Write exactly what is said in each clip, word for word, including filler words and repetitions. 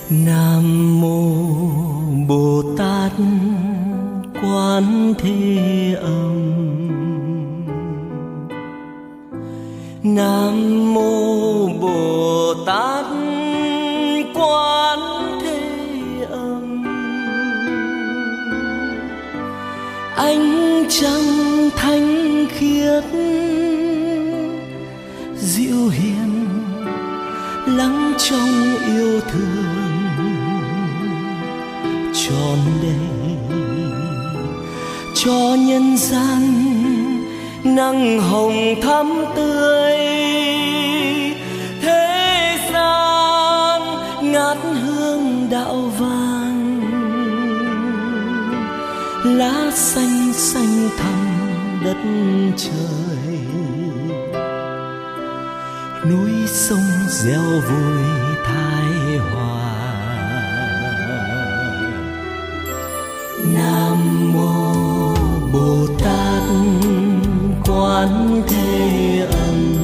Nam mô Bồ Tát Quán Thế Âm. Nam mô Bồ Tát Quán Thế Âm. Ánh trăng thanh khiết dịu hiền lắng trong yêu thương tròn đầy cho nhân gian nắng hồng thắm tươi. Thế gian ngát hương đạo vàng, lá xanh xanh thẳm đất trời, núi sông reo vui thái hòa. Nam mô Bồ Tát Quán Thế Âm.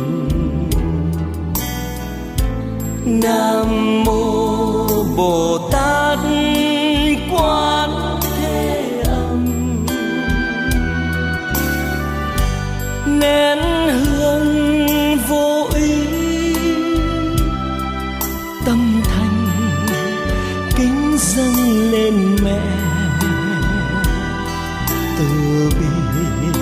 Nam mô Bồ Tát Quán Thế Âm. Nén hương vô ý tâm thành kính dâng lên mẹ từ bi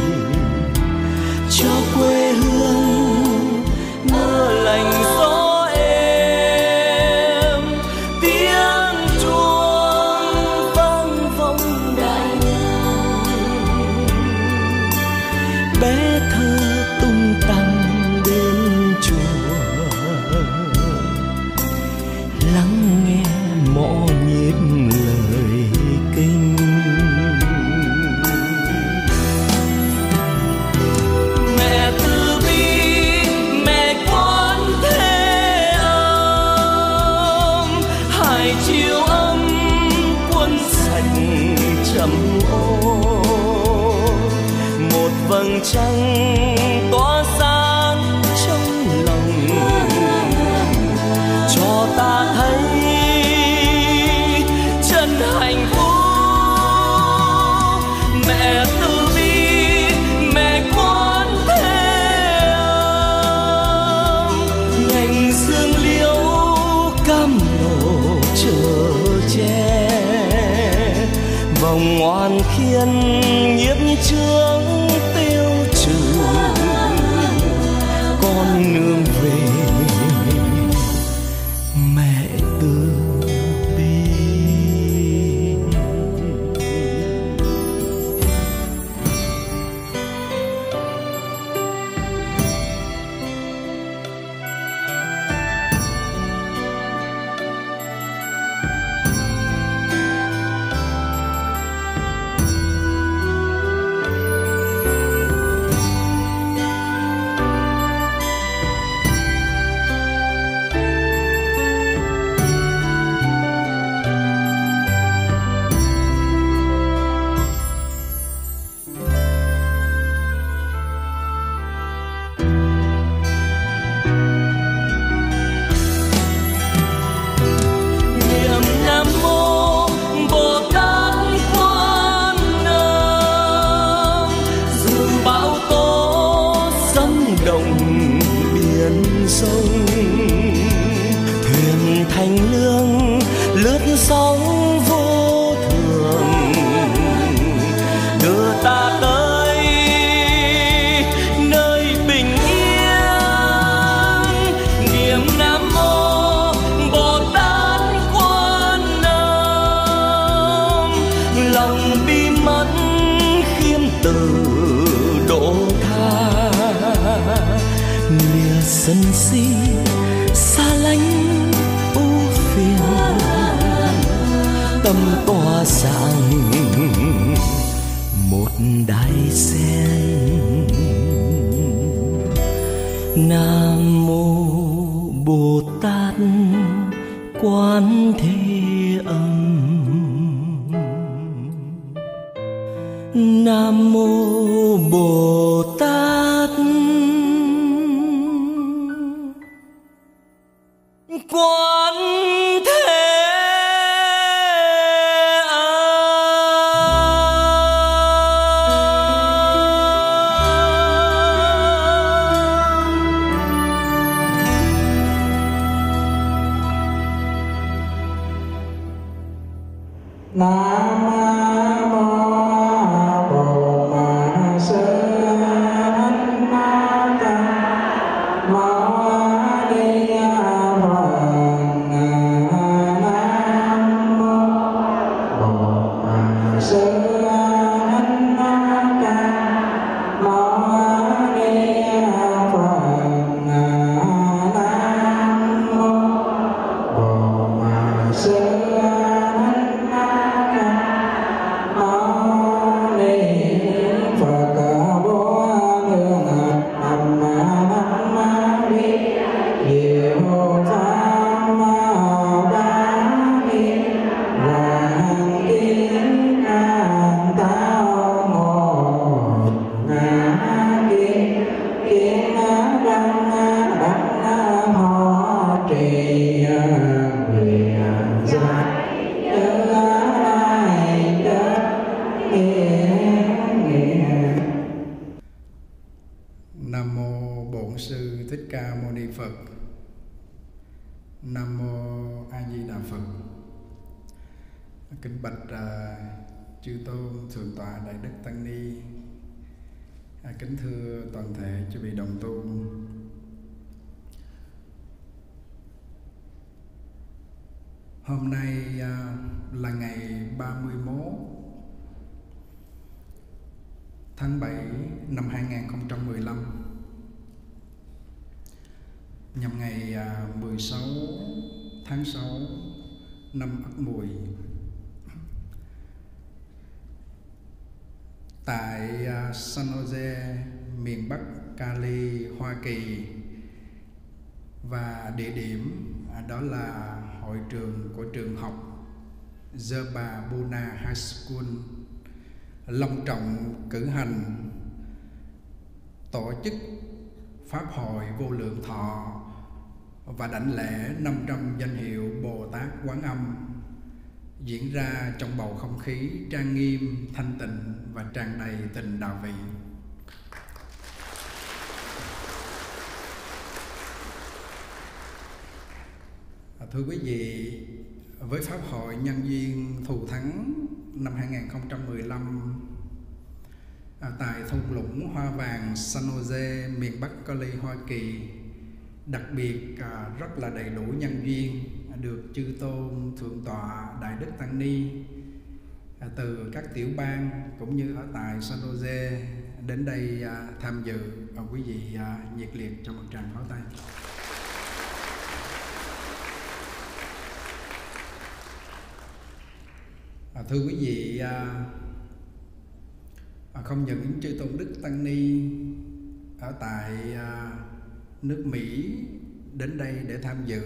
cho quê hương mưa lành gió êm. Tiếng chuông vang vọng đại ngàn, bé thơ tung tăng đến chùa lắng nghe mõ nhịp lời kinh. Mẹ từ bi, mẹ Quán Thế Âm, hải chiều âm cuốn sạch trầm ô. Một vầng trăng tỏa sáng trong lòng cho ta thấy chân hạnh phúc. Mẹ từ bi, mẹ Quán Thế Âm, ngành dương liễu cam lộ chở che, vòng ngoan khiên nhiếp chướng tiêu trừ con nương về. Mẹ từ bi. Thuyền thanh lương lướt sóng vô thường, đưa ta tới nơi bình yên. Niệm Nam mô Bồ Tát Quan Âm, lòng bi mẫn khiêm từ độ tha. Lìa sân si xa lánh ưu phiền, tâm tỏa sáng một đài sen. Nam mô Bồ Tát Quán Thế Âm. Nam mô Bồ Tát Quán Thế Nam mô Bổn Ma Sư Thích Ca Mâu Ni Phật. Nam mô Bổn Ma Sư Thích Ca Mâu Ni Phật. Nam mô Bổn Ma Sư Nam mô Bổn Sư Thích Ca Mâu Ni Phật. Nam mô A Di Đà Phật. Kính bạch uh, chư tôn thượng tọa Đại Đức Tăng Ni, à, kính thưa toàn thể chư vị đồng tu. Hôm nay uh, là ngày ba mươi mốt tháng bảy năm hai nghìn không trăm mười lăm, nhằm ngày uh, mười sáu tháng sáu năm Ất Mùi. Tại uh, San Jose, miền Bắc Cali, Hoa Kỳ, và địa điểm uh, đó là hội trường của trường học Yerba Buena High School, long trọng cử hành tổ chức pháp hội vô lượng thọ và đảnh lễ năm trăm danh hiệu Bồ Tát Quán Âm, diễn ra trong bầu không khí trang nghiêm, thanh tịnh và tràn đầy tình đạo vị. Thưa quý vị, với pháp hội nhân duyên thù thắng năm hai nghìn không trăm mười lăm à, tại thung lũng Hoa Vàng San Jose, miền Bắc Cali, Hoa Kỳ, đặc biệt à, rất là đầy đủ nhân duyên được chư tôn thượng tọa Đại Đức Tăng Ni à, từ các tiểu bang cũng như ở tại San Jose đến đây à, tham dự. Và quý vị à, nhiệt liệt cho một tràng pháo tay. À, thưa quý vị, à, à, không những chư tôn đức Tăng Ni ở tại à, nước Mỹ đến đây để tham dự,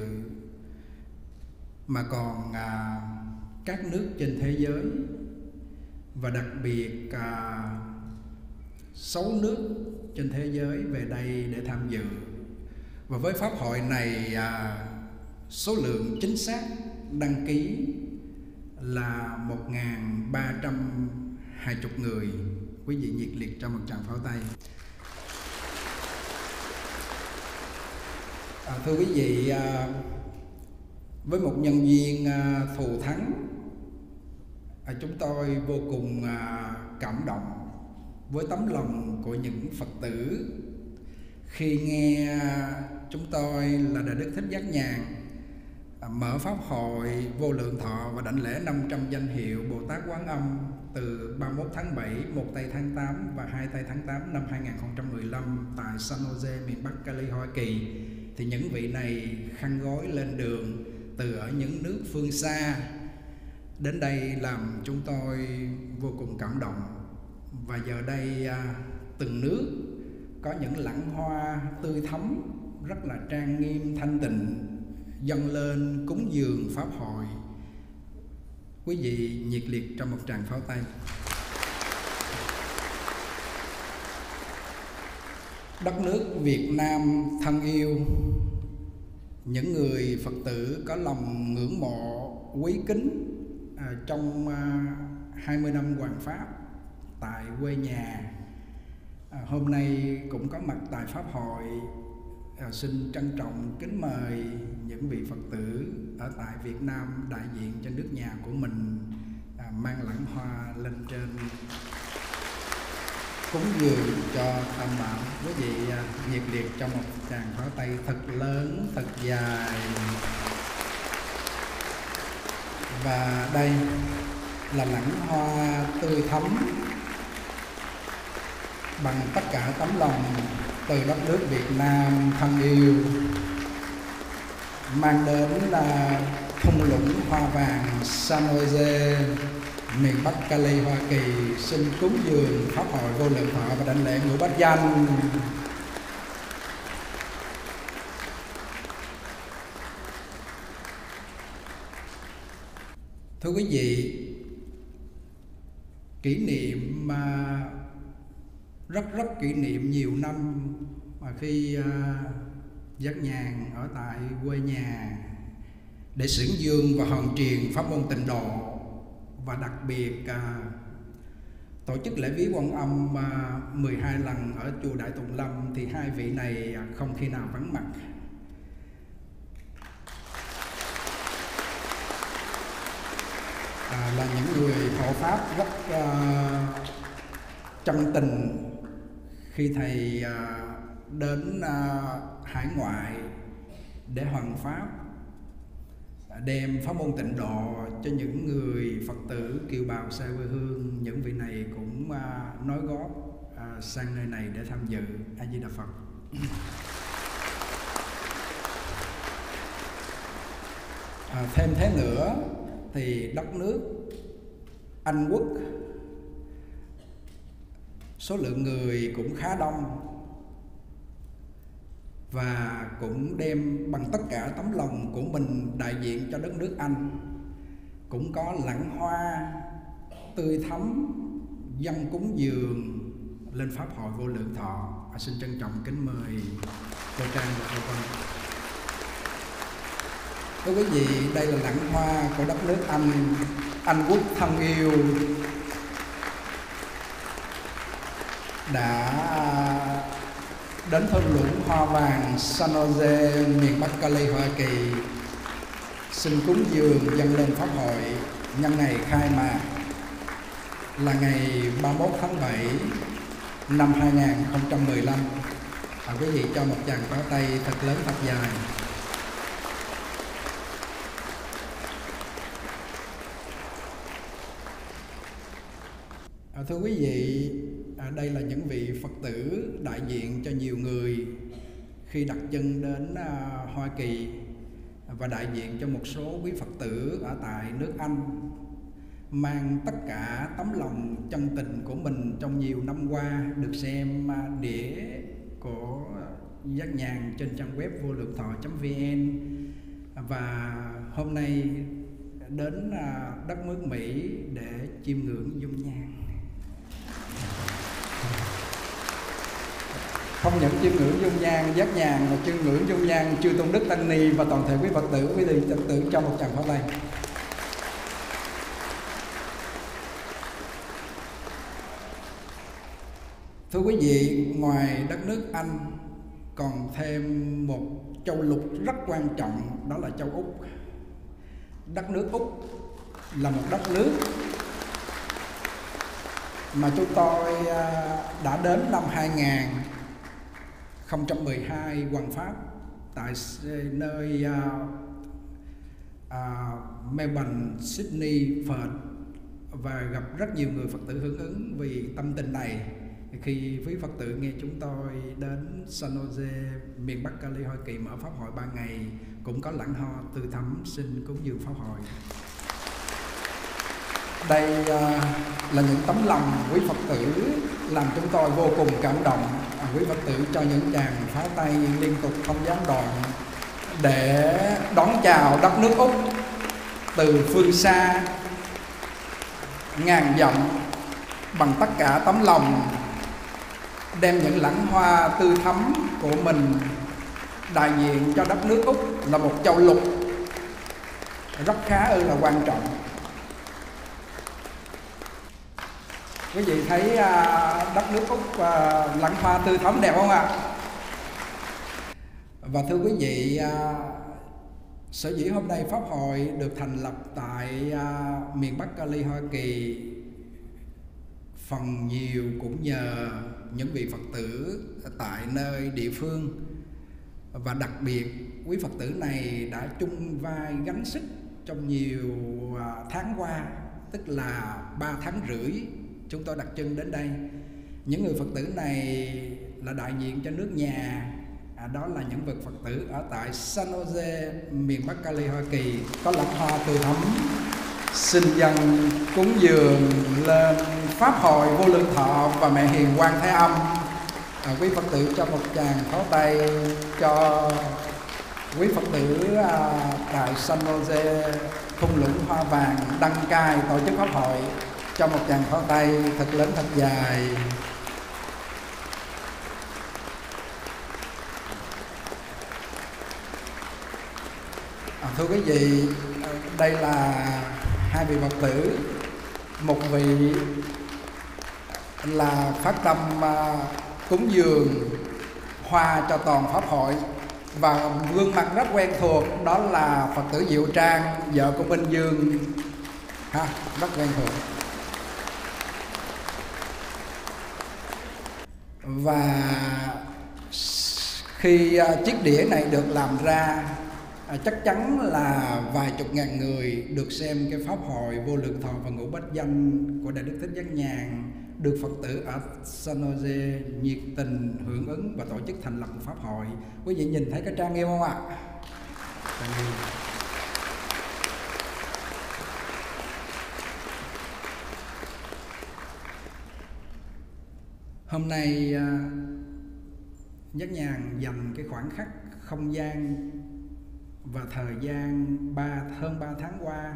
mà còn à, các nước trên thế giới, và đặc biệt à, sáu nước trên thế giới về đây để tham dự. Và với pháp hội này à, số lượng chính xác đăng ký là một nghìn ba trăm hai mươi người. Quý vị nhiệt liệt cho một tràng pháo tay. À, thưa quý vị, à, với một nhân duyên à, thù thắng, à, chúng tôi vô cùng à, cảm động với tấm lòng của những Phật tử khi nghe chúng tôi là Đại Đức Thích Giác Nhàn mở pháp hội vô lượng thọ và đảnh lễ năm trăm danh hiệu Bồ Tát Quán Âm từ ba mươi mốt tháng bảy, một tây tháng tám và hai tây tháng tám năm hai nghìn không trăm mười lăm tại San Jose, miền Bắc Cali, Hoa Kỳ. Thì những vị này khăn gói lên đường từ ở những nước phương xa đến đây làm chúng tôi vô cùng cảm động. Và giờ đây à, từng nước có những lẵng hoa tươi thắm rất là trang nghiêm thanh tịnh dâng lên cúng dường pháp hội. Quý vị nhiệt liệt cho một tràng pháo tay. Đất nước Việt Nam thân yêu, những người Phật tử có lòng ngưỡng mộ quý kính à, trong à, hai mươi năm hoằng pháp tại quê nhà, à, hôm nay cũng có mặt tại pháp hội. À, xin trân trọng kính mời những vị Phật tử ở tại Việt Nam đại diện cho nước nhà của mình à, mang lẵng hoa lên trên cúng dường cho Tam Bảo. Quý vị à, nhiệt liệt cho một tràng pháo tay thật lớn, thật dài. Và đây là lẵng hoa tươi thắm bằng tất cả tấm lòng từ đất nước Việt Nam thân yêu, mang đến là thung lũng hoa vàng San Jose, miền Bắc Cali, Hoa Kỳ, xin cúng dường pháp hội vô lượng thọ và đảnh lễ ngũ bát danh. Thưa quý vị, kỷ niệm mà rất rất kỷ niệm nhiều năm mà khi uh, Giác Nhàn ở tại quê nhà để xưởng dương và hoàn truyền pháp môn tịnh độ, và đặc biệt uh, tổ chức lễ viếng Quan Âm uh, mười hai lần ở chùa Đại Tùng Lâm, thì hai vị này uh, không khi nào vắng mặt. À, là những người hộ pháp rất uh, chân tình khi thầy uh, đến uh, hải ngoại để hoàn pháp, đem pháp môn tịnh độ cho những người Phật tử kiều bào xa quê hương. Những vị này cũng uh, nói góp uh, sang nơi này để tham dự. A Di Đà Phật. À, thêm thế nữa thì đất nước Anh Quốc số lượng người cũng khá đông, và cũng đem bằng tất cả tấm lòng của mình đại diện cho đất nước Anh, cũng có lẵng hoa tươi thắm dâng cúng dường lên pháp hội vô lượng thọ. À, xin trân trọng kính mời cô Trang và cô Vân. Thưa quý vị, đây là lẵng hoa của đất nước Anh, Anh Quốc thân yêu, đã đến thung lũng hoa vàng San Jose, miền Bắc Cali, Hoa Kỳ, xin cúng dường dâng lên pháp hội nhân ngày khai mạc là ngày ba mươi mốt tháng bảy năm hai nghìn không trăm mười lăm. À, quý vị cho một tràng pháo tay thật lớn thật dài. À, thưa quý vị, à, đây là những vị Phật tử đại diện cho nhiều người khi đặt chân đến à, Hoa Kỳ, và đại diện cho một số quý Phật tử ở tại nước Anh, mang tất cả tấm lòng chân tình của mình trong nhiều năm qua được xem à, đĩa của Giác Nhàn trên trang web vô lượng thọ chấm vn, và hôm nay đến à, đất nước Mỹ để chiêm ngưỡng dung nhan. Không những chiêm ngưỡng dung nhan Giác Nhàn mà chiêm ngưỡng dung nhan chư tôn đức tăng ni và toàn thể quý Phật tử. Quý vị Phật tử cho một tràng pháo tay. Thưa quý vị, ngoài đất nước Anh còn thêm một châu lục rất quan trọng, đó là châu Úc. Đất nước Úc là một đất nước mà chúng tôi đã đến năm hai nghìn không trăm mười hai hoàn pháp tại nơi uh, uh, Melbourne, Sydney, Perth, và gặp rất nhiều người Phật tử hưởng ứng vì tâm tình này. Khi quý Phật tử nghe chúng tôi đến San Jose, miền Bắc Cali, Hoa Kỳ mở pháp hội ba ngày, cũng có lẵng hoa tươi thắm xin cúng dường pháp hội. Đây uh, là những tấm lòng quý Phật tử làm chúng tôi vô cùng cảm động. À, quý Phật tử cho những tràng pháo tay liên tục không gián đoạn để đón chào đất nước Úc từ phương xa ngàn dặm, bằng tất cả tấm lòng đem những lẵng hoa tươi thắm của mình đại diện cho đất nước Úc là một châu lục rất khá ư là quan trọng. Quý vị thấy uh, đất nước Úc uh, lẵng hoa tươi thắm đẹp không ạ? Và thưa quý vị, uh, Sở dĩ hôm nay Pháp hội được thành lập tại à, miền Bắc Cali, Hoa Kỳ, phần nhiều cũng nhờ những vị Phật tử tại nơi địa phương, và đặc biệt quý Phật tử này đã chung vai gánh sức trong nhiều à, tháng qua, tức là ba tháng rưỡi chúng tôi đặt chân đến đây. Những người Phật tử này là đại diện cho nước nhà, à, đó là những vị Phật tử ở tại San Jose, miền Bắc Cali, Hoa Kỳ, có lãng hoa tươi thắm xin dâng cúng dường lên Pháp hội Vô Lượng Thọ và Mẹ Hiền Quan Thế Âm. À, quý Phật tử cho một tràng pháo tay cho quý Phật tử à, tại San Jose, thung lũng hoa vàng đăng cai tổ chức Pháp hội, cho một tràng pháo tay thật lớn thật dài. À, thưa quý vị, đây là hai vị Phật tử, một vị là phát tâm uh, cúng dường hoa cho toàn Pháp hội, và gương mặt rất quen thuộc đó là Phật tử Diệu Trang, vợ của Minh Dương, ha, rất quen thuộc. Và khi uh, chiếc đĩa này được làm ra, À, chắc chắn là vài chục ngàn người được xem cái Pháp hội Vô Lượng Thọ và Ngũ Bách Danh của Đại Đức Thích Giác Nhàn, được Phật tử ở San Jose nhiệt tình hưởng ứng và tổ chức thành lập một Pháp hội. Quý vị nhìn thấy cái trang nghiêm không ạ? Trang nghiêm. Hôm nay Giác Nhàn dành cái khoảng khắc không gian và thời gian ba hơn ba tháng qua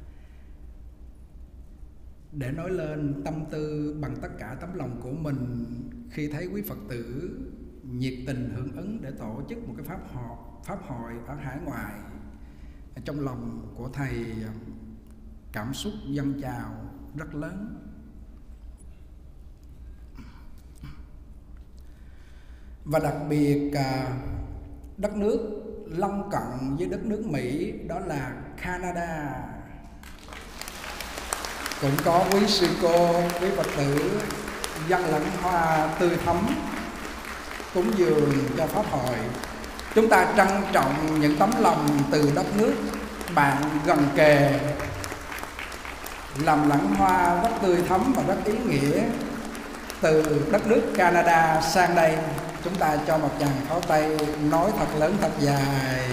để nói lên tâm tư bằng tất cả tấm lòng của mình khi thấy quý Phật tử nhiệt tình hưởng ứng để tổ chức một cái pháp hội pháp hội ở hải ngoại. Trong lòng của thầy cảm xúc dâng trào rất lớn. Và đặc biệt đất nước lân cận với đất nước Mỹ, đó là Canada, cũng có quý sư cô, quý Phật tử dâng lãng hoa tươi thắm cúng dường cho Pháp hội. Chúng ta trân trọng những tấm lòng từ đất nước bạn gần kề, làm lãng hoa rất tươi thắm và rất ý nghĩa từ đất nước Canada sang đây. Chúng ta cho một tràng pháo tay nói thật lớn thật dài.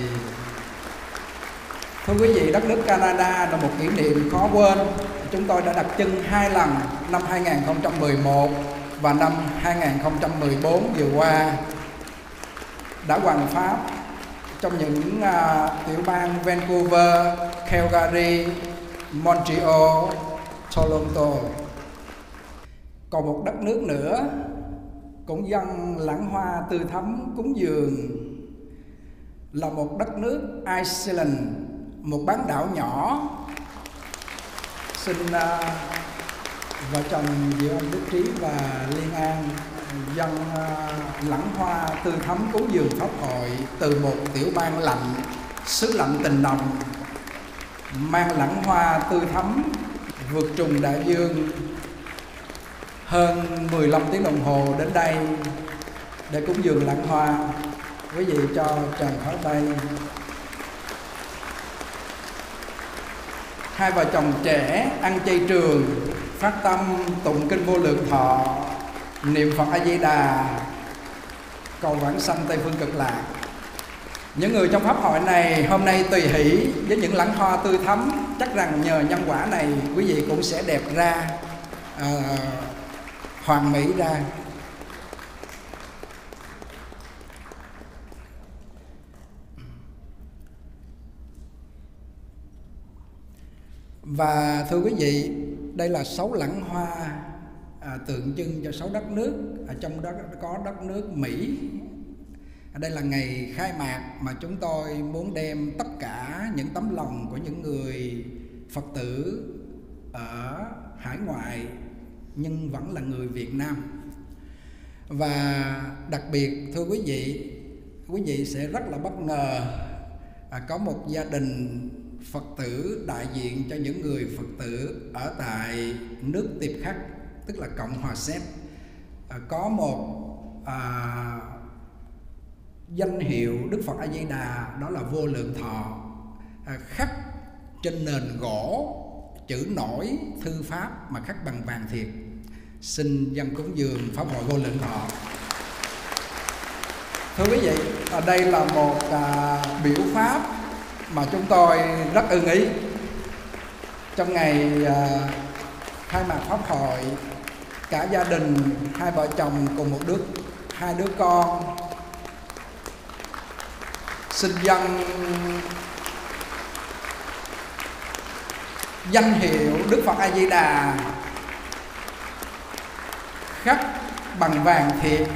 Thưa quý vị, đất nước Canada là một kỷ niệm khó quên. Chúng tôi đã đặt chân hai lần, năm hai nghìn không trăm mười một và năm hai nghìn không trăm mười bốn vừa qua, đã hoằng pháp trong những uh, tiểu bang Vancouver, Calgary, Montreal, Toronto. Còn một đất nước nữa cũng dâng lãng hoa tươi thắm cúng dường là một đất nước Iceland, một bán đảo nhỏ. Xin uh, vợ chồng Diệu Anh Đức Trí và Liên An dâng uh, lãng hoa tươi thắm cúng dường Pháp hội từ một tiểu bang lạnh, xứ lạnh tình nồng, mang lãng hoa tươi thắm vượt trùng đại dương hơn mười lăm tiếng đồng hồ đến đây để cúng dường lãng hoa. Quý vị cho tràng pháo tay. Hai vợ chồng trẻ ăn chay trường phát tâm tụng kinh Vô Lượng Thọ, niệm Phật A Di Đà, cầu vãng sanh Tây phương cực lạc. Những người trong pháp hội này hôm nay tùy hỷ với những lãng hoa tươi thắm, chắc rằng nhờ nhân quả này quý vị cũng sẽ đẹp ra, à, hoàn mỹ ra. Và thưa quý vị, đây là sáu lãng hoa à, tượng trưng cho sáu đất nước. Ở trong đó có đất nước Mỹ. Đây là ngày khai mạc mà chúng tôi muốn đem tất cả những tấm lòng của những người Phật tử ở hải ngoại nhưng vẫn là người Việt Nam. Và đặc biệt thưa quý vị, quý vị sẽ rất là bất ngờ à, có một gia đình Phật tử đại diện cho những người Phật tử ở tại nước Tiệp Khắc, tức là Cộng hòa Séc, à, có một à, danh hiệu Đức Phật A Di Đà, đó là Vô Lượng Thọ, à, khắc trên nền gỗ chữ nổi thư pháp mà khắc bằng vàng thiệt. Xin dâng cúng dường pháp hội Vô Lượng Thọ. Thưa quý vị, ở đây là một à, biểu pháp mà chúng tôi rất ưng ý. Trong ngày à, khai mạc pháp hội, cả gia đình, hai vợ chồng cùng một đứa, hai đứa con xin dâng danh hiệu Đức Phật A Di Đà khắc bằng vàng thiệt.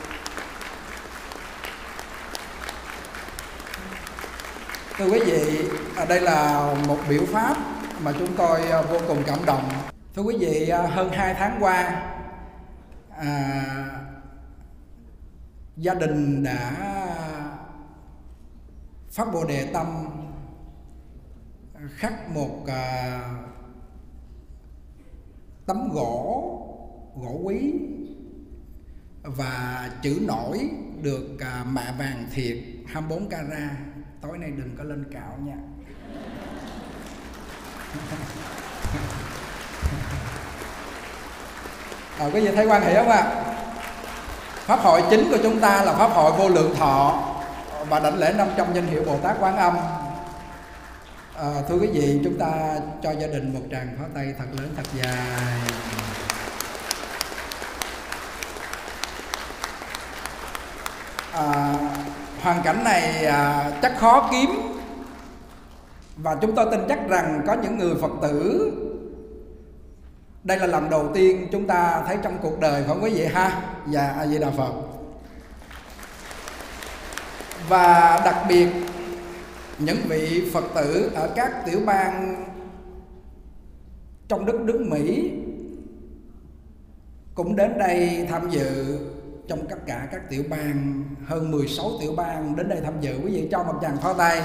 Thưa quý vị, ở đây là một biểu pháp mà chúng tôi vô cùng cảm động. Thưa quý vị, hơn hai tháng qua, à, gia đình đã phát Bồ Đề Tâm khắc một à, tấm gỗ gỗ quý và chữ nổi được à, mạ vàng thiệt hai mươi bốn carat. Tối nay đừng có lên cạo nha. À, quý vị thấy quan hệ không ạ? À? Pháp hội chính của chúng ta là pháp hội Vô Lượng Thọ và đảnh lễ năm trăm danh hiệu Bồ Tát Quán Âm. À, thưa quý vị, chúng ta cho gia đình một tràng pháo tay thật lớn thật dài. À, hoàn cảnh này à, chắc khó kiếm, và chúng tôi tin chắc rằng có những người Phật tử đây là lần đầu tiên chúng ta thấy trong cuộc đời, phải không quý vị ha? Dạ, A Di Đà Phật. Và đặc biệt những vị Phật tử ở các tiểu bang trong đất nước Mỹ cũng đến đây tham dự. Trong tất cả các tiểu bang, hơn mười sáu tiểu bang đến đây tham dự. Quý vị cho một tràng pháo tay.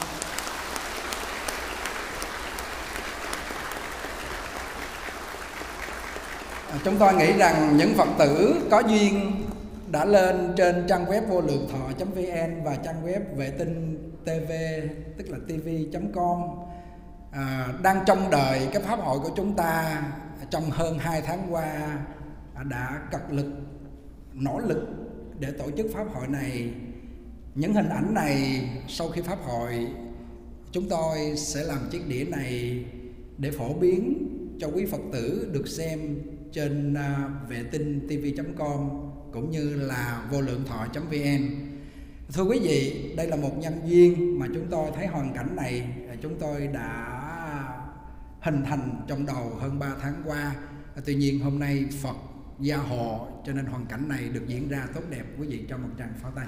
À, chúng tôi nghĩ rằng những Phật tử có duyên đã lên trên trang web vô lượng thọ chấm vn và trang web vệ tinh tv, tức là tv chấm com, à, đang trông đợi cái pháp hội của chúng ta trong hơn hai tháng qua, à, đã cật lực nỗ lực để tổ chức pháp hội này. Những hình ảnh này sau khi pháp hội, chúng tôi sẽ làm chiếc đĩa này để phổ biến cho quý Phật tử được xem trên uh, vệ tinh tv chấm com cũng như là vô lượng thọ chấm vn. Thưa quý vị, đây là một nhân duyên mà chúng tôi thấy hoàn cảnh này chúng tôi đã hình thành trong đầu hơn ba tháng qua. Tuy nhiên hôm nay Phật gia hộ cho nên hoàn cảnh này được diễn ra tốt đẹp. Quý vị cho một tràng pháo tay.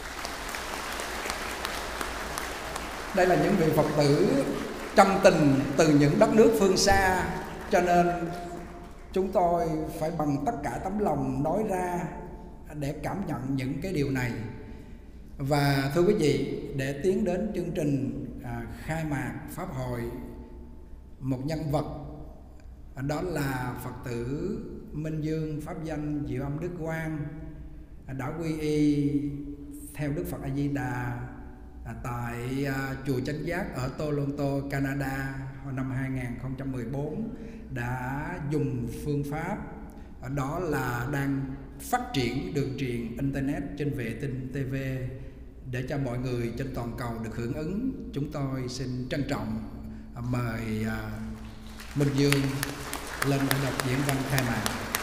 Đây là những vị Phật tử chân tình từ những đất nước phương xa, cho nên chúng tôi phải bằng tất cả tấm lòng nói ra để cảm nhận những cái điều này. Và thưa quý vị, để tiến đến chương trình à, khai mạc pháp hội, một nhân vật đó là Phật tử Minh Dương pháp danh Diệu Âm Đức Quang đã quy y theo Đức Phật A Di Đà tại chùa Chánh Giác ở Toronto, Canada hồi năm hai nghìn không trăm mười bốn, đã dùng phương pháp đó là đang phát triển đường truyền internet trên vệ tinh tê vê để cho mọi người trên toàn cầu được hưởng ứng. Chúng tôi xin trân trọng mời Minh Dương lên để đọc diễn văn khai mạc.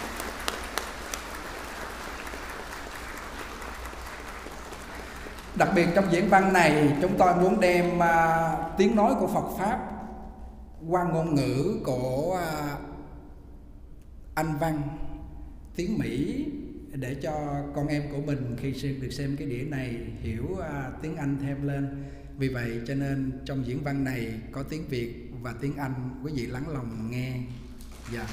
Đặc biệt trong diễn văn này, chúng tôi muốn đem uh, tiếng nói của Phật Pháp qua ngôn ngữ của uh, Anh văn, tiếng Mỹ, để cho con em của mình khi được xem cái đĩa này hiểu uh, tiếng Anh thêm lên. Vì vậy cho nên trong diễn văn này có tiếng Việt và tiếng Anh, quý vị lắng lòng nghe. Dạ.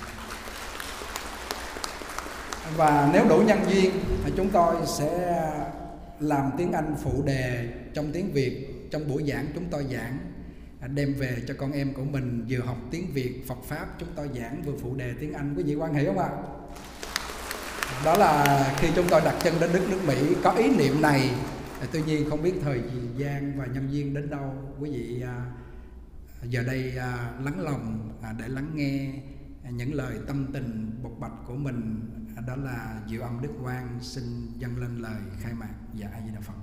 Và nếu đủ nhân duyên thì chúng tôi sẽ làm tiếng Anh phụ đề trong tiếng Việt trong buổi giảng chúng tôi giảng, đem về cho con em của mình vừa học tiếng Việt, Phật Pháp chúng tôi giảng, vừa phụ đề tiếng Anh. Quý vị quan hệ không ạ? Đó là khi chúng tôi đặt chân đến đất nước Mỹ có ý niệm này. Tuy nhiên không biết thời gian và nhân viên đến đâu. Quý vị à, giờ đây à, lắng lòng à, để lắng nghe những lời tâm tình bộc bạch của mình. À, đó là Diệu Âm Đức Quang xin dâng lên lời khai mạc. Dạ A Di Đà Phật.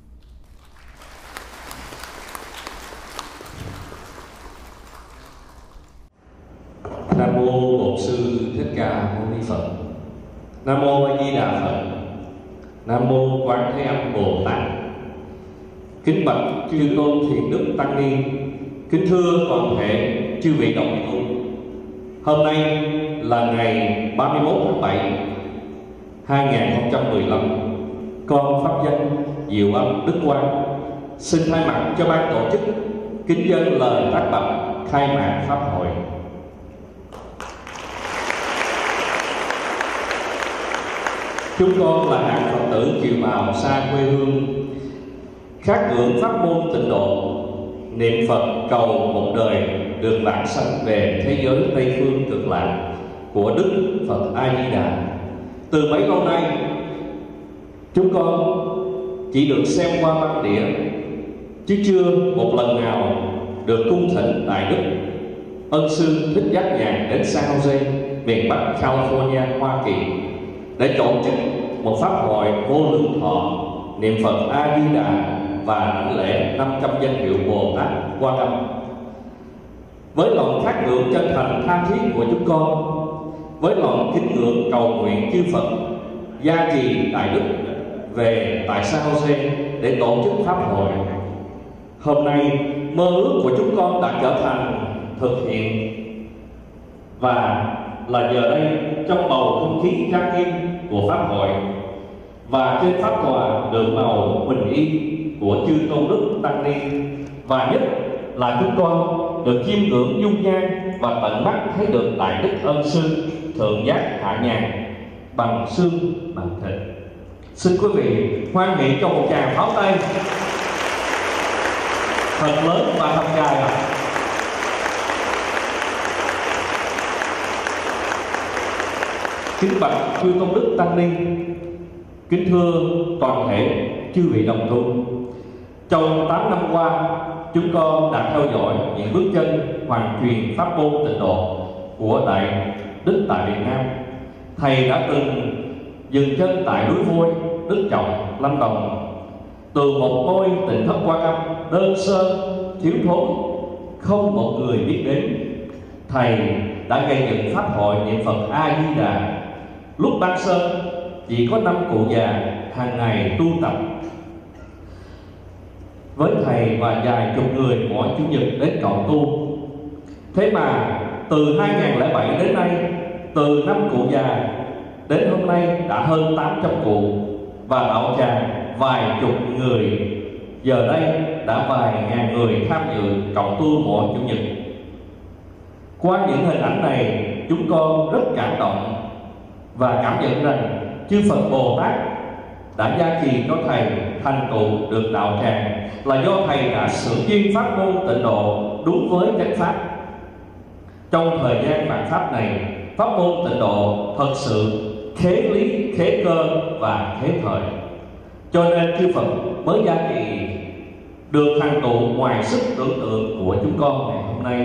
Nam mô Bổn Sư Thích Ca Mâu Ni Phật. Nam mô A Di Đà Phật. Nam mô Quán Thế Âm Bồ Tát. Kính bạch chư tôn thiền đức tăng ni, kính thưa toàn thể chư vị đồng tu. Hôm nay là ngày ba mươi mốt tháng bảy hai nghìn không trăm mười lăm. Con pháp danh Diệu Âm Đức Quang xin thay mặt cho ban tổ chức kính dâng lời tác bạch khai mạc pháp hội. Chúng con là hạng Phật tử kiều bào xa quê hương, khát ngưỡng pháp môn tịnh độ, niệm Phật cầu một đời được vãng sanh về thế giới Tây phương cực lạc của Đức Phật A Di Đà. Từ mấy lâu nay, chúng con chỉ được xem qua băng đĩa, chứ chưa một lần nào được cung thỉnh Đại Đức Ân Sư Thích Giác Nhàn đến San Jose, miền Bắc California, Hoa Kỳ, để tổ chức một pháp hội vô lượng thọ niệm Phật A Di Đà và đảnh lễ năm trăm danh hiệu Bồ Tát Quan Âm. Với lòng khát ngưỡng chân thành tha thiết của chúng con, với lòng kính ngưỡng cầu nguyện chư Phật gia trì đại đức về tại San Jose để tổ chức pháp hội, hôm nay mơ ước của chúng con đã trở thành thực hiện, và là giờ đây trong bầu không khí trang nghiêm của pháp hội và trên pháp tòa được màu bình yên của chư tôn đức tăng ni, và nhất là chúng con được chiêm ngưỡng dung nhan và tận mắt thấy được Đại Đức Ân Sư Thượng Giác Hạ Nhàn bằng xương bằng thịt. Xin quý vị hoan hỷ cho một tràng pháo tay thật lớn và thật dài ạ. Kính bạch chư tôn đức tăng ni, kính thưa toàn thể chư vị đồng tu. Trong tám năm qua, chúng con đã theo dõi những bước chân hoàn truyền pháp môn tịnh độ của Đại Đức tại Việt Nam. Thầy đã từng dừng chân tại núi Vôi, Đức Trọng, Lâm Đồng. Từ một ngôi Tịnh Thất Quan Âm đơn sơ, thiếu thốn, không một người biết đến, Thầy đã gây dựng pháp hội niệm Phật A Di Đà. Lúc ban sơ chỉ có năm cụ già hàng ngày tu tập với thầy và vài chục người mỗi chủ nhật đến cộng tu. Thế mà từ hai nghìn không trăm lẻ bảy đến nay, từ năm cụ già đến hôm nay đã hơn tám trăm cụ, và đạo tràng vài chục người. Giờ đây đã vài ngàn người tham dự cộng tu mỗi chủ nhật. Qua những hình ảnh này, chúng con rất cảm động và cảm nhận rằng chư Phật Bồ Tát đã gia trì cho thầy thành tựu được đạo tràng là do thầy đã sử duyên pháp môn tịnh độ đúng với chánh pháp. Trong thời gian vạn pháp này, pháp môn tịnh độ thật sự khế lý, khế cơ và khế thời, cho nên chư Phật mới gia trì được thành tựu ngoài sức tưởng tượng của chúng con ngày hôm nay.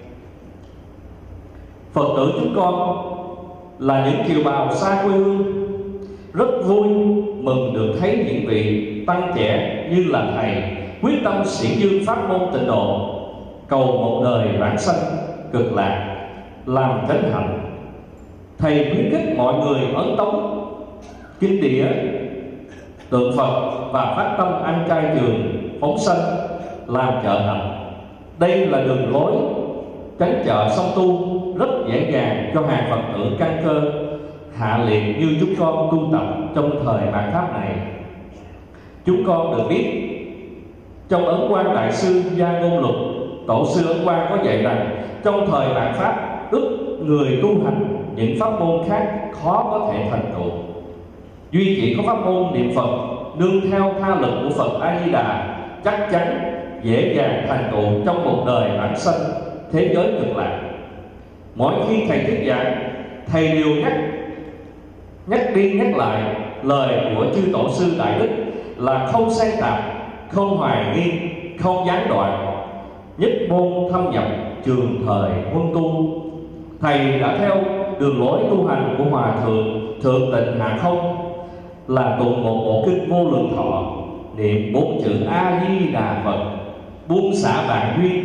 Phật tử chúng con là những kiều bào xa quê hương, rất vui mừng được thấy những vị tăng trẻ như là thầy quyết tâm xiển dương pháp môn tịnh độ, cầu một đời vãng sanh cực lạc, làm chánh hạnh. Thầy khuyến khích mọi người ấn tống kinh địa, tượng Phật và phát tâm ăn chay trường, phóng sanh, làm trợ hạnh. Đây là đường lối tránh trợ song tu rất dễ dàng cho hàng Phật tử căn cơ hạ liệt như chúng con tu tập trong thời mạt pháp này. Chúng con được biết trong Ấn Quang Đại Sư Gia Ngôn Lục, Tổ sư Ấn Quang có dạy rằng trong thời mạt pháp, ức người tu hành những pháp môn khác khó có thể thành tựu, duy chỉ có pháp môn niệm Phật nương theo tha lực của Phật A Di Đà chắc chắn dễ dàng thành tựu trong một đời vãng sanh thế giới cực lạc. Mỗi khi thầy thuyết giảng, thầy đều nhắc nhắc đi nhắc lại lời của chư tổ sư đại đức là không sai tạp, không hoài nghi, không gián đoạn, nhất môn thâm nhập, trường thời huân tu. Thầy đã theo đường lối tu hành của Hòa thượng Thượng Tịnh Hạ Không, là tụng một bộ kinh Vô Lượng Thọ, niệm bốn chữ A Di Đà Phật, buông xả vạn duyên,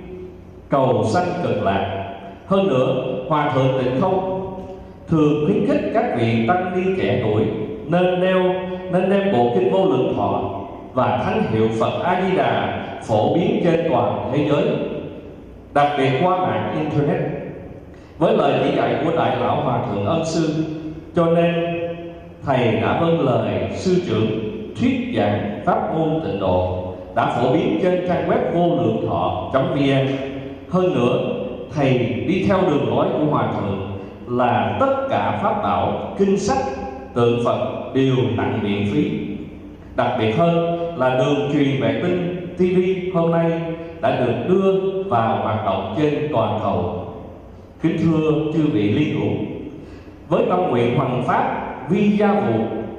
cầu sanh cực lạc. Hơn nữa, Hòa thượng Tịnh Không thường khuyến khích các vị tăng ni trẻ tuổi nên đeo nên đem bộ kinh Vô Lượng Thọ và thánh hiệu Phật A Di Đà phổ biến trên toàn thế giới, đặc biệt qua mạng internet. Với lời chỉ dạy của đại lão Hòa thượng Ân Sư, cho nên thầy đã vâng lời sư trưởng thuyết giảng pháp môn tịnh độ, đã phổ biến trên trang web vô lượng thọ chấm vn. Hơn nữa, thầy đi theo đường lối của Hòa thượng là tất cả pháp bảo, kinh sách, tượng Phật đều tặng miễn phí. Đặc biệt hơn là đường truyền vệ tinh ti vi hôm nay đã được đưa vào hoạt động trên toàn cầu. Kính thưa chư vị liên hữu, với tâm nguyện hoằng pháp vi gia vụ,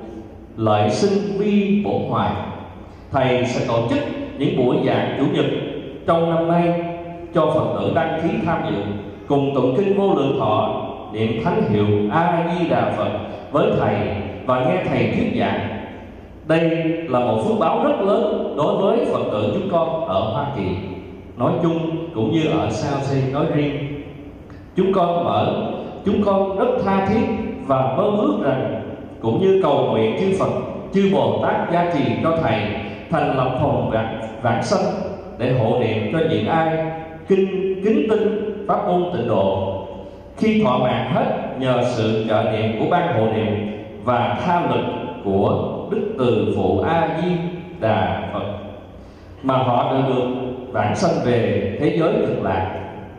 lợi sinh vi bổn hoài, thầy sẽ tổ chức những buổi giảng chủ nhật trong năm nay cho Phật tử đăng ký tham dự, cùng tụng kinh Vô Lượng Thọ, niệm thánh hiệu A Di Đà Phật với thầy và nghe thầy thuyết giảng. Đây là một phước báo rất lớn đối với Phật tử chúng con ở Hoa Kỳ nói chung cũng như ở Sao Xê nói riêng. Chúng con mở, chúng con rất tha thiết và mơ ước rằng, cũng như cầu nguyện chư Phật, chư Bồ Tát gia trì cho thầy thành lập phòng vãng, vãng sanh để hộ niệm cho những ai kinh kính tin pháp môn tịnh độ, khi thọ mạng hết nhờ sự trợ niệm của ban hộ niệm và tha lực của Đức Từ Phụ A Di Đà Phật, mà họ được được vãng sanh về thế giới cực lạc.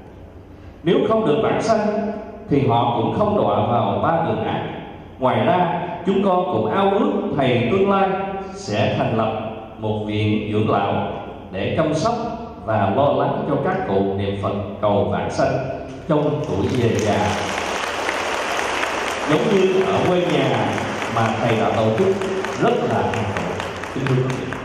Nếu không được vãng sanh thì họ cũng không đọa vào ba đường ác. Ngoài ra, chúng con cũng ao ước thầy tương lai sẽ thành lập một viện dưỡng lão để chăm sóc và lo lắng cho các cụ niệm Phật cầu vãng sanh trong tuổi về già, giống như ở quê nhà mà thầy đã tổ chức rất là hạnh phúc. Kính thưa quý vị,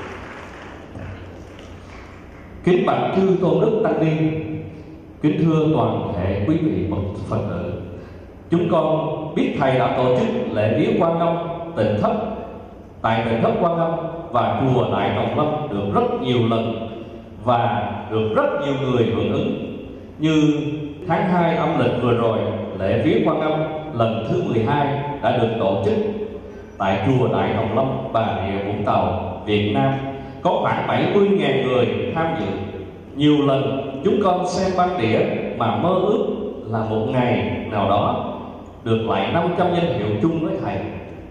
kính bạch chư tôn đức tăng ni, kính thưa toàn thể quý vị Phật tử, chúng con biết thầy đã tổ chức lễ viếng Quan Âm Tịnh Thất tại Tịnh Thất Quan Âm và chùa Đại Đồng Lâm được rất nhiều lần và được rất nhiều người hưởng ứng. Như tháng hai âm lịch vừa rồi, lễ viếng Quan Âm lần thứ mười hai đã được tổ chức tại chùa Đại Đồng Lâm, Bà Rịa Vũng Tàu, Việt Nam, có khoảng bảy mươi nghìn người tham dự. Nhiều lần chúng con xem băng đĩa mà mơ ước là một ngày nào đó được lại năm trăm danh hiệu chung với thầy.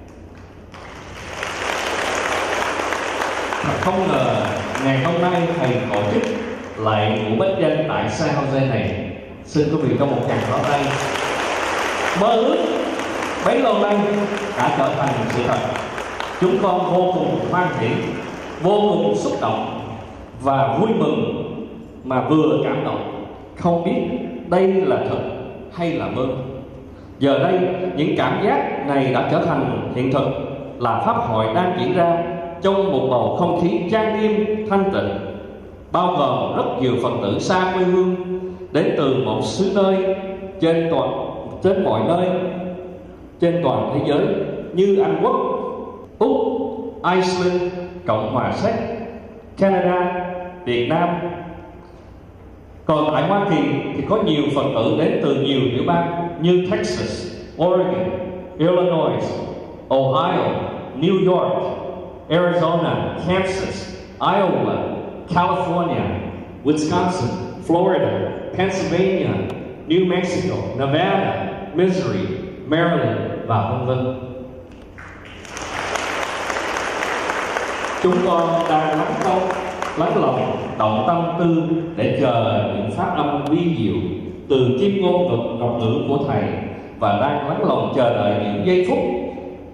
Thật không ngờ ngày hôm nay thầy tổ chức lại ngũ bách danh tại San Jose này. Xin quý vị cho một tràng pháo tay. Mơ ước bấy lâu nay đã trở thành sự thật. Chúng con vô cùng hoan hỷ, vô cùng xúc động và vui mừng, mà vừa cảm động, không biết đây là thật hay là mơ. Giờ đây những cảm giác này đã trở thành hiện thực, là pháp hội đang diễn ra trong một bầu không khí trang nghiêm thanh tịnh, bao gồm rất nhiều Phật tử xa quê hương đến từ một xứ nơi trên toàn trên mọi nơi trên toàn thế giới như Anh Quốc, Úc, Iceland, Cộng hòa Séc, Canada, Việt Nam. Còn tại Hoa Kỳ thì có nhiều Phật tử đến từ nhiều tiểu bang như Texas, Oregon, Illinois, Ohio, New York, Arizona, Kansas, Iowa, California, Wisconsin, Florida, Pennsylvania, New Mexico, Nevada, Missouri, Maryland và vân vân. Chúng con đang lắng công, lắng lòng, động tâm tư để chờ những pháp âm vi diệu từ kim ngôn ngọc, ngọc ngữ của thầy, và đang lắng lòng chờ đợi những giây phút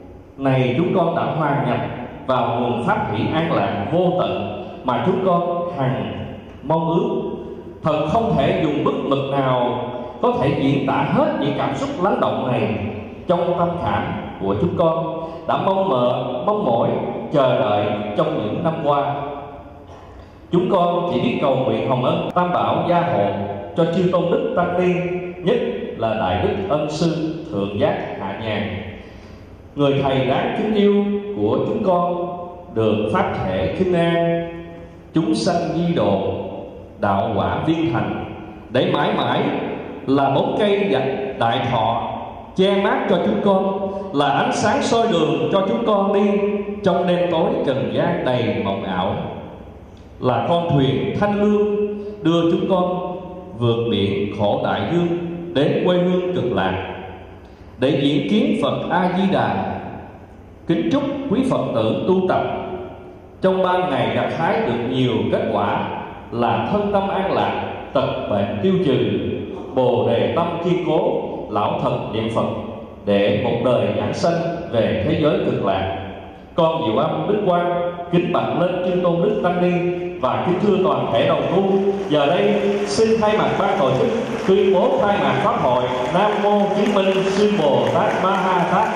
này chúng con đã hòa nhập vào nguồn pháp hỷ an lạc vô tận mà chúng con hằng mong ước. Thật không thể dùng bút mực nào có thể diễn tả hết những cảm xúc lắng động này trong tâm khảm của chúng con đã mong mơ, mong mỏi, chờ đợi trong những năm qua. Chúng con chỉ biết cầu nguyện hồng ân Tam Bảo gia hộ cho chư tôn đức tăng ni, nhất là Đại Đức Ân Sư Thượng Giác Hạ Nhàn, người thầy đáng kính yêu của chúng con, được pháp thể khinh an, chúng sanh di độ, đạo quả viên thành, để mãi mãi là bóng cây dạch đại thọ che mát cho chúng con, là ánh sáng soi đường cho chúng con đi trong đêm tối trần gian đầy mộng ảo, là con thuyền thanh lương đưa chúng con vượt biển khổ đại dương đến quê hương cực lạc để diễn kiến Phật A Di Đà. Kính chúc quý Phật tử tu tập trong ba ngày gặt hái được nhiều kết quả, là thân tâm an lạc, tật bệnh tiêu trừ, bồ đề tâm kiên cố, lão thần niệm Phật, để một đời giảng sanh về thế giới cực lạc. Con Diệu Âm Đức Quang kính bạch lên chư tôn đức tăng ni và kính thưa toàn thể đồng tu. Giờ đây xin thay mặt ban tổ chức tuyên bố khai mạc pháp hội. Nam mô Chứng Minh Sư Bồ Tát Ma Ha Tát.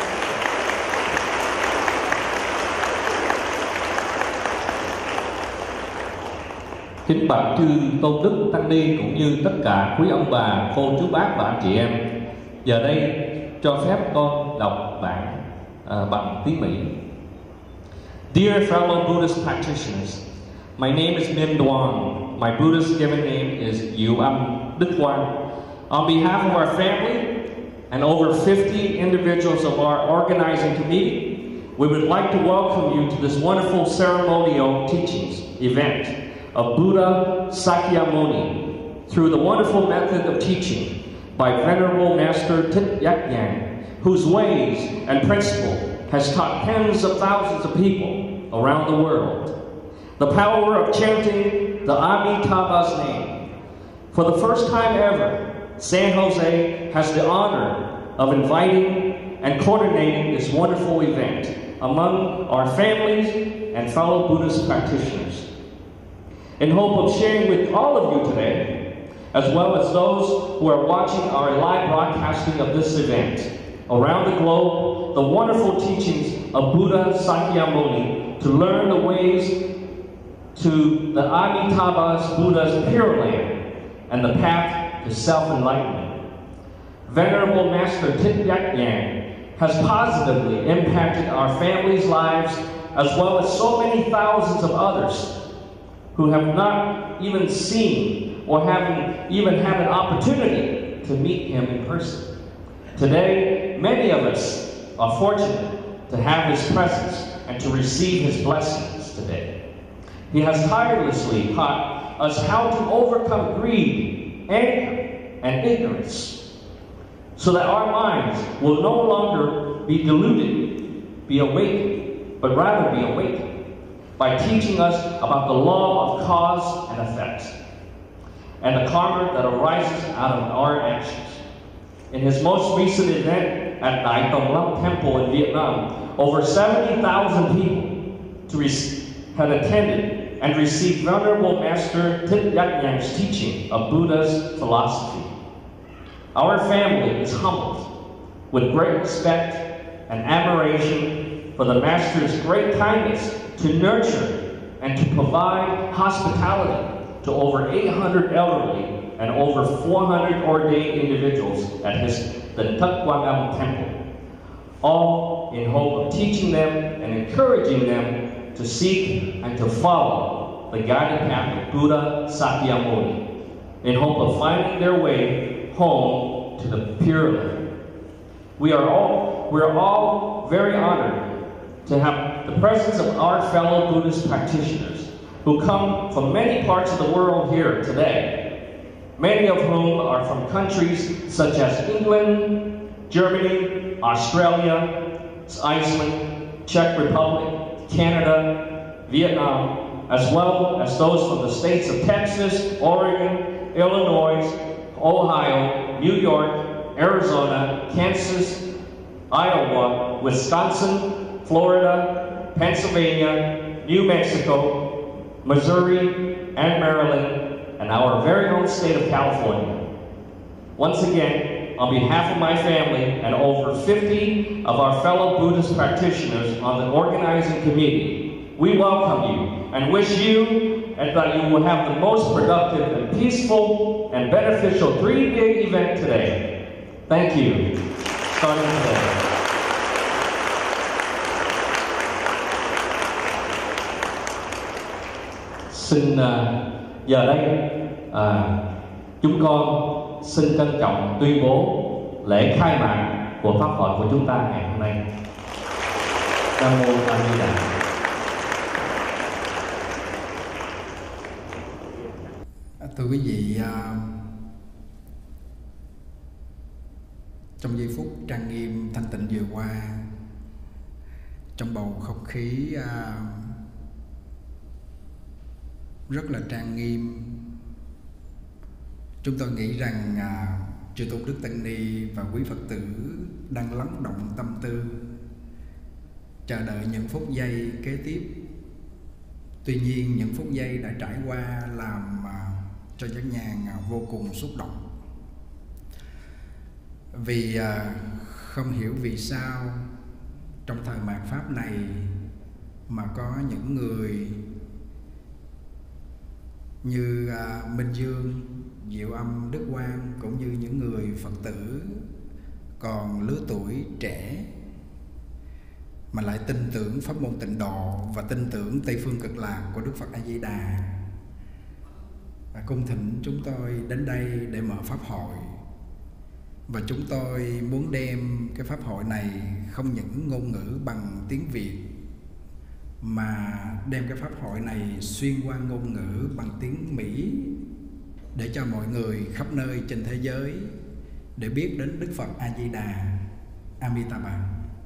Kính bạch chư tôn đức tăng ni cũng như tất cả quý ông bà, cô chú bác và anh chị em. Giờ đây cho phép con đọc bản à, bằng tiếng Mỹ. Dear fellow Buddhist practitioners, my name is Min Duong. My Buddhist given name is Yu Am Đức Quang. On behalf of our family and over fifty individuals of our organizing committee, we would like to welcome you to this wonderful ceremonial teachings event of Buddha Sakyamuni through the wonderful method of teaching by Venerable Master Thich Nhat Hanh, whose ways and principle has taught tens of thousands of people around the world the power of chanting the Amitabha's name. For the first time ever, San Jose has the honor of inviting and coordinating this wonderful event among our families and fellow Buddhist practitioners. In hope of sharing with all of you today, as well as those who are watching our live broadcasting of this event around the globe, the wonderful teachings of Buddha Sakyamuni, to learn the ways to the Amitabha's Buddha's Pure Land and the path to self-enlightenment. Venerable Master Thich Nhat Hanh has positively impacted our families' lives, as well as so many thousands of others who have not even seen or haven't even had an opportunity to meet him in person. Today, many of us are fortunate to have his presence and to receive his blessings today. He has tirelessly taught us how to overcome greed, anger, and ignorance, so that our minds will no longer be deluded, be awakened, but rather be awakened, by teaching us about the law of cause and effect and the karma that arises out of our actions. In his most recent event at Dai Tông Lam Temple in Vietnam, over seventy thousand people to had attended and received Venerable Master Thich Nhat Hanh's teaching of Buddha's philosophy. Our family is humbled with great respect and admiration for the Master's great kindness to nurture and to provide hospitality to over eight hundred elderly and over four hundred ordained individuals at his the Tuc Quang Am Temple, all in hope of teaching them and encouraging them to seek and to follow the guided path of Buddha Sakyamuni, in hope of finding their way home to the Pure Land. We are all we are all very honored to have the presence of our fellow Buddhist practitioners who come from many parts of the world here today, many of whom are from countries such as England, Germany, Australia, Iceland, Czech Republic, Canada, Vietnam, as well as those from the states of Texas, Oregon, Illinois, Ohio, New York, Arizona, Kansas, Iowa, Wisconsin, Florida, Pennsylvania, New Mexico, Missouri, and Maryland, and our very own state of California. Once again, on behalf of my family and over fifty of our fellow Buddhist practitioners on the organizing committee, we welcome you and wish you and that you will have the most productive and peaceful and beneficial three-day event today. Thank you. Starting today. Xin uh, giờ đây uh, chúng con xin trân trọng tuyên bố lễ khai mạc của pháp hội của chúng ta ngày hôm nay. Nam mô A Di Đà. Thưa quý vị, uh, trong giây phút trang nghiêm thanh tịnh vừa qua, trong bầu không khí uh, rất là trang nghiêm, chúng tôi nghĩ rằng à, Chư Tôn Đức Tăng Ni và quý Phật tử đang lắng động tâm tư, chờ đợi những phút giây kế tiếp. Tuy nhiên những phút giây đã trải qua làm à, cho dân nhàn à, vô cùng xúc động. Vì à, không hiểu vì sao trong thời mạt Pháp này mà có những người như à, Minh Dương, Diệu Âm, Đức Quang cũng như những người Phật tử còn lứa tuổi trẻ mà lại tin tưởng pháp môn Tịnh Độ và tin tưởng Tây Phương Cực Lạc của Đức Phật A Di Đà, và cung thỉnh chúng tôi đến đây để mở pháp hội. Và chúng tôi muốn đem cái pháp hội này không những ngôn ngữ bằng tiếng Việt, mà đem cái pháp hội này xuyên qua ngôn ngữ bằng tiếng Mỹ để cho mọi người khắp nơi trên thế giới để biết đến Đức Phật A Di Đà, Amitabha.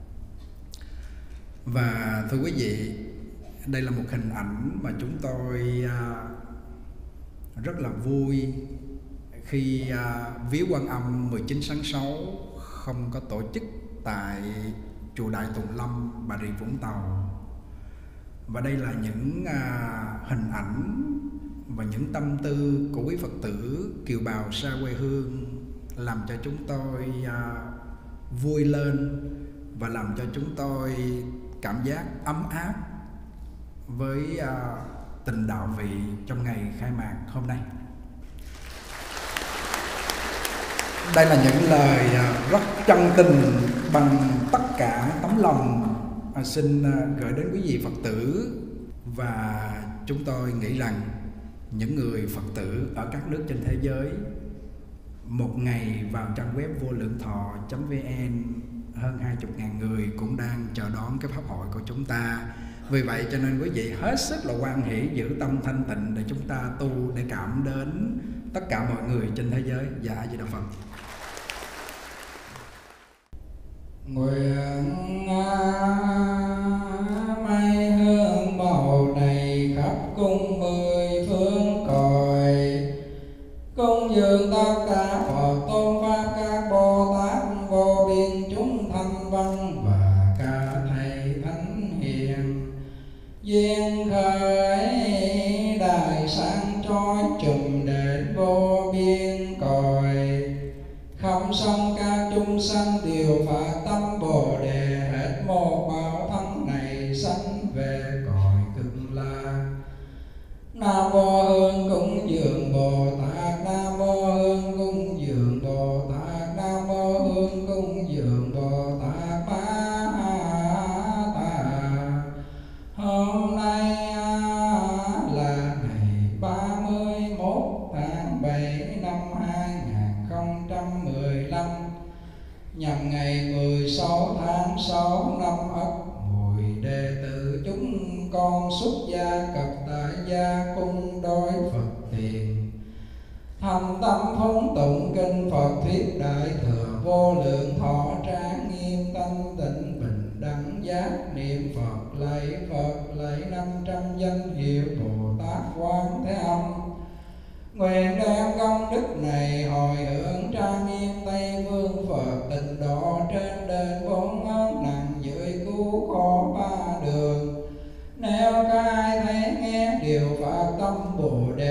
Và thưa quý vị, đây là một hình ảnh mà chúng tôi rất là vui khi viếng Quan Âm mười chín tháng sáu không có tổ chức tại chùa Đại Tùng Lâm, Bà Rịa Vũng Tàu. Và đây là những à, hình ảnh và những tâm tư của quý Phật tử kiều bào xa quê hương, làm cho chúng tôi à, vui lên và làm cho chúng tôi cảm giác ấm áp với à, tình đạo vị trong ngày khai mạc hôm nay. Đây là những lời à, rất chân tình bằng tất cả tấm lòng. À, xin gửi đến quý vị Phật tử, và chúng tôi nghĩ rằng những người Phật tử ở các nước trên thế giới một ngày vào trang web vô lượng thọ chấm vn hơn hai mươi ngàn người cũng đang chờ đón cái pháp hội của chúng ta. Vì vậy cho nên quý vị hết sức là hoan hỷ giữ tâm thanh tịnh để chúng ta tu, để cảm đến tất cả mọi người trên thế giới. Dạ A Di Đà Phật. Nguyện mây hương màu đầy khắp cung mười phương cõi, cung dường tất cả Phật tôn pháp các Bồ Tát vô biên chúng thanh văn và cả thầy thánh hiền, duyên khởi đại sáng trói trùm đến vô biên cõi, không song các chúng sanh đều phát tâm Bồ Đề, hết một báo thân này sanh về cõi Cực Lạc. Nam mô Hương cúng dường Bồ Tát, Nam mô Hương cúng dường Bồ Tát, Nam mô Hương cúng dường Bồ Tát Ma Tát. Hôm nay là ngày ba mươi mốt tháng bảy năm hai nghìn không trăm mười lăm, nhằm ngày mười sáu tháng sáu năm Ất Mùi, đệ tử chúng con xuất gia cập tại gia cung đối Phật tiền, thành tâm phóng tụng kinh Phật thuyết đại thừa vô lượng thọ, trang nghiêm thanh tịnh bình đẳng giác niệm Phật, lạy Phật lạy năm trăm danh hiệu Bồ Tát Quan Thế Âm. Nguyện đem công đức này hồi hướng trang nghiêm Tây Phương Phật Tịnh Độ, trên đền bốn ơn nặng dưới cứu khổ ba đường. Nếu có ai thấy nghe điều phát tâm Bồ Đề,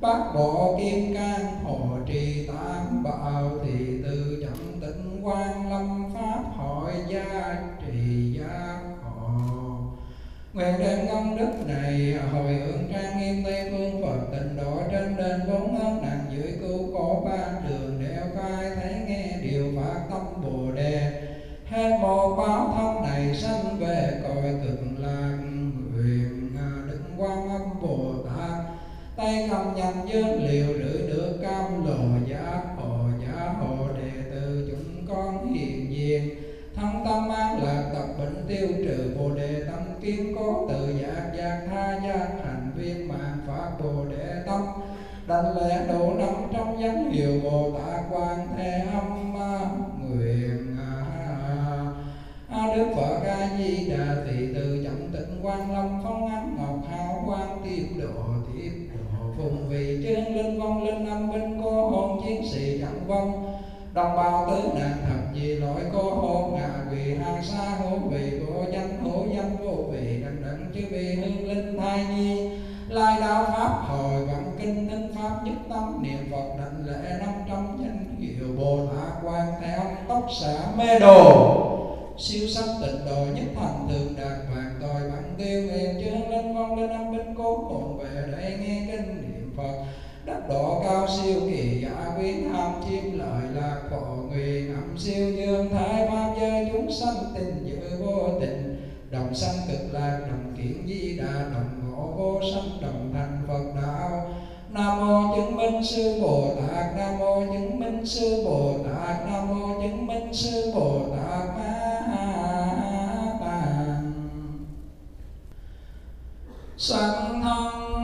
bát bộ kim cang hộ trì tam bảo, thì từ trọng tịnh quan lâm pháp hội gia trì giác hộ. Nguyện đem công đức này hồi hướng trang nghiêm Tây phương Phật tịnh độ, trên đền bốn ơn nặng dưới cứu khổ ba đường, đeo cai thấy nghe điều phát tâm Bồ Đề. Hết một báo thân này sanh về cõi cực lạc, nguyện Đức Quan Âm Bồ Tát tay cầm nhằm dương liều rưỡi được cam lồ giá hộ. Giá hộ đệ tử chúng con hiện diện, thân tâm an lạc tập bệnh tiêu trừ, Bồ Đề tâm kiên cố tự giác giác tha giác hành viên mạng pháp Bồ Đề tâm, đảnh lễ độ năm trong danh hiệu Bồ Tát Quan Thế Âm. Nguyện A Đức Phật A Di Đà thị từ trọng tịnh quan lâm phong ánh ngọc hào quang tiếp độ tiếp độ, phùng vị trên linh vong linh âm binh cô hồn chiến sĩ chẳng vong, đồng bào tứ nạn thập gì lỗi cô hồn ngạ quỷ hàng xa hữu vị vô danh hữu danh vô vị, đặng đặng chư vị hương linh thai nhi lai đạo pháp hồi vọng kinh thinh pháp nhất tâm niệm Phật, đảnh lễ năm trăm danh hiệu Bồ Tát Quan Thế Âm tóc xả mê đồ, siêu sắc tịnh độ nhất thành thường đạt vạn tội bằng tiêu nguyện, chương linh vong linh âm binh cố hồn về đây nghe kinh niệm Phật, đắc độ cao siêu kỳ giả quyến ham chim lợi lạc phổ, nguyện âm siêu dương thái pháp giới chúng sanh tình dự vô tình, đồng sanh cực lạc đồng kiển di đà, đồng ngộ vô sanh đồng thành Phật đạo. Nam mô chứng minh sư Bồ Tát, Nam mô chứng minh sư Bồ Tát, Nam mô chứng minh sư Bồ Tát Ma Tạng. Sanh thân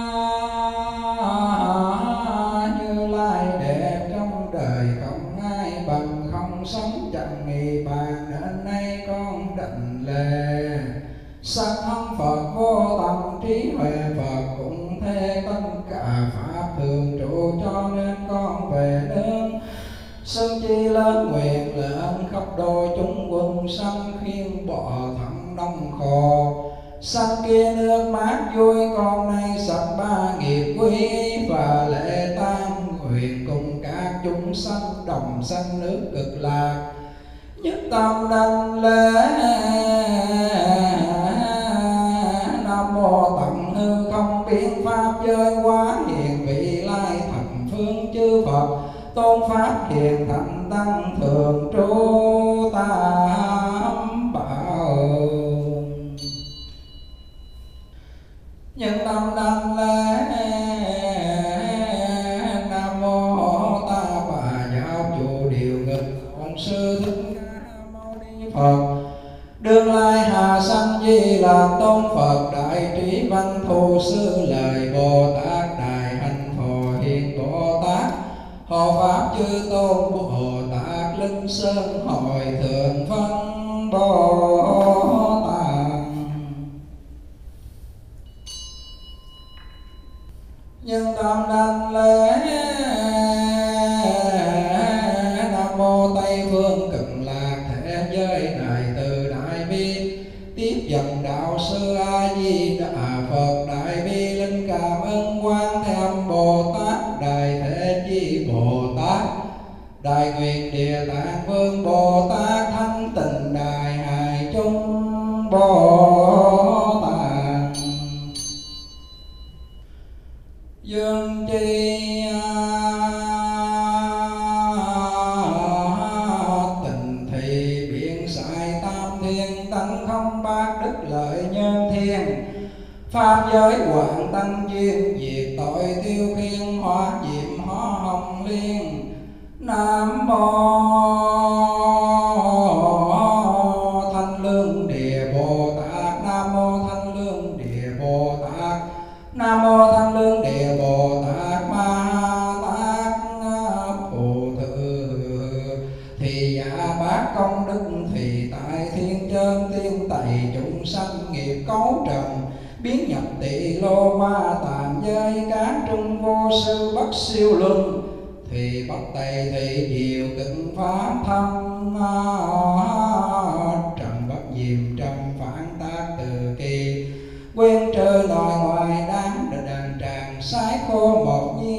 Như Lai đẹp trong đời, không ai bằng, không sống chẳng nghi bàn, đến nay con đảnh lễ. Sắc thân Phật vô tận, trí huệ Phật cũng thế, tất cả pháp thường trụ, cho nên con về nương. Sân chi lớn nguyện lớn khắp đôi chúng quân sanh, khiên bỏ thẳng đông khổ. Sanh kia nước mát vui, con nay sạch ba nghiệp quý, và lễ tam nguyện cùng các chúng sanh đồng sanh nước cực lạc. Nhất tâm đảnh lễ Nam mô tận hư không biến pháp giới, quá hiền vị lai thập phương chư Phật, tôn pháp hiền thánh tăng thường trú tam bảo. Nhân tâm đảnh lễ Nam mô Ta Bà Giáo Chủ Điều Ngực Ông Sư Thích Ca Mâu Ni Phật, đương lai hà sanh Di Lạc Tôn Phật, đại trí văn thù sư lời Bồ Tát, đại hạnh Phổ Hiền Bồ Tát, hộ pháp chư tôn Bồ Tát, linh sơn hội thượng phân Bồ Tát. Nhân tâm đảnh lễ Nam mô Tây phương cực lạc thế giới này, từ đại bi tiếp dẫn đạo sư A Di Đà Phật, đại bi linh cảm ơn Quan Thế Âm Bồ Tát, đại thế chi Bồ Tát, đại nguyện địa tạng vương Bồ Tát, thanh tịnh đại hài chung Bồ Tát. Dương chi tình thị biện sai tam thiên, tăng không bát đức lợi nhân thiên, pháp giới hoạn tăng duyên, diệt tội tiêu khiên, hóa diệm hóa hồng liên. Nam mô Thanh Lương Địa Bồ Tát, Nam mô Thanh Lương Địa Bồ Tát, Nam mô Thanh Lương Địa Bồ Tát Ma Tát Phù Thự. Thì giả bát công đức, thì tại thiên chân tiên tẩy chúng sanh nghiệp cấu trần, biến nhập tỳ lô ma tạm giới, cá trung vô sư bất siêu luân. Thì bất tây thì diệu cực pháp thân, trần bất diệm trầm phản tác từ kỳ, quyên trừ nội ngoại đáng đàn tràng sái khô một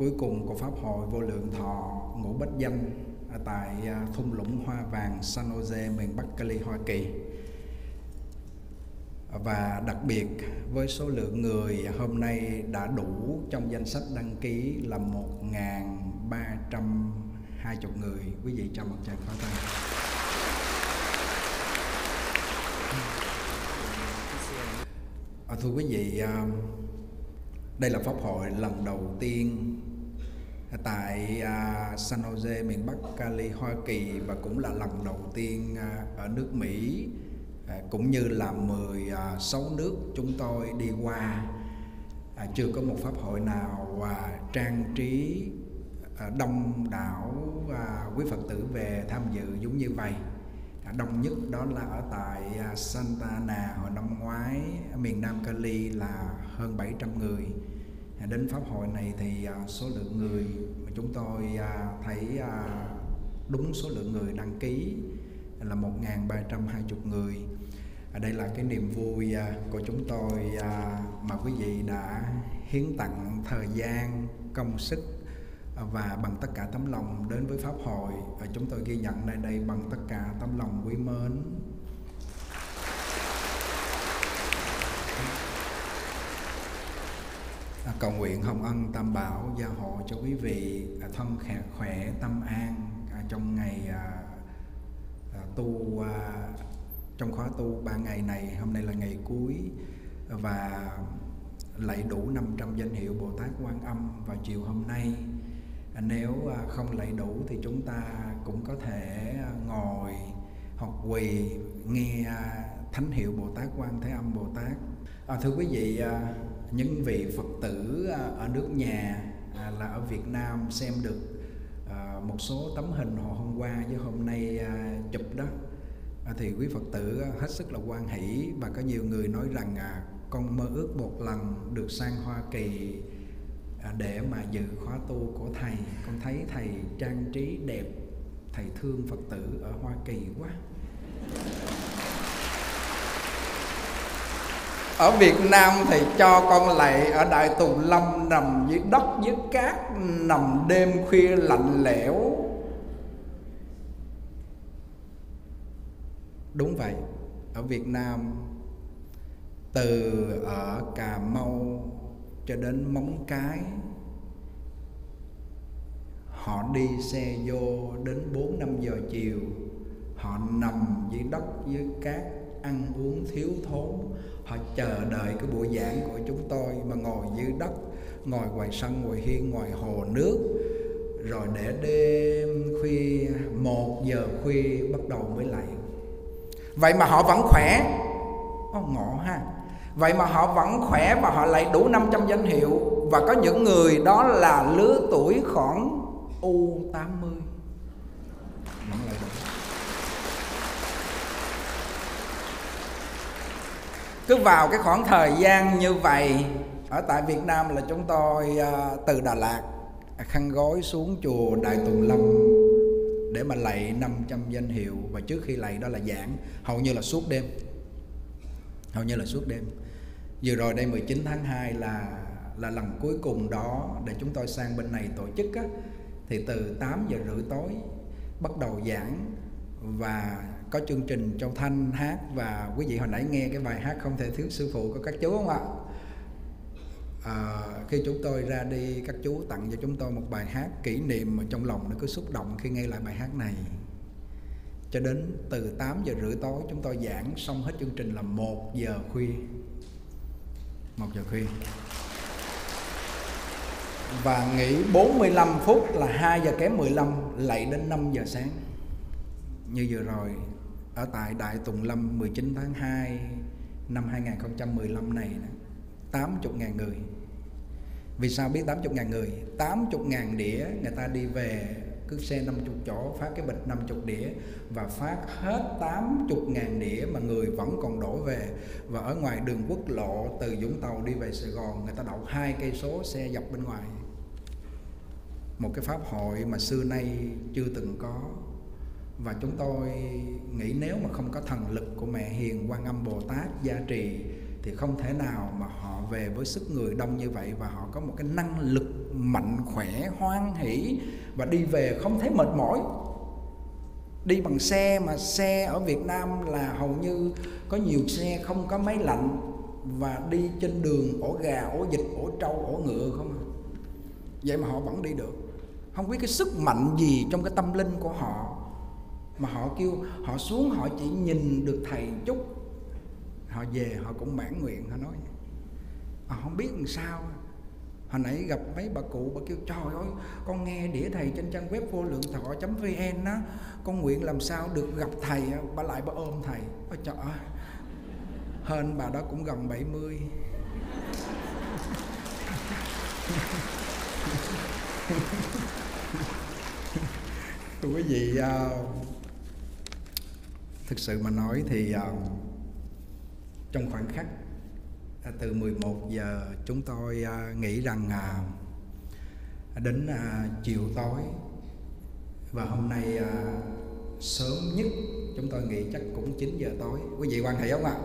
cuối cùng của Pháp hội Vô Lượng Thọ Ngũ Bách Danh tại thung lũng hoa vàng San Jose, miền Bắc Cali, Hoa Kỳ. Và đặc biệt với số lượng người hôm nay đã đủ trong danh sách đăng ký là một nghìn ba trăm hai mươi người. Quý vị cho một tràng pháo tay. À, thưa quý vị, đây là pháp hội lần đầu tiên tại San Jose, miền Bắc Cali, Hoa Kỳ, và cũng là lần đầu tiên ở nước Mỹ, cũng như là mười sáu nước chúng tôi đi qua. À, chưa có một pháp hội nào à, trang trí à, đông đảo à, quý Phật tử về tham dự giống như vậy. À, đông nhất đó là ở tại à, Santa Ana hồi năm ngoái, miền Nam Cali, là hơn bảy trăm người. À, đến pháp hội này thì à, số lượng người mà chúng tôi à, thấy à, đúng số lượng người đăng ký là một nghìn ba trăm hai mươi người. À, đây là cái niềm vui à, của chúng tôi à, mà quý vị đã hiến tặng thời gian, công sức à, và bằng tất cả tấm lòng đến với pháp hội. À, chúng tôi ghi nhận nơi đây bằng tất cả tấm lòng quý mến. À, cầu nguyện hồng ân Tam Bảo gia hộ cho quý vị à, thân khỏe, khỏe tâm an à, trong ngày à, à, tu à, trong khóa tu ba ngày này. Hôm nay là ngày cuối và lạy đủ năm trăm danh hiệu Bồ Tát Quan Âm vào chiều hôm nay. À, nếu không lạy đủ thì chúng ta cũng có thể ngồi hoặc quỳ nghe thánh hiệu Bồ Tát Quan Thế Âm Bồ Tát. À, thưa quý vị, những vị Phật tử ở nước nhà à, là ở Việt Nam xem được à, một số tấm hình hồi hôm qua với hôm nay à, chụp đó, à, thì quý Phật tử hết sức là hoan hỷ, và có nhiều người nói rằng à, con mơ ước một lần được sang Hoa Kỳ à, để mà dự khóa tu của thầy. Con thấy thầy trang trí đẹp, thầy thương Phật tử ở Hoa Kỳ quá. Ở Việt Nam thì cho con lạy ở Đại Tùng Lâm, nằm dưới đất dưới cát, nằm đêm khuya lạnh lẽo. Đúng vậy, ở Việt Nam từ ở Cà Mau cho đến Móng Cái, họ đi xe vô đến bốn năm giờ chiều, họ nằm dưới đất dưới cát, ăn uống thiếu thốn. Họ chờ đợi cái buổi giảng của chúng tôi mà ngồi dưới đất, ngồi ngoài sân, ngồi hiên, ngoài hồ nước, rồi để đêm khuya, một giờ khuya bắt đầu mới lạy. Vậy mà họ vẫn khỏe. Ô, ngộ ha. Vậy mà họ vẫn khỏe và họ lại đủ năm trăm danh hiệu. Và có những người đó là lứa tuổi khoảng U tám mươi vẫn lại đủ. Cứ vào cái khoảng thời gian như vậy, ở tại Việt Nam là chúng tôi uh, từ Đà Lạt khăn gói xuống chùa Đại Tùng Lâm để mà lạy năm trăm danh hiệu. Và trước khi lạy đó là giảng, hầu như là suốt đêm. Hầu như là suốt đêm. Vừa rồi đây mười chín tháng hai là là lần cuối cùng đó để chúng tôi sang bên này tổ chức á, thì từ tám giờ rưỡi tối bắt đầu giảng và có chương trình Châu Thanh hát. Và quý vị hồi nãy nghe cái bài hát Không Thể Thiếu Sư Phụ của các chú không ạ? À, khi chúng tôi ra đi, các chú tặng cho chúng tôi một bài hát kỷ niệm mà trong lòng nó cứ xúc động khi nghe lại bài hát này. Cho đến từ tám giờ rưỡi tối chúng tôi giảng xong hết chương trình là một giờ khuya. một giờ khuya. Và nghỉ bốn mươi lăm phút là hai giờ kém mười lăm, lạy đến năm giờ sáng. Như vừa rồi ở tại Đại Tùng Lâm mười chín tháng hai năm hai nghìn không trăm mười lăm này, tám mươi nghìn người. Vì sao biết tám mươi nghìn người? tám mươi nghìn đĩa người ta đi về, cứ xe năm mươi chỗ phát cái bịch năm mươi đĩa, và phát hết tám mươi nghìn đĩa mà người vẫn còn đổ về. Và ở ngoài đường quốc lộ từ Vũng Tàu đi về Sài Gòn, người ta đậu hai cây số xe dọc bên ngoài. Một cái pháp hội mà xưa nay chưa từng có. Và chúng tôi nghĩ nếu mà không có thần lực của Mẹ Hiền Quan Âm Bồ Tát gia trì thì không thể nào mà họ về với sức người đông như vậy, và họ có một cái năng lực mạnh khỏe, hoan hỷ và đi về không thấy mệt mỏi. Đi bằng xe, mà xe ở Việt Nam là hầu như có nhiều xe không có máy lạnh, và đi trên đường ổ gà, ổ vịt, ổ trâu, ổ ngựa không à. Vậy mà họ vẫn đi được. Không biết cái sức mạnh gì trong cái tâm linh của họ mà họ kêu họ xuống, họ chỉ nhìn được thầy chút, họ về họ cũng mãn nguyện. Họ nói họ không biết làm sao. Hồi nãy gặp mấy bà cụ, bà kêu trời ơi, con nghe đĩa thầy trên trang web vô lượng thọ chấm vn á, con nguyện làm sao được gặp thầy. Bà lại bà ôm thầy. Ôi trời ơi, hên bà đó cũng gần bảy mươi. Thưa quý vị, uh, thực sự mà nói thì uh, trong khoảnh khắc uh, từ mười một giờ chúng tôi uh, nghĩ rằng uh, đến uh, chiều tối, và hôm nay uh, sớm nhất chúng tôi nghĩ chắc cũng chín giờ tối. Quý vị quan hệ không ạ?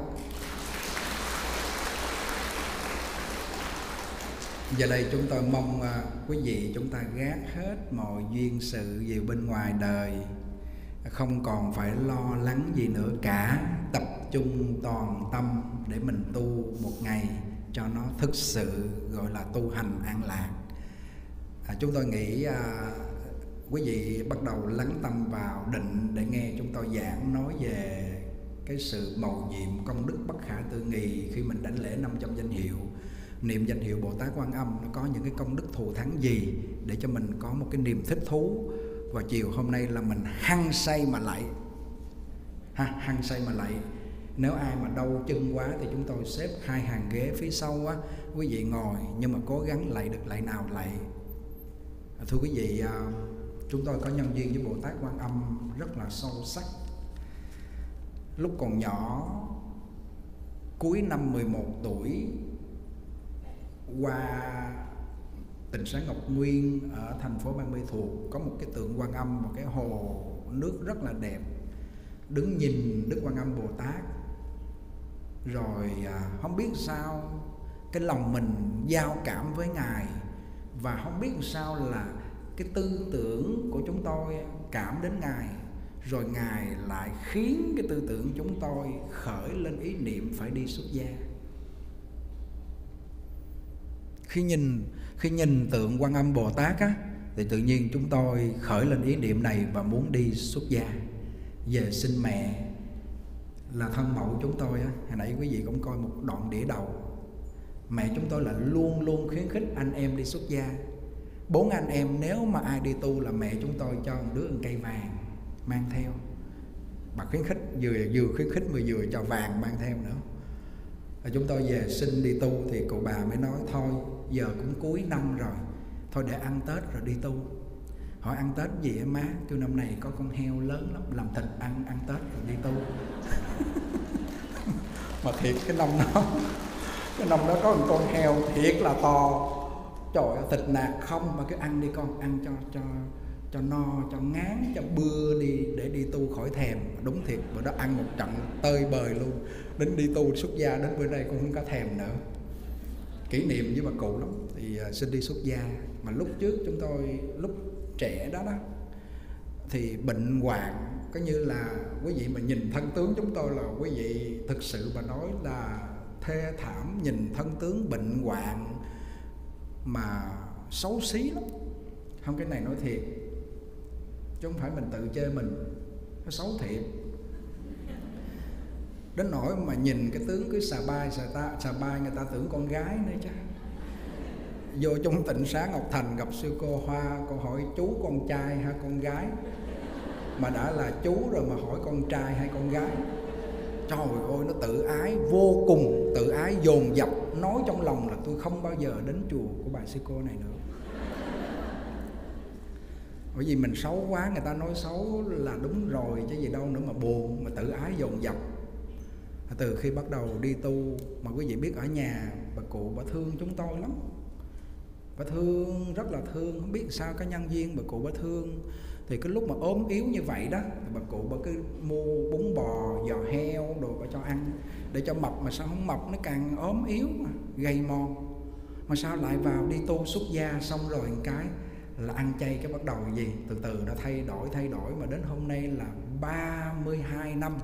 Giờ đây chúng tôi mong uh, quý vị chúng ta gác hết mọi duyên sự gì bên ngoài đời, không còn phải lo lắng gì nữa cả, tập trung toàn tâm để mình tu một ngày cho nó thực sự gọi là tu hành an lạc. À, chúng tôi nghĩ uh, quý vị bắt đầu lắng tâm vào định để nghe chúng tôi giảng nói về cái sự mầu nhiệm công đức bất khả tư nghị khi mình đảnh lễ năm trăm danh hiệu, niệm danh hiệu Bồ Tát Quan Âm nó có những cái công đức thù thắng gì để cho mình có một cái niềm thích thú. Và chiều hôm nay là mình hăng say mà lạy ha, hăng say mà lạy. Nếu ai mà đau chân quá thì chúng tôi xếp hai hàng ghế phía sau á, quý vị ngồi nhưng mà cố gắng lạy được lạy nào lạy. Thưa quý vị, chúng tôi có nhân duyên với Bồ Tát Quan Âm rất là sâu sắc. Lúc còn nhỏ, cuối năm mười một tuổi, qua tỉnh Sáng Ngọc Nguyên ở thành phố Ban Mê Thuột có một cái tượng Quan Âm, một cái hồ nước rất là đẹp. Đứng nhìn Đức Quan Âm Bồ Tát, rồi à, không biết sao cái lòng mình giao cảm với Ngài, và không biết sao là cái tư tưởng của chúng tôi cảm đến Ngài, rồi Ngài lại khiến cái tư tưởng chúng tôi khởi lên ý niệm phải đi xuất gia. Khi nhìn khi nhìn tượng Quan Âm Bồ Tát á, thì tự nhiên chúng tôi khởi lên ý niệm này và muốn đi xuất gia về sinh mẹ là thân mẫu chúng tôi á. Hồi nãy quý vị cũng coi một đoạn đĩa đầu, mẹ chúng tôi là luôn luôn khuyến khích anh em đi xuất gia. Bốn anh em nếu mà ai đi tu là mẹ chúng tôi cho một đứa một cây vàng mang theo. Bà khuyến khích, vừa vừa khuyến khích mà vừa cho vàng mang theo nữa. Rồi chúng tôi về sinh đi tu thì cụ bà mới nói thôi giờ cũng cuối năm rồi, thôi để ăn Tết rồi đi tu. Hỏi ăn Tết gì em má? Kêu năm này có con heo lớn lắm, làm thịt ăn, ăn Tết rồi đi tu. Mà thiệt cái năm đó, cái năm đó có một con heo thiệt là to, trời ơi, thịt nạc không, mà cứ ăn đi con, ăn cho cho cho no, cho ngán, cho bưa đi để đi tu khỏi thèm. Đúng thiệt, bữa đó ăn một trận tơi bời luôn. Đến đi tu xuất gia đến bữa nay cũng không có thèm nữa. Kỷ niệm với bà cụ lắm. Thì uh, xin đi xuất gia. Mà lúc trước chúng tôi, lúc trẻ đó đó, thì bệnh hoạn, có như là quý vị mà nhìn thân tướng chúng tôi là quý vị thực sự mà nói là thê thảm. Nhìn thân tướng bệnh hoạn mà xấu xí lắm. Không, cái này nói thiệt, chứ không phải mình tự chê mình, nó xấu thiệt. Đến nỗi mà nhìn cái tướng cứ xà bai xà, ta, xà bai người ta tưởng con gái nữa chứ. Vô trong Tịnh Xá Ngọc Thành gặp sư cô Hoa, cô hỏi chú con trai hay con gái, mà đã là chú rồi mà hỏi con trai hay con gái. Trời ơi, nó tự ái vô cùng, tự ái dồn dập, nói trong lòng là tôi không bao giờ đến chùa của bà sư cô này nữa. Bởi vì mình xấu quá, người ta nói xấu là đúng rồi chứ gì đâu nữa mà buồn, mà tự ái dồn dập. Từ khi bắt đầu đi tu, mà quý vị biết ở nhà bà cụ bà thương chúng tôi lắm. Bà thương, rất là thương, không biết sao cái nhân duyên bà cụ bà thương. Thì cái lúc mà ốm yếu như vậy đó, thì bà cụ bà cứ mua bún bò, giò heo đồ bà cho ăn để cho mập, mà sao không mập, nó càng ốm yếu mà gầy mòn. Mà sao lại vào đi tu xuất gia xong rồi một cái là ăn chay, cái bắt đầu gì từ từ nó thay đổi thay đổi mà đến hôm nay là ba mươi hai năm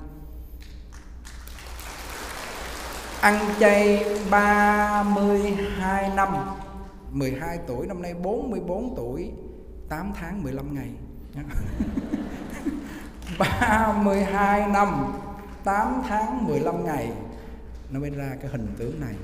ăn chay. Ba mươi hai năm, mười hai tuổi, năm nay bốn mươi bốn tuổi, tám tháng mười lăm ngày. Ba mươi hai năm, tám tháng mười lăm ngày nó mới ra cái hình tướng này.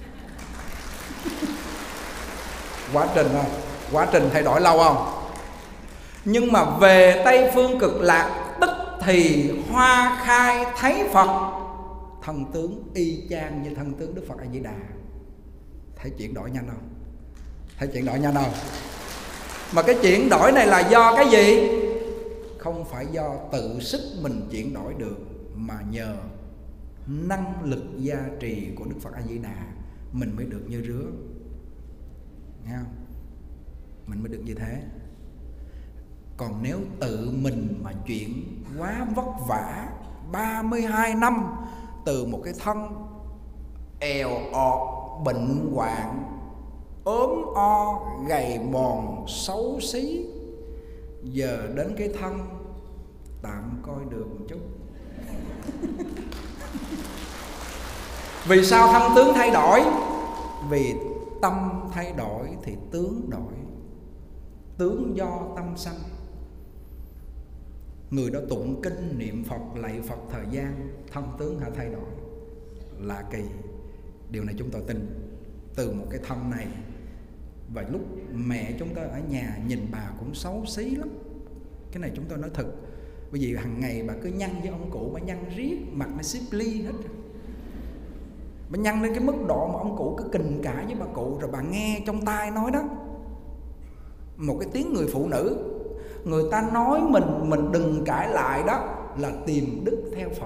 Quá trình không? Quá trình thay đổi lâu không? Nhưng mà về Tây Phương Cực Lạc tức thì hoa khai thấy Phật, thân tướng y chang như thân tướng Đức Phật A Di Đà. Thấy chuyển đổi nhanh không? Thấy chuyển đổi nhanh không? Mà cái chuyển đổi này là do cái gì? Không phải do tự sức mình chuyển đổi được, mà nhờ năng lực gia trì của Đức Phật A Di Đà mình mới được như rứa. Nghe không? Mình mới được như thế. Còn nếu tự mình mà chuyển quá vất vả ba mươi hai năm, từ một cái thân èo ọt, bệnh hoạn, ốm o, gầy mòn, xấu xí, giờ đến cái thân tạm coi được một chút. Vì sao thân tướng thay đổi? Vì tâm thay đổi thì tướng đổi. Tướng do tâm sanh. Người đó tụng kinh niệm Phật, lạy Phật thời gian, thân tướng hả thay đổi. Lạ kỳ. Điều này chúng tôi tin. Từ một cái thân này, và lúc mẹ chúng tôi ở nhà nhìn bà cũng xấu xí lắm. Cái này chúng tôi nói thật. Bởi vì hàng ngày bà cứ nhăn với ông cụ, bà nhăn riết, mặt nó xếp ly hết. Bà nhăn đến cái mức độ mà ông cụ cứ kình cả với bà cụ. Rồi bà nghe trong tai nói đó, một cái tiếng người phụ nữ, người ta nói mình mình đừng cãi lại đó là tìm đức theo Phật.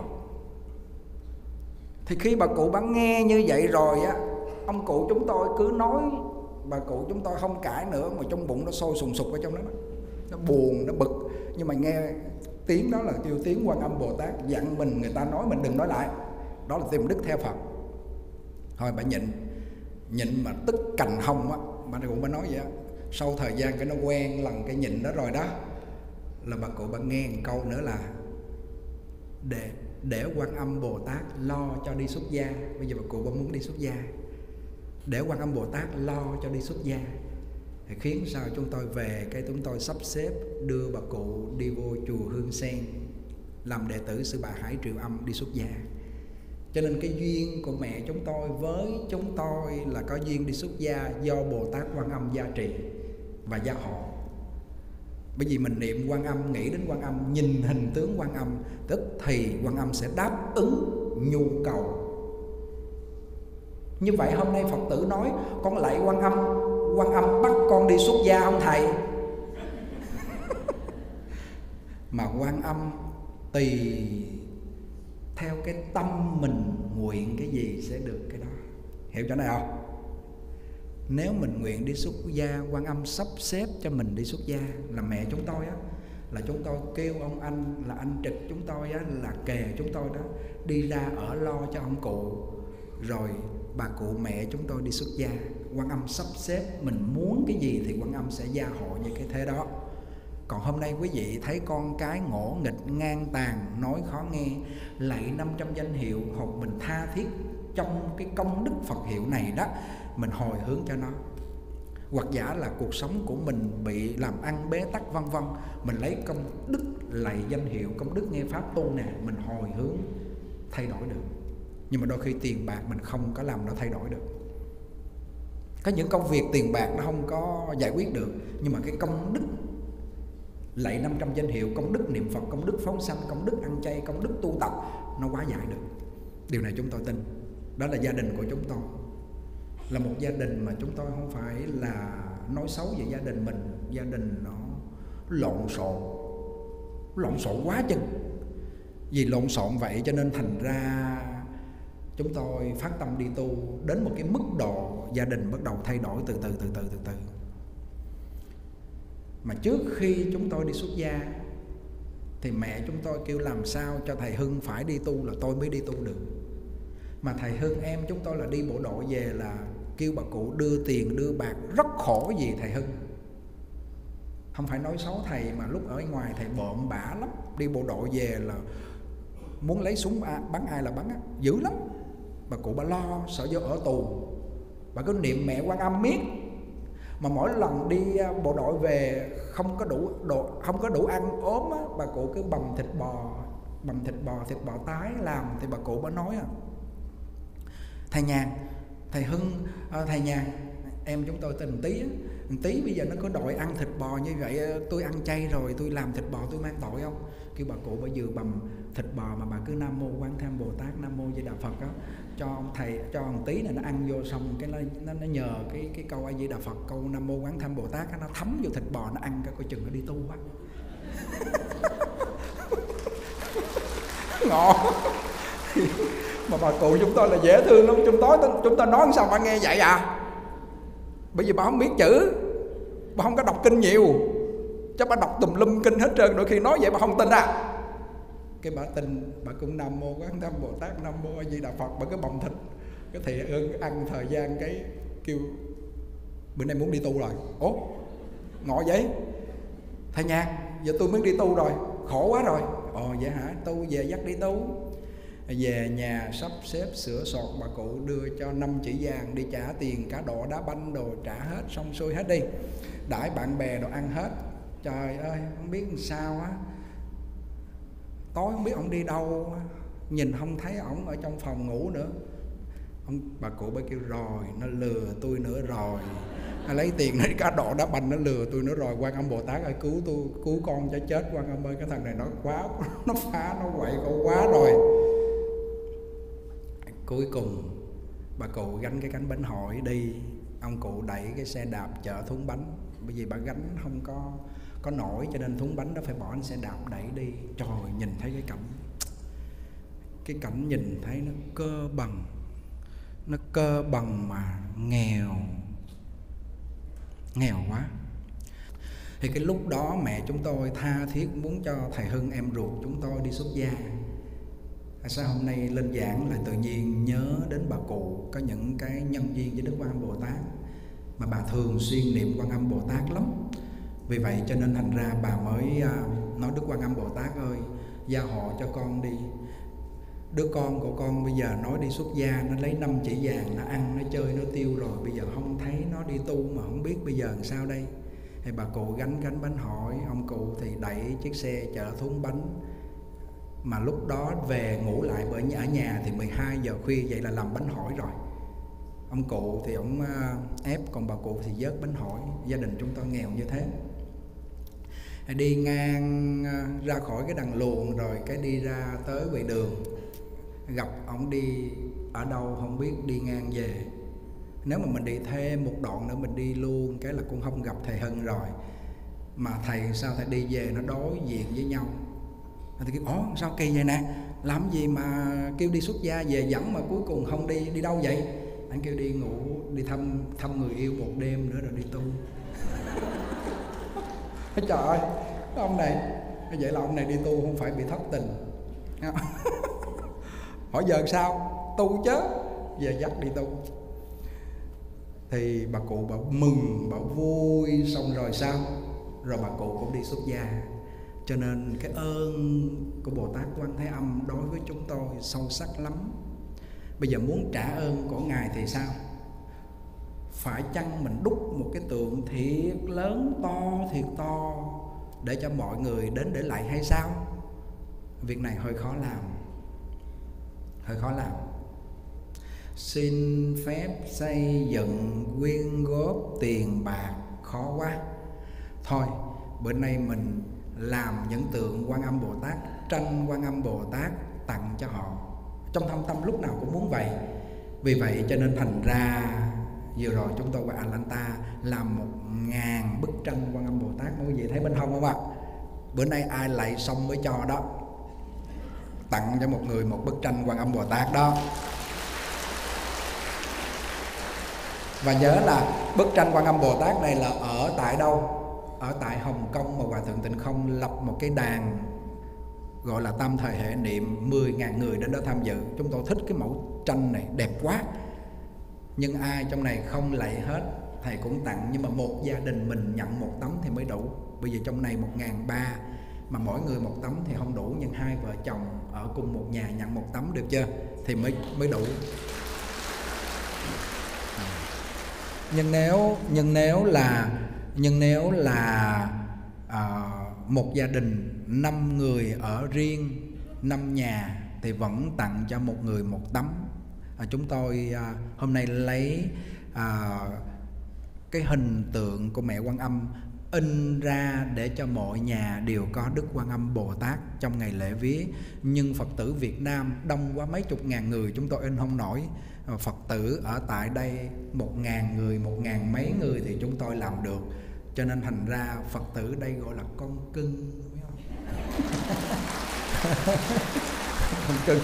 Thì khi bà cụ bà nghe như vậy rồi á, ông cụ chúng tôi cứ nói, bà cụ chúng tôi không cãi nữa, mà trong bụng nó sôi sùng sục ở trong đó, nó buồn, nó bực. Nhưng mà nghe tiếng đó là kêu tiếng Quan Âm Bồ Tát dặn mình, người ta nói mình đừng nói lại, đó là tìm đức theo Phật. Thôi bà nhịn, nhịn mà tức cành hông á, bà cũng bà nói vậy á. Sau thời gian cái nó quen lần cái nhịn đó rồi đó, là bà cụ bà nghe một câu nữa là để để Quan Âm Bồ Tát lo cho đi xuất gia. Bây giờ bà cụ bà muốn đi xuất gia, để Quan Âm Bồ Tát lo cho đi xuất gia. Thì khiến sao chúng tôi về cái chúng tôi sắp xếp đưa bà cụ đi vô chùa Hương Sen làm đệ tử Sư Bà Hải Triều Âm đi xuất gia. Cho nên cái duyên của mẹ chúng tôi với chúng tôi là có duyên đi xuất gia do Bồ Tát Quan Âm gia trì và gia hộ. Bởi vì mình niệm Quan Âm, nghĩ đến Quan Âm, nhìn hình tướng Quan Âm, tức thì Quan Âm sẽ đáp ứng nhu cầu. Như vậy hôm nay Phật tử nói con lạy Quan Âm, Quan Âm bắt con đi xuất gia không thầy? Mà Quan Âm tùy theo cái tâm mình nguyện cái gì sẽ được cái đó. Hiểu chỗ này không? Nếu mình nguyện đi xuất gia, Quan Âm sắp xếp cho mình đi xuất gia. Là mẹ chúng tôi á, là chúng tôi kêu ông anh là anh Trực chúng tôi á, là kề chúng tôi đó, đi ra ở lo cho ông cụ. Rồi bà cụ mẹ chúng tôi đi xuất gia, Quan Âm sắp xếp mình muốn cái gì thì Quan Âm sẽ gia hộ như cái thế đó. Còn hôm nay quý vị thấy con cái ngỗ nghịch ngang tàn, nói khó nghe, lạy năm trăm danh hiệu, hoặc mình tha thiết trong cái công đức Phật hiệu này đó, mình hồi hướng cho nó. Hoặc giả là cuộc sống của mình bị làm ăn bế tắc vân vân, mình lấy công đức lạy danh hiệu, công đức nghe pháp tu nè, mình hồi hướng thay đổi được. Nhưng mà đôi khi tiền bạc mình không có làm nó thay đổi được. Có những công việc tiền bạc nó không có giải quyết được, nhưng mà cái công đức lạy năm trăm danh hiệu, công đức niệm Phật, công đức phóng sanh, công đức ăn chay, công đức tu tập, nó quá giải được. Điều này chúng tôi tin. Đó là gia đình của chúng tôi, là một gia đình mà chúng tôi không phải là nói xấu về gia đình mình. Gia đình nó lộn xộn, lộn xộn quá chừng. Vì lộn xộn vậy cho nên thành ra chúng tôi phát tâm đi tu đến một cái mức độ gia đình bắt đầu thay đổi từ từ từ từ từ từ. Mà trước khi chúng tôi đi xuất gia thì mẹ chúng tôi kêu làm sao cho thầy Hưng phải đi tu là tôi mới đi tu được. Mà thầy Hưng em chúng tôi là đi bộ đội về là kêu bà cụ đưa tiền đưa bạc, rất khổ gì thầy Hưng. Không phải nói xấu thầy, mà lúc ở ngoài thầy bộm bả lắm. Đi bộ đội về là muốn lấy súng bắn ai là bắn, dữ lắm. Bà cụ bà lo sợ vô ở tù, bà cứ niệm mẹ Quan Âm miết. Mà mỗi lần đi bộ đội về không có đủ đồ, không có đủ ăn ốm á, bà cụ cứ bầm thịt bò, bầm thịt bò, thịt bò tái làm. Thì bà cụ bà nói: thầy Nhàn, thầy Hưng, thầy Nhàn, em chúng tôi tên Tí á, Tí bây giờ nó có đòi ăn thịt bò như vậy, tôi ăn chay rồi, tôi làm thịt bò tôi mang tội không? Kêu bà cụ bà vừa bầm thịt bò mà bà cứ Nam Mô Quán Tham Bồ Tát, Nam Mô Di Đà Phật á, cho ông thầy, cho ông Tí này nó ăn vô xong cái nó nó, nó nhờ cái cái câu A Di Đà Phật, câu Nam Mô Quán Tham Bồ Tát, nó thấm vô thịt bò nó ăn, cái coi chừng nó đi tu quá. Ngộ. Mà bà cụ chúng tôi là dễ thương lắm, chúng tôi chúng tôi nói sao bà nghe vậy à? Bởi vì bà không biết chữ, bà không có đọc kinh nhiều, chắc bà đọc tùm lum kinh hết trơn, đôi khi nói vậy bà không tin à. Cái bà tin, bà cũng Nam Mô Quán Tham Bồ Tát, Nam Mô A Di Đà Phật, bà cứ bầm thịt. Cái thầy Hưng ăn thời gian cái kêu bữa nay muốn đi tu rồi. Ủa ngộ vậy thầy Nhàn, giờ tôi muốn đi tu rồi, khổ quá rồi. Ồ vậy hả, tu về dắt đi tu. Về nhà sắp xếp sửa soạn, bà cụ đưa cho năm chỉ vàng đi trả tiền cá độ đá banh đồ, trả hết xong xuôi hết đi, đãi bạn bè đồ ăn hết. Trời ơi không biết làm sao á, tối không biết ổng đi đâu, nhìn không thấy ổng ở trong phòng ngủ nữa. Ông, bà cụ bà kêu rồi nó lừa tôi nữa rồi, nó lấy tiền này cá độ đá banh nó lừa tôi nữa rồi. Quan Âm Bồ Tát ơi cứu tôi, cứu con cho chết. Quan Âm ơi cái thằng này nó quá, nó phá, nó quậy con quá rồi. Cuối cùng bà cụ gánh cái cánh bánh hỏi đi, ông cụ đẩy cái xe đạp chở thúng bánh, bởi vì bà gánh không có có nổi cho nên thúng bánh đó phải bỏ anh xe đạp đẩy đi. Trời, nhìn thấy cái cảnh, cái cảnh nhìn thấy nó cơ bằng, nó cơ bằng mà nghèo, nghèo quá. Thì cái lúc đó mẹ chúng tôi tha thiết muốn cho thầy Hưng em ruột chúng tôi đi xuất gia. Sao hôm nay lên giảng lại tự nhiên nhớ đến bà cụ có những cái nhân duyên với Đức Quan Âm Bồ Tát, mà bà thường xuyên niệm Quan Âm Bồ Tát lắm. Vì vậy cho nên thành ra bà mới nói Đức Quan Âm Bồ Tát ơi, gia hộ cho con đi. Đứa con của con bây giờ nói đi xuất gia, nó lấy năm chỉ vàng, nó ăn, nó chơi, nó tiêu rồi. Bây giờ không thấy nó đi tu mà không biết bây giờ làm sao đây. Thì bà cụ gánh gánh bánh hỏi, ông cụ thì đẩy chiếc xe chở thúng bánh. Mà lúc đó về ngủ lại bởi ở nhà thì mười hai giờ khuya, vậy là làm bánh hỏi rồi. Ông cụ thì ông ép, còn bà cụ thì vớt bánh hỏi. Gia đình chúng tôi nghèo như thế. Đi ngang ra khỏi cái đằng luồng rồi cái đi ra tới ngoài đường, gặp ông đi ở đâu không biết, đi ngang về. Nếu mà mình đi thêm một đoạn nữa mình đi luôn cái là cũng không gặp thầy Hưng rồi. Mà thầy sao thầy đi về nó đối diện với nhau. Thầy kêu ủa sao kỳ vậy nè, làm gì mà kêu đi xuất gia về dẫn mà cuối cùng không đi, đi đâu vậy? Anh kêu đi ngủ, đi thăm thăm người yêu một đêm nữa rồi đi tu. Trời ơi, ông này, vậy là ông này đi tu không phải bị thất tình. Hỏi giờ sao? Tu chứ, về dắt đi tu. Thì bà cụ bà mừng, bà vui, xong rồi sao? Rồi bà cụ cũng đi xuất gia. Cho nên cái ơn của Bồ Tát Quan Thế Âm đối với chúng tôi sâu sắc lắm. Bây giờ muốn trả ơn của Ngài thì sao? Phải chăng mình đúc một cái tượng thiệt lớn to, thiệt to để cho mọi người đến để lại hay sao? Việc này hơi khó làm, hơi khó làm. Xin phép xây dựng quyên góp tiền bạc khó quá. Thôi bữa nay mình làm những tượng Quan Âm Bồ Tát, tranh Quan Âm Bồ Tát tặng cho họ. Trong thâm tâm lúc nào cũng muốn vậy. Vì vậy cho nên thành ra vừa rồi chúng tôi qua Atlanta làm một ngàn bức tranh Quan Âm Bồ Tát. Mọi người thấy bên hông không ạ? Bữa nay ai lại xong mới cho đó, tặng cho một người một bức tranh Quan Âm Bồ Tát đó. Và nhớ là bức tranh Quan Âm Bồ Tát này là ở tại đâu? ở tại Hồng Kông mà Hòa Thượng Tịnh Không lập một cái đàn gọi là tam thời hệ niệm, mười nghìn người đến đó tham dự. Chúng tôi thích cái mẫu tranh này, đẹp quá. Nhưng ai trong này không lạy hết, thầy cũng tặng. Nhưng mà một gia đình mình nhận một tấm thì mới đủ. Bây giờ trong này một nghìn ba trăm, mà mỗi người một tấm thì không đủ. Nhưng hai vợ chồng ở cùng một nhà nhận một tấm được chưa, thì mới mới đủ. Nhưng nếu nhưng nếu là nhưng nếu là à, một gia đình năm người ở riêng, năm nhà thì vẫn tặng cho một người một tấm. À, chúng tôi à, hôm nay lấy à, cái hình tượng của mẹ Quan Âm in ra để cho mọi nhà đều có Đức Quan Âm Bồ Tát trong ngày lễ vía. Nhưng Phật tử Việt Nam đông quá, mấy chục ngàn người chúng tôi in không nổi. Phật tử ở tại đây một ngàn người, một ngàn mấy người thì chúng tôi làm được. Cho nên thành ra Phật tử đây gọi là con cưng. Con cưng.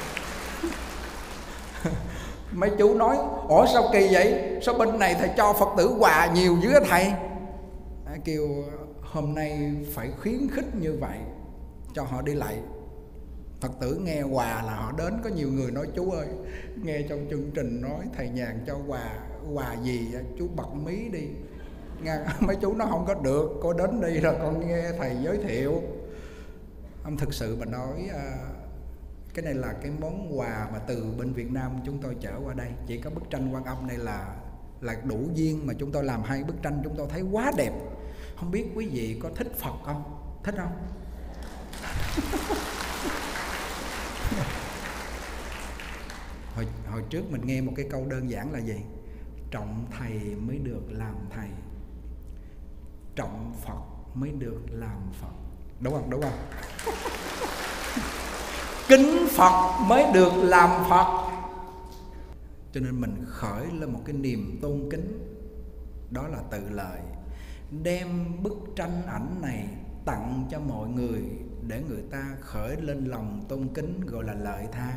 Mấy chú nói, ủa sao kỳ vậy? Sao bên này thầy cho Phật tử quà nhiều dữ thầy? À, kêu hôm nay phải khuyến khích như vậy, cho họ đi lại. Phật tử nghe quà là họ đến. Có nhiều người nói chú ơi, nghe trong chương trình nói thầy Nhàn cho quà, quà gì chú bật mí đi. Nghe, mấy chú nó không có được, con đến đi rồi con nghe thầy giới thiệu. Ông thực sự mà nói à, cái này là cái món quà mà từ bên Việt Nam chúng tôi chở qua đây. Chỉ có bức tranh Quan Âm này là là đủ duyên mà chúng tôi làm hai bức tranh chúng tôi thấy quá đẹp. Không biết quý vị có thích Phật không? Thích không? Hồi, hồi trước mình nghe một cái câu đơn giản là gì? Trọng thầy mới được làm thầy, trọng Phật mới được làm Phật. Đúng không? Đúng không? Kính Phật mới được làm Phật. Cho nên mình khởi lên một cái niềm tôn kính. Đó là tự lợi. Đem bức tranh ảnh này tặng cho mọi người để người ta khởi lên lòng tôn kính, gọi là lợi tha.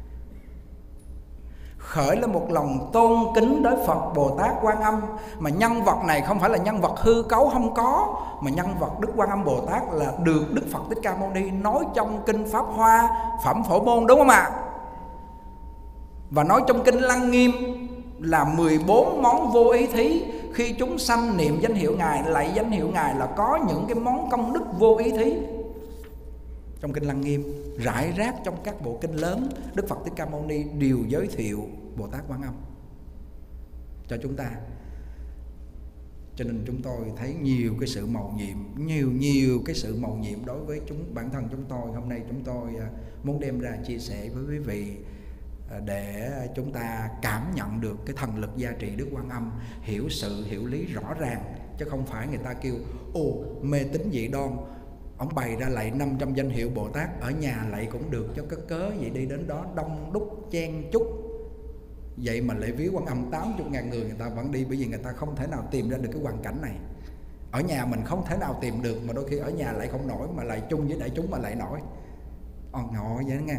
Khởi lên một lòng tôn kính đối Phật Bồ Tát Quan Âm. Mà nhân vật này không phải là nhân vật hư cấu không có, mà nhân vật Đức Quan Âm Bồ Tát là được Đức Phật Thích Ca Mâu Ni nói trong Kinh Pháp Hoa Phẩm Phổ Môn, đúng không ạ? À? Và nói trong Kinh Lăng Nghiêm là mười bốn món vô ý thí. Khi chúng sanh niệm danh hiệu Ngài, lạy danh hiệu Ngài là có những cái món công đức vô ý thí. Trong Kinh Lăng Nghiêm rải rác trong các bộ kinh lớn, Đức Phật Thích Ca Mâu Ni đều giới thiệu Bồ Tát Quan Âm cho chúng ta. Cho nên chúng tôi thấy nhiều cái sự mầu nhiệm, nhiều nhiều cái sự mầu nhiệm đối với chúng bản thân chúng tôi. Hôm nay chúng tôi muốn đem ra chia sẻ với quý vị để chúng ta cảm nhận được cái thần lực gia trị Đức Quan Âm, hiểu sự hiểu lý rõ ràng, chứ không phải người ta kêu ồ mê tín dị đoan. Ông bày ra lạy năm trăm danh hiệu Bồ Tát, ở nhà lạy cũng được cho cái cớ vậy, đi đến đó đông đúc chen chúc. Vậy mà lễ viếng Quan Âm tám mươi ngàn người người ta vẫn đi, bởi vì người ta không thể nào tìm ra được cái hoàn cảnh này. Ở nhà mình không thể nào tìm được, mà đôi khi ở nhà lạy không nổi, mà lạy chung với đại chúng mà lạy nổi. Ồ ngộ vậy đó nghe.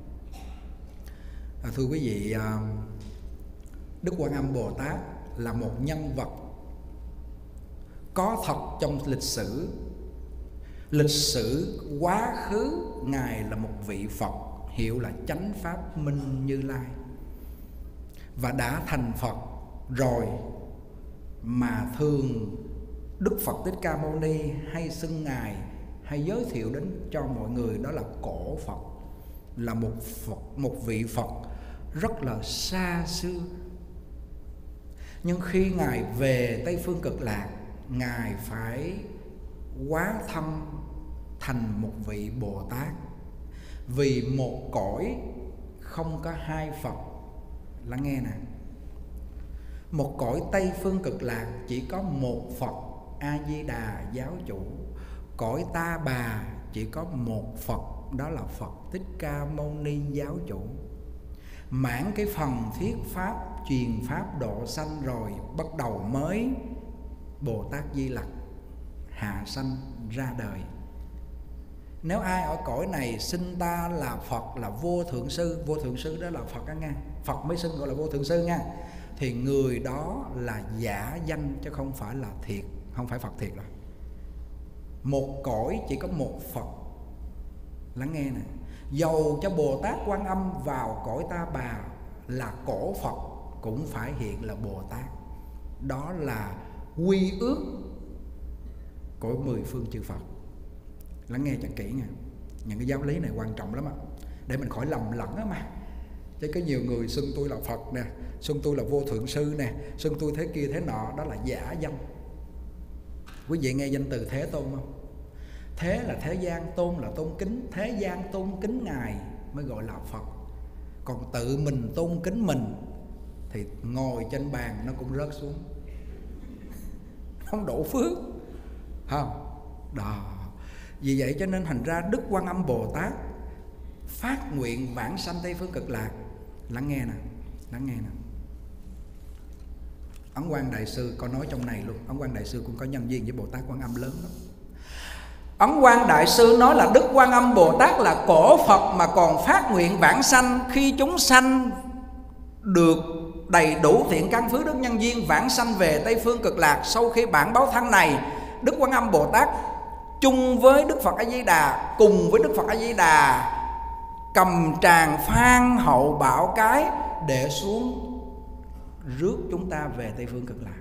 À, thưa quý vị, Đức Quan Âm Bồ Tát là một nhân vật có thật trong lịch sử. Lịch sử quá khứ Ngài là một vị Phật, hiệu là Chánh Pháp Minh Như Lai, và đã thành Phật rồi mà thường Đức Phật Thích Ca Mâu Ni hay xưng Ngài, hay giới thiệu đến cho mọi người đó là cổ Phật, là một Phật, một vị Phật rất là xa xưa. Nhưng khi Ngài về Tây Phương Cực Lạc, Ngài phải hóa thân thành một vị Bồ Tát. Vì một cõi không có hai Phật. Lắng nghe nè. Một cõi Tây Phương Cực Lạc chỉ có một Phật A Di Đà giáo chủ. Cõi Ta Bà chỉ có một Phật, đó là Phật Thích Ca Mâu Ni giáo chủ. Mãn cái phần thuyết pháp, truyền pháp độ sanh rồi, bắt đầu mới Bồ Tát Di Lặc hạ sanh ra đời. Nếu ai ở cõi này xưng ta là Phật, là vô thượng sư, vô thượng sư đó là Phật đó nha, Phật mới xưng gọi là vô thượng sư nha, thì người đó là giả danh chứ không phải là thiệt, không phải Phật thiệt đâu. một cõi chỉ có một Phật. Lắng nghe nè, dầu cho Bồ Tát Quan Âm vào cõi Ta Bà là cổ Phật cũng phải hiện là Bồ Tát. Đó là quy ước của mười phương chư Phật. Lắng nghe cho kỹ nha. Những cái giáo lý này quan trọng lắm á, để mình khỏi lầm lẫn á mà. Chứ có nhiều người xưng tôi là Phật nè, xưng tôi là vô thượng sư nè, xưng tôi thế kia thế nọ, đó là giả danh. Quý vị nghe danh từ Thế Tôn không? Thế là thế gian, tôn là tôn kính. Thế gian tôn kính Ngài mới gọi là Phật. Còn tự mình tôn kính mình thì ngồi trên bàn nó cũng rớt xuống, không độ phước. Không? Đó. Vì vậy cho nên thành ra Đức Quan Âm Bồ Tát phát nguyện vãng sanh Tây Phương Cực Lạc. Lắng nghe nè, lắng nghe nè. Ấn Quang Đại Sư có nói trong này luôn. Ấn Quang Đại Sư cũng có nhân duyên với Bồ Tát Quan Âm lớn lắm. Ấn Quang Đại Sư nói là Đức Quan Âm Bồ Tát là cổ Phật mà còn phát nguyện vãng sanh. Khi chúng sanh được đầy đủ thiện căn phước đức nhân duyên vãng sanh về Tây Phương Cực Lạc, sau khi bản báo thân này, Đức Quan Âm Bồ Tát chung với Đức Phật A Di Đà, cùng với Đức Phật A Di Đà cầm tràng phan hậu bảo cái để xuống rước chúng ta về Tây Phương Cực Lạc.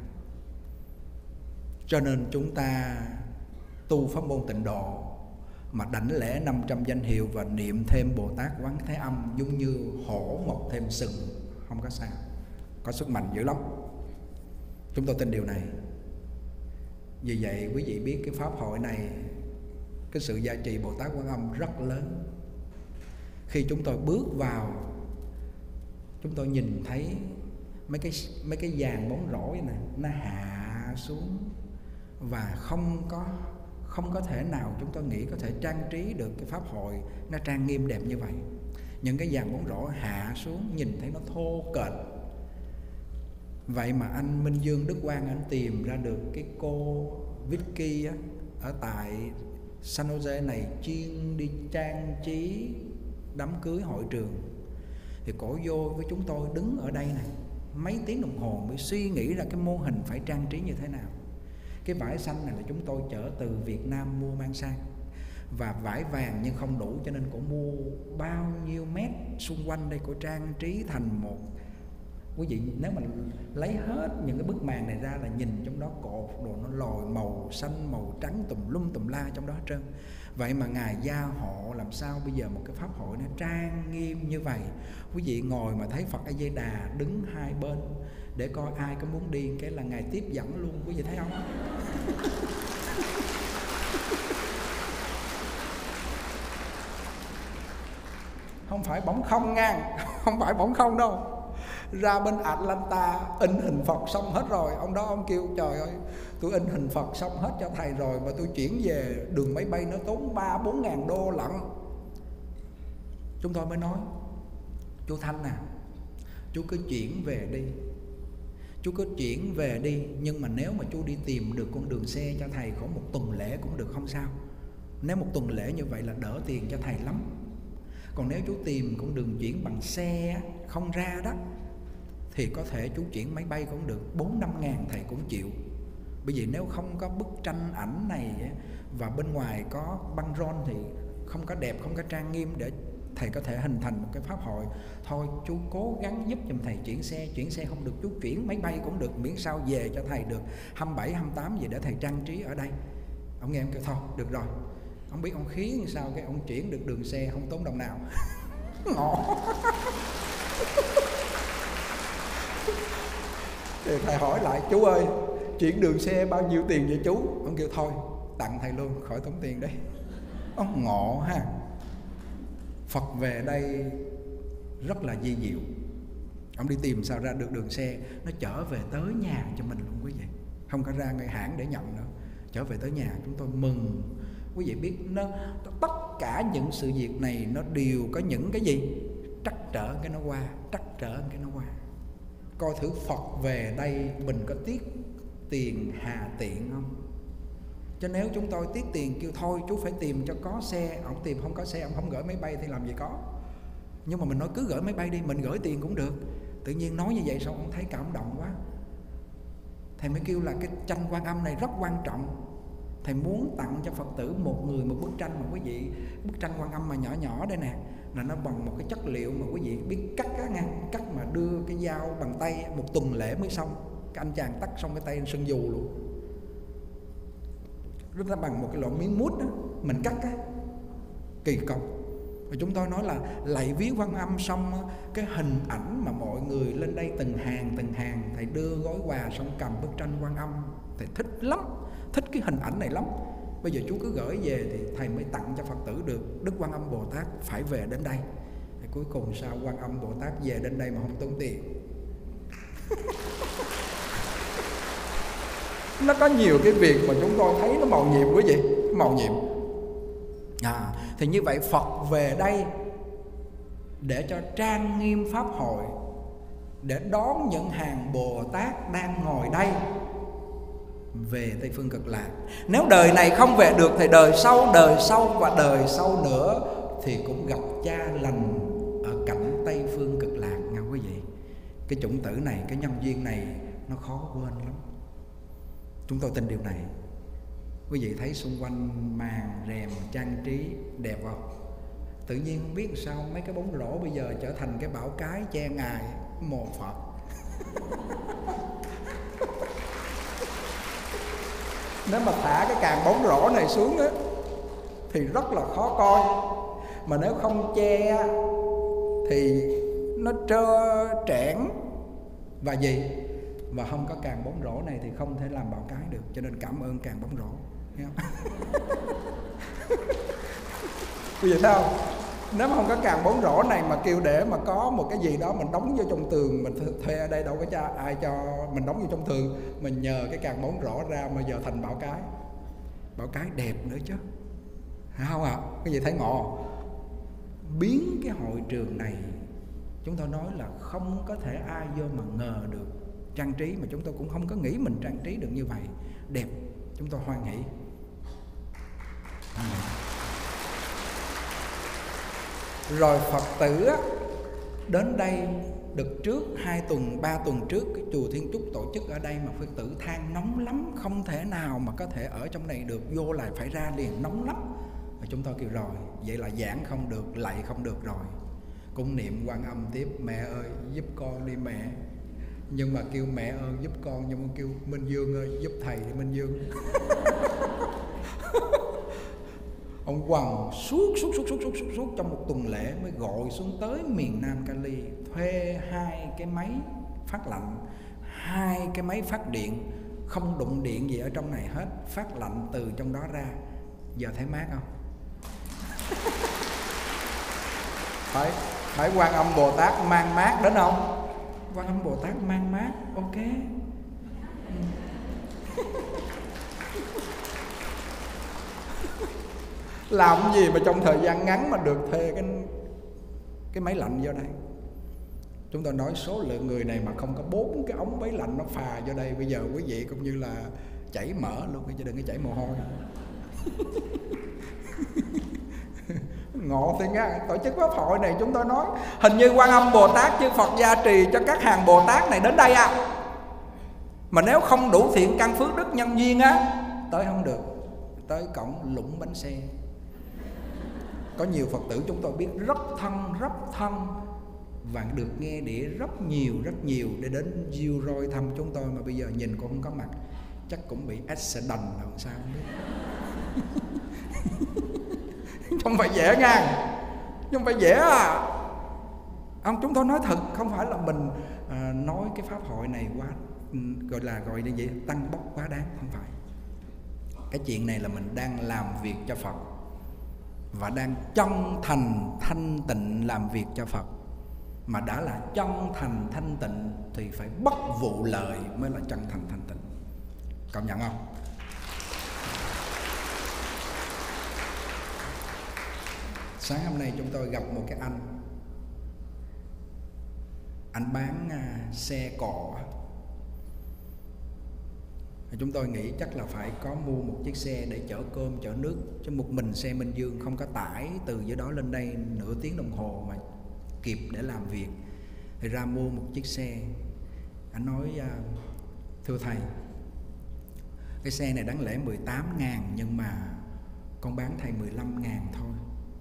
Cho nên chúng ta tu pháp môn Tịnh Độ mà đảnh lễ năm trăm danh hiệu và niệm thêm Bồ Tát Quán Thế Âm giống như hổ mọc thêm sừng, không có sao, có sức mạnh dữ lắm. Chúng tôi tin điều này. Vì vậy quý vị biết cái pháp hội này, cái sự gia trì Bồ Tát Quan Âm rất lớn. Khi chúng tôi bước vào, chúng tôi nhìn thấy mấy cái mấy cái dàn bóng rổ này nó hạ xuống, và không có không có thể nào chúng tôi nghĩ có thể trang trí được cái pháp hội nó trang nghiêm đẹp như vậy. Những cái dàn bóng rổ hạ xuống nhìn thấy nó thô kệch. Vậy mà anh Minh Dương Đức Quang anh tìm ra được cái cô Vicky á, ở tại San Jose này chuyên đi trang trí đám cưới hội trường. Thì cổ vô với chúng tôi đứng ở đây này mấy tiếng đồng hồ mới suy nghĩ ra cái mô hình phải trang trí như thế nào. Cái vải xanh này là chúng tôi chở từ Việt Nam mua mang sang, và vải vàng nhưng không đủ cho nên cổ mua bao nhiêu mét xung quanh đây, cổ trang trí thành một. Quý vị nếu mà lấy hết những cái bức màn này ra là nhìn trong đó cột đồ nó lồi màu xanh màu trắng tùm lum tùm la trong đó hết trơn. Vậy mà Ngài gia hộ làm sao bây giờ một cái pháp hội nó trang nghiêm như vậy. Quý vị ngồi mà thấy Phật A Di Đà đứng hai bên để coi ai có muốn đi, cái là Ngài tiếp dẫn luôn, quý vị thấy không? Không phải bỗng không ngang, không phải bỗng không đâu. Ra bên Atlanta in hình Phật xong hết rồi, ông đó ông kêu trời ơi, tôi in hình Phật xong hết cho thầy rồi mà tôi chuyển về đường máy bay nó tốn ba bốn ngàn đô lận. Chúng tôi mới nói chú Thanh à, chú cứ chuyển về đi, chú cứ chuyển về đi, nhưng mà nếu mà chú đi tìm được con đường xe cho thầy khoảng một tuần lễ cũng được, không sao. Nếu một tuần lễ như vậy là đỡ tiền cho thầy lắm. Còn nếu chú tìm con đường chuyển bằng xe không ra đó thì có thể chú chuyển máy bay cũng được, bốn năm ngàn thầy cũng chịu. Bởi vì nếu không có bức tranh ảnh này và bên ngoài có băng rôn thì không có đẹp, không có trang nghiêm để thầy có thể hình thành một cái pháp hội. Thôi chú cố gắng giúp giùm thầy chuyển xe, chuyển xe không được chú chuyển máy bay cũng được, miễn sao về cho thầy được hai mươi bảy, hai mươi tám gì để thầy trang trí ở đây. Ông nghe em kêu thôi được rồi. Ông biết ông khí như sao, cái ông chuyển được đường xe không tốn đồng nào. Ngộ. Thì thầy hỏi lại chú ơi, chuyển đường xe bao nhiêu tiền vậy chú? Ông kêu thôi tặng thầy luôn, khỏi tốn tiền đấy. Ông ngộ ha. Phật về đây rất là di diệu. Ông đi tìm sao ra được đường xe, nó chở về tới nhà cho mình luôn quý vị, không có ra ngay hãng để nhận nữa, trở về tới nhà. Chúng tôi mừng. Quý vị biết nó, tất cả những sự việc này nó đều có những cái gì trắc trở cái nó qua, trắc trở cái nó qua. Coi thử Phật về đây mình có tiết tiền hà tiện không? Chứ nếu chúng tôi tiết tiền kêu thôi chú phải tìm cho có xe, ông tìm không có xe, ông không gửi máy bay thì làm gì có. Nhưng mà mình nói cứ gửi máy bay đi, mình gửi tiền cũng được. Tự nhiên nói như vậy sao ông thấy cảm động quá. Thầy mới kêu là cái tranh Quan Âm này rất quan trọng. Thầy muốn tặng cho Phật tử một người một bức tranh mà quý vị, bức tranh Quan Âm mà nhỏ nhỏ đây nè, là nó bằng một cái chất liệu mà quý vị biết cắt á nha, cắt mà đưa cái dao bằng tay một tuần lễ mới xong. Cái anh chàng tắt xong cái tay sưng dù luôn. Nó ra bằng một cái loại miếng mút đó, mình cắt á, kỳ công. Và chúng tôi nói là lạy viếng Quan Âm xong, cái hình ảnh mà mọi người lên đây từng hàng từng hàng, thầy đưa gói quà xong cầm bức tranh Quan Âm, thầy thích lắm, thích cái hình ảnh này lắm. Bây giờ chú cứ gửi về thì thầy mới tặng cho Phật tử được. Đức Quan Âm Bồ Tát phải về đến đây. Thì cuối cùng sao Quan Âm Bồ Tát về đến đây mà không tốn tiền. Nó có nhiều cái việc mà chúng tôi thấy nó màu nhiệm quý vị, màu nhiệm. À, thì như vậy Phật về đây để cho trang nghiêm pháp hội, để đón những hàng Bồ Tát đang ngồi đây về Tây Phương Cực Lạc. Nếu đời này không về được thì đời sau, đời sau và đời sau nữa thì cũng gặp cha lành ở cảnh Tây Phương Cực Lạc nha quý vị. Cái chủng tử này, cái nhân duyên này nó khó quên lắm. Chúng tôi tin điều này. Quý vị thấy xung quanh màn rèm trang trí đẹp không? Tự nhiên không biết sao mấy cái bóng rổ bây giờ trở thành cái bảo cái che ngài mồ Phật. Nếu mà thả cái càng bóng rổ này xuống á thì rất là khó coi. Mà nếu không che thì nó trơ trẽn và gì? Và không có càng bóng rổ này thì không thể làm bảo cái được. Cho nên cảm ơn càng bóng rổ. Thấy không? Quý vị thấy không? Nếu mà không có càng bóng rổ này mà kêu để mà có một cái gì đó mình đóng vô trong tường, mình thuê ở đây đâu có cho ai cho mình đóng vô trong tường, mình nhờ cái càng bóng rổ ra mà giờ thành bảo cái. Bảo cái đẹp nữa chứ. Thấy không ạ? À? Cái gì thấy ngộ. Biến cái hội trường này, chúng tôi nói là không có thể ai vô mà ngờ được. Trang trí mà chúng tôi cũng không có nghĩ mình trang trí được như vậy. Đẹp, chúng tôi hoan hỷ. À. Rồi Phật tử á, đến đây đợt trước hai tuần, ba tuần trước, cái chùa Thiên Trúc tổ chức ở đây mà Phật tử than nóng lắm, không thể nào mà có thể ở trong này được, vô lại phải ra liền, nóng lắm. Và chúng tôi kêu rồi, vậy là giảng không được, lạy không được rồi, cũng niệm Quan Âm tiếp. Mẹ ơi giúp con đi mẹ. Nhưng mà kêu mẹ ơi giúp con, nhưng mà kêu Minh Dương ơi giúp thầy đi Minh Dương. Ông quằn suốt suốt suốt suốt suốt suốt suốt trong một tuần lễ mới gọi xuống tới miền Nam Cali, thuê hai cái máy phát lạnh, hai cái máy phát điện, không đụng điện gì ở trong này hết, phát lạnh từ trong đó ra. Giờ thấy mát không? Phải phải Quan Âm Bồ Tát mang mát đến không? Quan Âm Bồ Tát mang mát, ok. Làm gì mà trong thời gian ngắn mà được thuê cái cái máy lạnh vô đây. Chúng tôi nói số lượng người này mà không có bốn cái ống máy lạnh nó phà vô đây, bây giờ quý vị cũng như là chảy mỡ luôn, chứ đừng có chảy mồ hôi. Ngộ thì nghe. Tổ chức pháp hội này chúng tôi nói hình như Quan Âm Bồ Tát chư Phật gia trì cho các hàng Bồ Tát này đến đây à. Mà nếu không đủ thiện căn phước đức nhân duyên á, tới không được. Tới cổng lũng bánh xe. Có nhiều Phật tử chúng tôi biết rất thân, rất thân, và được nghe đĩa rất nhiều, rất nhiều để đến diêu roi thăm chúng tôi, mà bây giờ nhìn cũng không có mặt. Chắc cũng bị accident là làm sao không biết. Không phải dễ nha, không phải dễ à. Ông chúng tôi nói thật, không phải là mình à, nói cái pháp hội này quá gọi là gọi như vậy tăng bốc quá đáng, không phải. Cái chuyện này là mình đang làm việc cho Phật và đang chân thành thanh tịnh làm việc cho Phật. Mà đã là chân thành thanh tịnh thì phải bất vụ lợi mới là chân thành thanh tịnh. Công nhận không? Sáng hôm nay chúng tôi gặp một cái anh Anh bán uh, xe cộ. Chúng tôi nghĩ chắc là phải có mua một chiếc xe để chở cơm, chở nước. Chứ một mình xe Minh Dương không có tải từ dưới đó lên đây nửa tiếng đồng hồ mà kịp để làm việc. Thì ra mua một chiếc xe. Anh nói uh, thưa thầy, Cái xe này đáng lẽ mười tám ngàn, nhưng mà con bán thầy mười lăm ngàn thôi.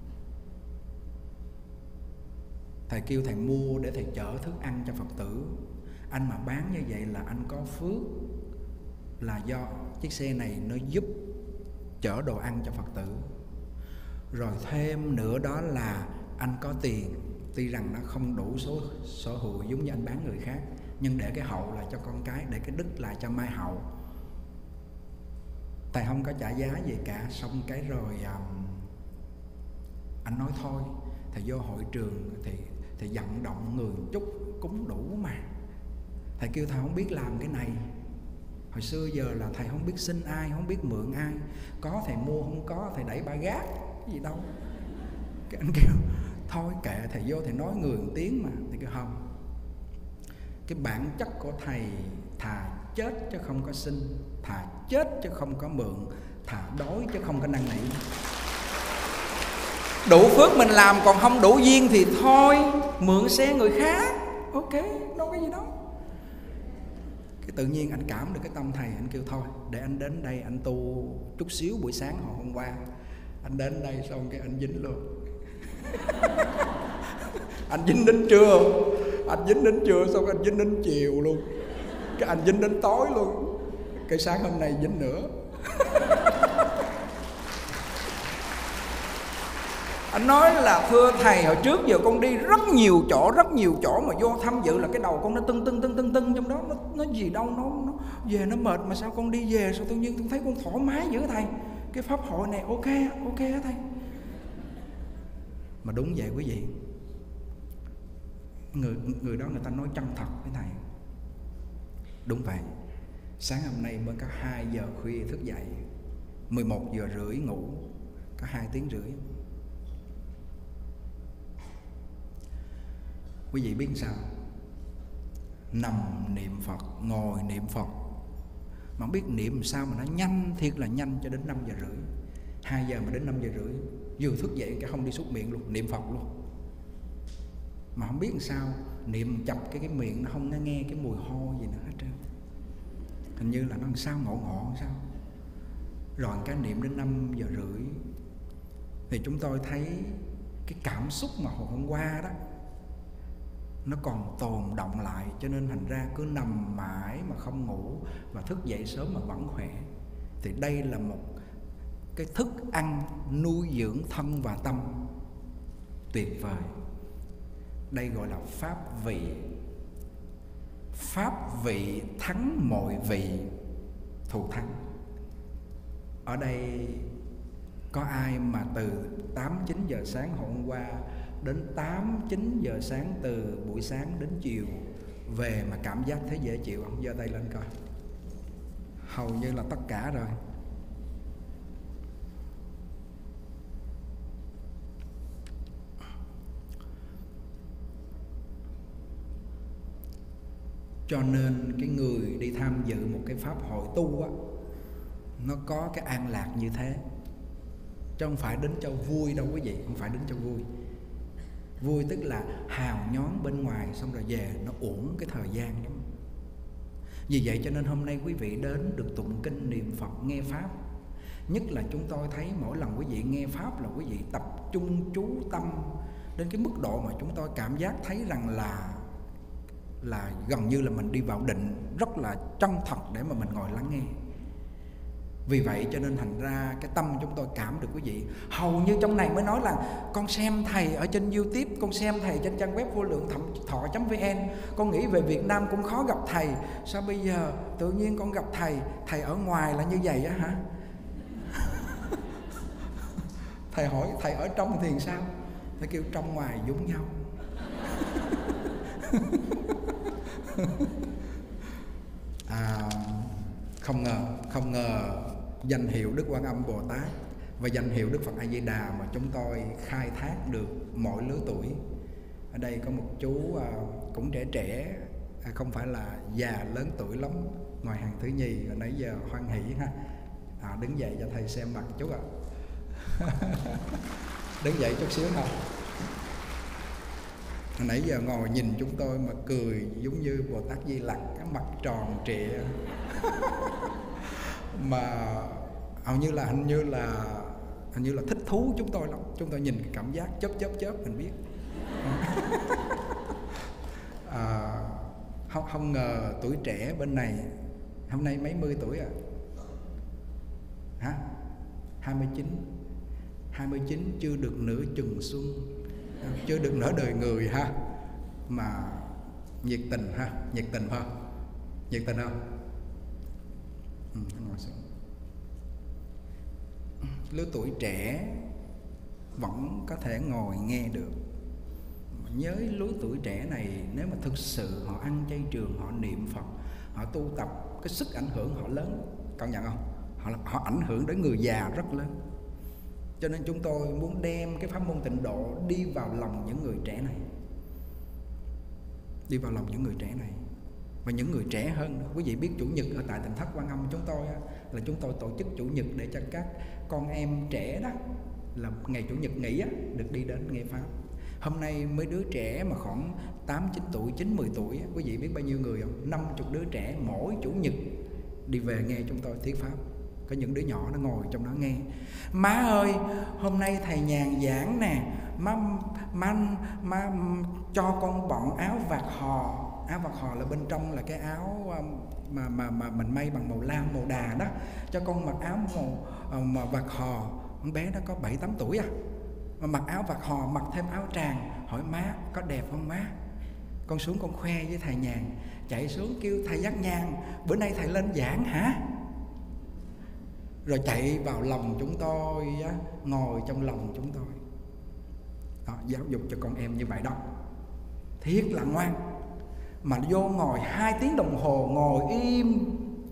Thầy kêu thầy mua để thầy chở thức ăn cho Phật tử. Anh mà bán như vậy là anh có phước, là do chiếc xe này nó giúp chở đồ ăn cho Phật tử. Rồi thêm nữa đó là anh có tiền, tuy rằng nó không đủ số sở hữu giống như anh bán người khác, nhưng để cái hậu là cho con cái, để cái đức là cho mai hậu. Thầy không có trả giá gì cả. Xong cái rồi um, anh nói thôi, thầy vô hội trường thì thầy vận động người chút cúng đủ mà. Thầy kêu thầy không biết làm cái này. Hồi xưa giờ là thầy không biết xin ai, không biết mượn ai. Có thầy mua, không có thầy đẩy ba gác, cái gì đâu. Cái anh kêu thôi kệ, thầy vô thầy nói người một tiếng mà. Thầy kêu không, cái bản chất của thầy thà chết chứ không có xin, thà chết chứ không có mượn, thà đói chứ không có năn nỉ. Đủ phước mình làm, còn không đủ duyên thì thôi, mượn xe người khác, ok, đâu có gì đâu. Cái tự nhiên anh cảm được cái tâm thầy, anh kêu thôi để anh đến đây anh tu chút xíu buổi sáng hồi hôm qua. Anh đến đây xong cái anh dính luôn. Anh dính đến trưa, anh dính đến trưa xong anh dính đến chiều luôn, cái anh dính đến tối luôn. Cái sáng hôm nay dính nữa. Anh nói là thưa thầy, hồi trước giờ con đi rất nhiều chỗ, rất nhiều chỗ mà vô tham dự là cái đầu con nó tưng tưng tưng tưng tưng trong đó, nó, nó gì đâu, nó, nó về nó mệt, mà sao con đi về sao tự nhiên con thấy con thoải mái dữ thầy. Cái pháp hội này ok, ok á thầy. Mà đúng vậy quý vị, người người đó người ta nói chân thật với thầy. Đúng vậy. Sáng hôm nay mới có hai giờ khuya thức dậy, mười một giờ rưỡi ngủ, có hai tiếng rưỡi. Quý vị biết sao? Nằm niệm Phật, ngồi niệm Phật, mà không biết niệm sao mà nó nhanh, thiệt là nhanh, cho đến năm giờ rưỡi. Hai giờ mà đến năm giờ rưỡi, vừa thức dậy cái không đi súc miệng luôn, niệm Phật luôn. Mà không biết sao, niệm chập cái cái miệng nó không có nghe cái mùi hôi gì nữa hết trơn. Hình như là nó làm sao ngộ ngộ sao. Rồi cái niệm đến năm giờ rưỡi thì chúng tôi thấy cái cảm xúc mà hồi hôm qua đó nó còn tồn động lại, cho nên thành ra cứ nằm mãi mà không ngủ và thức dậy sớm mà vẫn khỏe. Thì đây là một cái thức ăn nuôi dưỡng thân và tâm tuyệt vời. Đây gọi là pháp vị. Pháp vị thắng mọi vị, thù thắng. Ở đây có ai mà từ tám chín giờ sáng hôm qua đến tám chín giờ sáng, từ buổi sáng đến chiều về mà cảm giác thấy dễ chịu không? Giơ tay lên coi. Hầu như là tất cả rồi. Cho nên cái người đi tham dự một cái pháp hội tu á, nó có cái an lạc như thế, chứ không phải đến cho vui đâu quý vị. Không phải đến cho vui. Vui tức là hào nhoáng bên ngoài xong rồi về nó uổng cái thời gian đó. Vì vậy cho nên hôm nay quý vị đến được tụng kinh niệm Phật, nghe pháp. Nhất là chúng tôi thấy mỗi lần quý vị nghe pháp là quý vị tập trung chú tâm đến cái mức độ mà chúng tôi cảm giác thấy rằng là là gần như là mình đi vào định, rất là chân thật để mà mình ngồi lắng nghe. Vì vậy cho nên thành ra cái tâm chúng tôi cảm được quý vị. Hầu như trong này mới nói là con xem thầy ở trên YouTube, con xem thầy trên trang web vô lượng thọ chấm vn, con nghĩ về Việt Nam cũng khó gặp thầy, sao bây giờ tự nhiên con gặp thầy, thầy ở ngoài là như vậy á hả? Thầy hỏi thầy ở trong thì sao? Thầy kêu trong ngoài giống nhau. À, không ngờ, không ngờ danh hiệu Đức Quan Âm Bồ Tát và danh hiệu Đức Phật A Di Đà mà chúng tôi khai thác được mọi lứa tuổi. Ở đây có một chú uh, cũng trẻ trẻ, không phải là già lớn tuổi lắm, ngoài hàng thứ nhì, rồi nãy giờ hoan hỷ ha. À, đứng dậy cho thầy xem mặt chút ạ. À. Đứng dậy chút xíu thôi. Nãy giờ ngồi nhìn chúng tôi mà cười giống như Bồ Tát Di Lặc, cái mặt tròn trịa. mà hầu như là hình như là hình như là thích thú chúng tôi lắm. Chúng tôi nhìn cái cảm giác chớp chớp chớp mình biết. à, không, không ngờ tuổi trẻ bên này hôm nay mấy mươi tuổi à? Hả? hai mươi chín. hai mươi chín chưa được nửa chừng xuân, chưa được nửa đời người ha, mà nhiệt tình ha, nhiệt tình ha, nhiệt tình không? Ừ, ngồi xuống. Lứa tuổi trẻ vẫn có thể ngồi nghe được. Nhớ lứa tuổi trẻ này, nếu mà thực sự họ ăn chay trường, họ niệm Phật, họ tu tập, cái sức ảnh hưởng họ lớn, công nhận không? Họ, họ ảnh hưởng đến người già rất lớn. Cho nên chúng tôi muốn đem cái pháp môn Tịnh Độ đi vào lòng những người trẻ này, đi vào lòng những người trẻ này. Và những người trẻ hơn, quý vị biết chủ nhật ở tại Tỉnh Thất Quan Âm chúng tôi á, là chúng tôi tổ chức chủ nhật để cho các con em trẻ đó là ngày chủ nhật nghỉ á, được đi đến nghe pháp. Hôm nay mấy đứa trẻ mà khoảng tám, chín tuổi, chín, mười tuổi á, quý vị biết bao nhiêu người không? năm mươi đứa trẻ mỗi chủ nhật đi về nghe chúng tôi thuyết pháp. Có những đứa nhỏ nó ngồi trong đó nghe. Má ơi, hôm nay thầy nhàn giảng nè, má, má, má cho con bận áo vạt hò. Áo vạt hò là bên trong là cái áo mà mà mà mình may bằng màu lam, màu đà đó. Cho con mặc áo màu mà vạt hò. Con bé nó có bảy, tám tuổi à, mà mặc áo vạt hò, mặc thêm áo tràng. Hỏi má có đẹp không má? Con xuống con khoe với thầy Nhàn. Chạy xuống kêu thầy Giác Nhàn, bữa nay thầy lên giảng hả? Rồi chạy vào lòng chúng tôi á, ngồi trong lòng chúng tôi đó, giáo dục cho con em như vậy đó. Thiết là ngoan. Mà vô ngồi hai tiếng đồng hồ, ngồi im.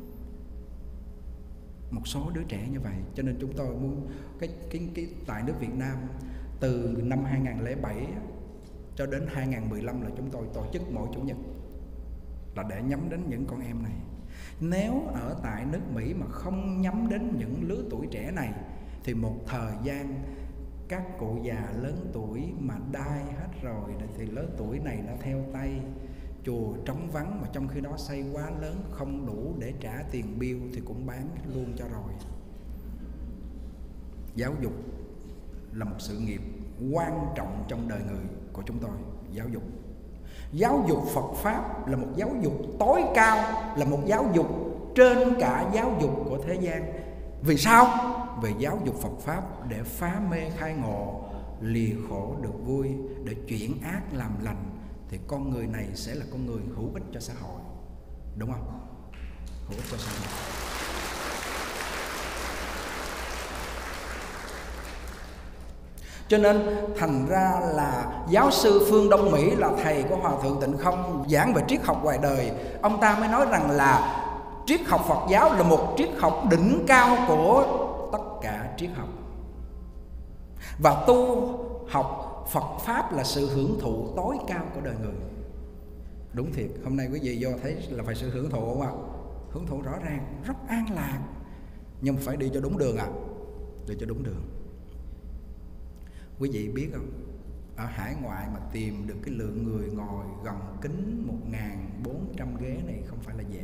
Một số đứa trẻ như vậy. Cho nên chúng tôi muốn cái, cái, cái, tại nước Việt Nam từ năm hai nghìn không trăm lẻ bảy cho đến hai nghìn không trăm mười lăm là chúng tôi tổ chức mỗi chủ nhật, là để nhắm đến những con em này. Nếu ở tại nước Mỹ mà không nhắm đến những lứa tuổi trẻ này thì một thời gian các cụ già lớn tuổi mà đai hết rồi thì lứa tuổi này nó theo tay, chùa trống vắng, mà trong khi đó xây quá lớn không đủ để trả tiền bill thì cũng bán luôn cho rồi. Giáo dục là một sự nghiệp quan trọng trong đời người của chúng tôi. Giáo dục Giáo dục Phật Pháp là một giáo dục tối cao, là một giáo dục trên cả giáo dục của thế gian. Vì sao? Vì giáo dục Phật Pháp để phá mê khai ngộ, lìa khổ được vui, để chuyển ác làm lành, thì con người này sẽ là con người hữu ích cho xã hội. Đúng không? Hữu ích cho xã hội. Cho nên thành ra là giáo sư Phương Đông Mỹ là thầy của Hòa Thượng Tịnh Không giảng về triết học ngoài đời. Ông ta mới nói rằng là triết học Phật giáo là một triết học đỉnh cao của tất cả triết học. Và tu học Phật Pháp là sự hưởng thụ tối cao của đời người. Đúng thiệt, hôm nay quý vị vô thấy là phải sự hưởng thụ không ạ? Hưởng thụ rõ ràng, rất an lạc. Nhưng phải đi cho đúng đường ạ. À? Đi cho đúng đường. Quý vị biết không, ở hải ngoại mà tìm được cái lượng người ngồi gần kính một nghìn bốn trăm ghế này không phải là dễ.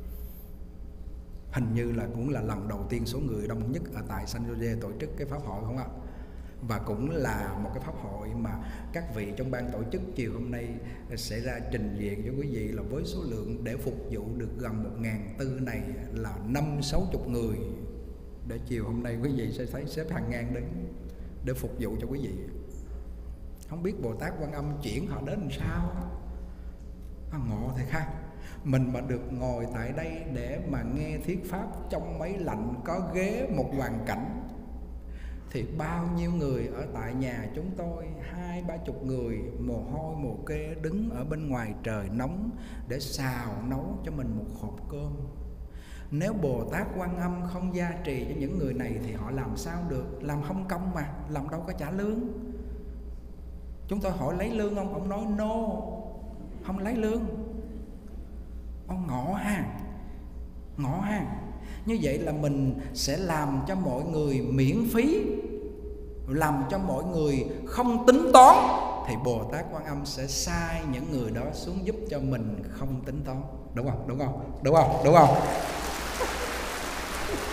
Hình như là cũng là lần đầu tiên số người đông nhất ở tại San Jose tổ chức cái pháp hội không ạ? Và cũng là một cái pháp hội mà các vị trong ban tổ chức chiều hôm nay sẽ ra trình diện cho quý vị là với số lượng để phục vụ được gần một nghìn tư này là năm sáu chục người. Để chiều hôm nay quý vị sẽ thấy xếp hàng ngang đến để phục vụ cho quý vị. Không biết Bồ Tát Quan Âm chuyển họ đến làm sao. À, ngộ thiệt ha. Mình mà được ngồi tại đây để mà nghe thuyết pháp trong máy lạnh, có ghế, một hoàn cảnh, thì bao nhiêu người ở tại nhà chúng tôi, hai ba chục người mồ hôi mồ kê đứng ở bên ngoài trời nóng để xào nấu cho mình một hộp cơm. Nếu Bồ Tát Quan Âm không gia trì cho những người này thì họ làm sao được? Làm không công mà, làm đâu có trả lương. Chúng tôi hỏi lấy lương không? Ông nói no, không lấy lương. Ông ngộ ha, ngộ ha. Như vậy là mình sẽ làm cho mọi người miễn phí, làm cho mọi người không tính toán, thì Bồ Tát Quan Âm sẽ sai những người đó xuống giúp cho mình không tính toán. Đúng không? Đúng không? Đúng không? Đúng không?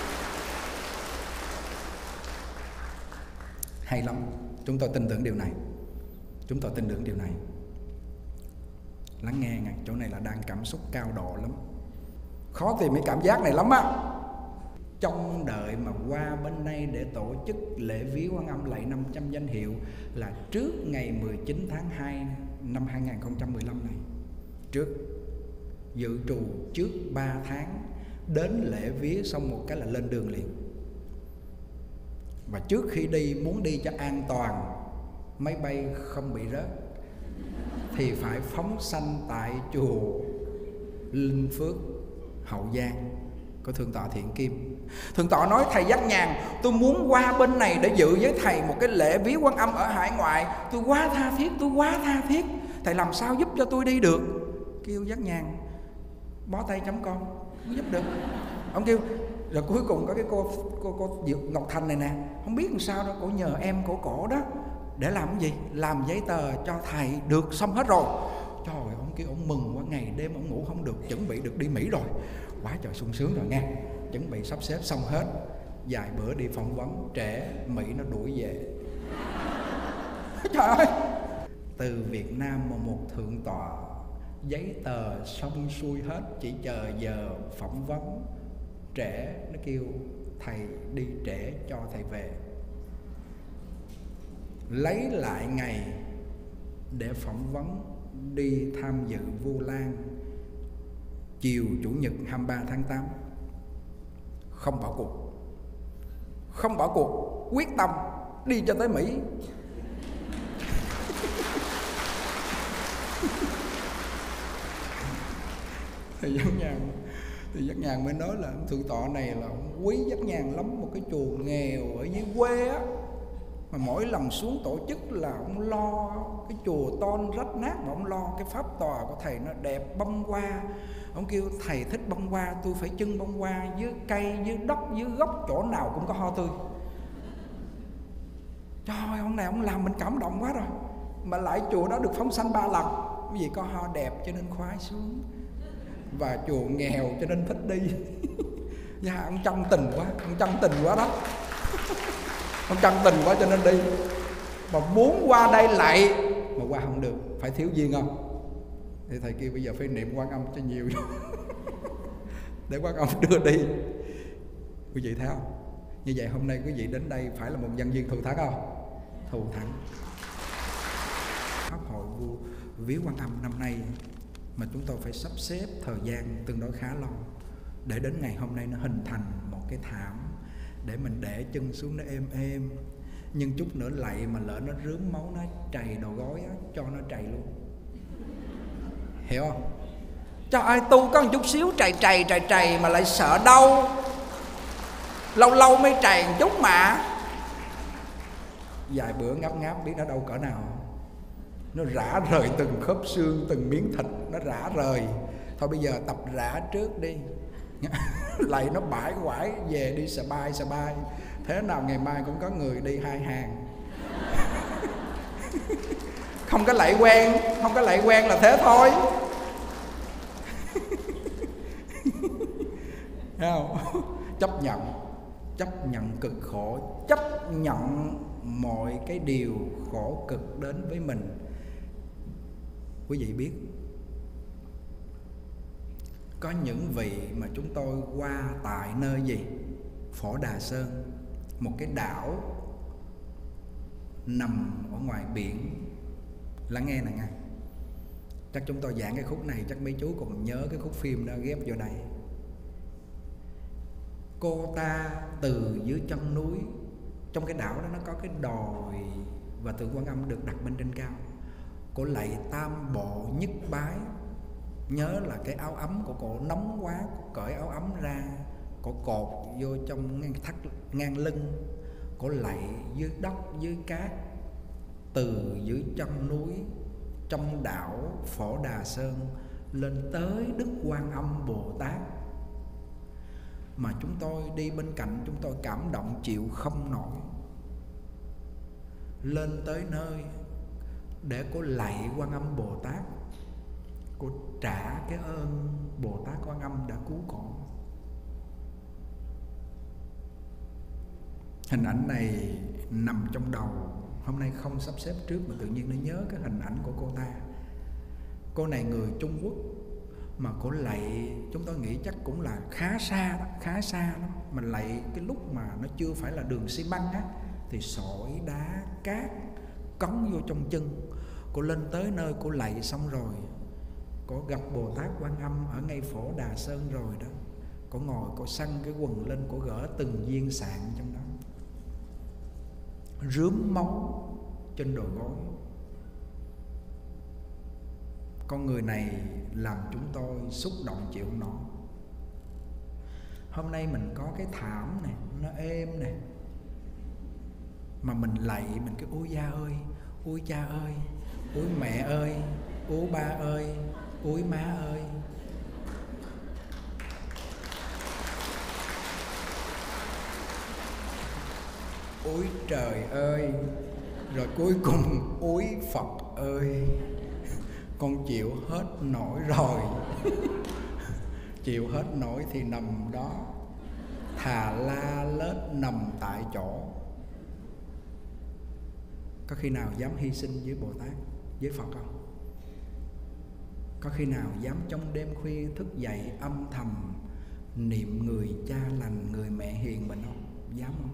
Hay lắm, chúng tôi tin tưởng điều này. Chúng tôi tin tưởng điều này. Lắng nghe nghe, chỗ này là đang cảm xúc cao độ lắm. Khó tìm cái cảm giác này lắm á. Trong đợi mà qua bên đây để tổ chức lễ viếng Quan Âm lạy năm trăm danh hiệu là trước ngày mười chín tháng hai năm hai nghìn không trăm mười lăm này. Trước dự trù trước ba tháng, đến lễ viếng xong một cái là lên đường liền. Và trước khi đi, muốn đi cho an toàn, máy bay không bị rớt, thì phải phóng sanh tại chùa Linh Phước, Hậu Giang của Thượng tọa Thiện Kim. Thượng tọa nói: thầy Giác Nhàn, tôi muốn qua bên này để dự với thầy một cái lễ viếng Quan Âm ở hải ngoại. Tôi quá tha thiết, tôi quá tha thiết, thầy làm sao giúp cho tôi đi được? Kêu Giác Nhàn bó tay chấm con, không giúp được. Ông kêu, rồi cuối cùng có cái cô cô cô Diệu Ngọc Thành này nè, không biết làm sao đó, cổ nhờ em của cổ đó để làm cái gì, làm giấy tờ cho thầy được xong hết rồi. Trời ơi, ông kêu ông mừng quá, ngày đêm ông ngủ không được, chuẩn bị được đi Mỹ rồi, quá trời sung sướng rồi nghe. Chuẩn bị sắp xếp xong hết, vài bữa đi phỏng vấn, trễ, Mỹ nó đuổi về. Trời ơi, từ Việt Nam mà một thượng tọa, giấy tờ xong xuôi hết, chỉ chờ giờ phỏng vấn, trễ, nó kêu thầy đi trễ cho thầy về. Lấy lại ngày để phỏng vấn, đi tham dự Vu Lan chiều Chủ nhật hai mươi ba tháng tám. Không bỏ cuộc, không bỏ cuộc, quyết tâm đi cho tới Mỹ. Thì Giác Nhàn thì Giác Nhàn mới nói là thượng tọa này là ông quý Giác Nhàn lắm, một cái chùa nghèo ở dưới quê á, mà mỗi lần xuống tổ chức là ông lo cái chùa ton rách nát, mà ông lo cái pháp tòa của thầy nó đẹp bông hoa. Ông kêu thầy thích bông hoa, tôi phải trưng bông hoa dưới cây, dưới đất, dưới gốc, chỗ nào cũng có hoa tươi. Trời ơi, ông này ông làm mình cảm động quá rồi. Mà lại chùa đó được phóng sanh ba lần, cái gì có hoa đẹp cho nên khoái xuống, và chùa nghèo cho nên thích đi. Dạ, ông chân tình quá, ông chân tình quá đó. Ông chân tình quá cho nên đi. Mà muốn qua đây lại mà qua không được, phải thiếu duyên không? Thì thầy kêu bây giờ phải niệm Quan Âm cho nhiều để Quan Âm đưa đi. Quý vị thấy không? Như vậy hôm nay quý vị đến đây phải là một nhân viên thù thắng không? Thù thắng. Pháp hội Vu viếng Quan Âm năm nay mà chúng tôi phải sắp xếp thời gian tương đối khá lâu, để đến ngày hôm nay nó hình thành một cái thảm để mình để chân xuống nó êm êm. Nhưng chút nữa lạy mà lỡ nó rướm máu, nó trầy đầu gối á, cho nó trầy luôn. Hiểu không? Trời ơi, tu có một chút xíu trầy trầy trầy trầy mà lại sợ đâu. Lâu lâu mới trầy một chút mà. Vài bữa ngáp ngáp biết nó đâu cỡ nào. Nó rã rời từng khớp xương, từng miếng thịt nó rã rời. Thôi bây giờ tập rã trước đi. Lại nó bãi quải về đi xà bay xà bay. Thế nào ngày mai cũng có người đi hai hàng. Không có lại quen, không có lại quen là thế thôi. Thấy không? Chấp nhận, chấp nhận cực khổ, chấp nhận mọi cái điều khổ cực đến với mình. Quý vị biết, có những vị mà chúng tôi qua tại nơi gì? Phổ Đà Sơn, một cái đảo nằm ở ngoài biển. Lắng nghe nè nghe. Chắc chúng tôi giảng cái khúc này chắc mấy chú còn nhớ cái khúc phim đó ghép vô đây. Cô ta từ dưới chân núi, trong cái đảo đó nó có cái đồi và tượng Quan Âm được đặt bên trên cao. Cô lạy tam bộ nhất bái. Nhớ là cái áo ấm của cô nóng quá, cô cởi áo ấm ra, cô cột vô trong ngang thắt ngang lưng. Cô lạy dưới đất dưới cát, từ dưới chân núi trong đảo Phổ Đà Sơn lên tới Đức Quan Âm Bồ Tát. Mà chúng tôi đi bên cạnh, chúng tôi cảm động chịu không nổi. Lên tới nơi để cô lạy Quan Âm Bồ Tát, cô trả cái ơn Bồ Tát Quan Âm đã cứu cổ. Hình ảnh này nằm trong đầu. Hôm nay không sắp xếp trước mà tự nhiên nó nhớ cái hình ảnh của cô ta. Cô này người Trung Quốc mà cô lạy, chúng tôi nghĩ chắc cũng là khá xa đó, khá xa lắm. Mà lạy cái lúc mà nó chưa phải là đường xi măng á, thì sỏi đá cát cống vô trong chân. Cô lên tới nơi cô lạy xong rồi, cô gặp Bồ Tát Quan Âm ở ngay Phổ Đà Sơn rồi đó. Cô ngồi, cô xăng cái quần lên, cô gỡ từng viên sạn trong đó, rướm máu trên đồi gối. Con người này làm chúng tôi xúc động chịu không nổi. Hôm nay mình có cái thảm này, nó êm này, mà mình lạy, mình cái ôi da ơi, ôi cha ơi, ôi mẹ ơi, ôi ba ơi, ôi má ơi. Ôi trời ơi. Rồi cuối cùng ôi Phật ơi, con chịu hết nổi rồi. Chịu hết nổi thì nằm đó, thà la lết nằm tại chỗ. Có khi nào dám hy sinh với Bồ Tát, với Phật không? Có khi nào dám trong đêm khuya thức dậy âm thầm niệm người cha lành, người mẹ hiền mình không? Dám không?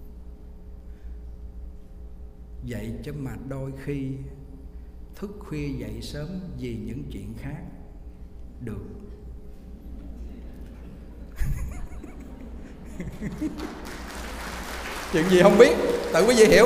Vậy chứ mà đôi khi thức khuya dậy sớm vì những chuyện khác được. Chuyện gì không biết, tự quý vị hiểu.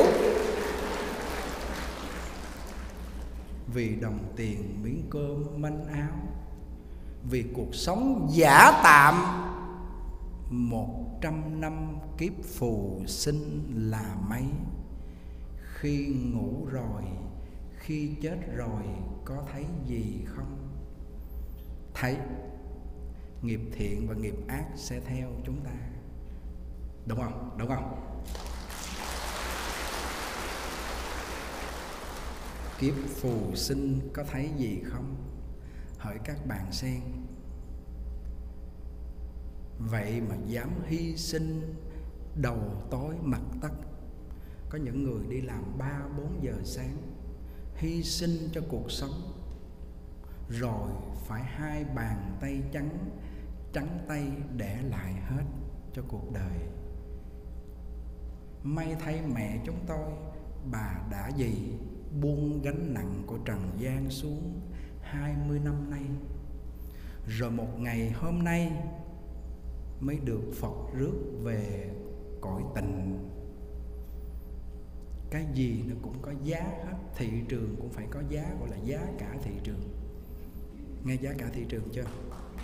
Vì đồng tiền miếng cơm manh áo, vì cuộc sống giả tạm, một trăm năm kiếp phù sinh là mấy. Khi ngủ rồi, khi chết rồi, có thấy gì không? Thấy. Nghiệp thiện và nghiệp ác sẽ theo chúng ta. Đúng không? Đúng không? Kiếp phù sinh có thấy gì không? Hỡi các bạn sen. Vậy mà dám hy sinh đầu tối mặt tắt. Có những người đi làm ba bốn giờ sáng, hy sinh cho cuộc sống, rồi phải hai bàn tay trắng, trắng tay để lại hết cho cuộc đời. May thay mẹ chúng tôi, bà đã gì buông gánh nặng của trần gian xuống hai mươi năm nay. Rồi một ngày hôm nay mới được Phật rước về cõi tình. Cái gì nó cũng có giá hết, thị trường cũng phải có giá, gọi là giá cả thị trường. Nghe giá cả thị trường chưa?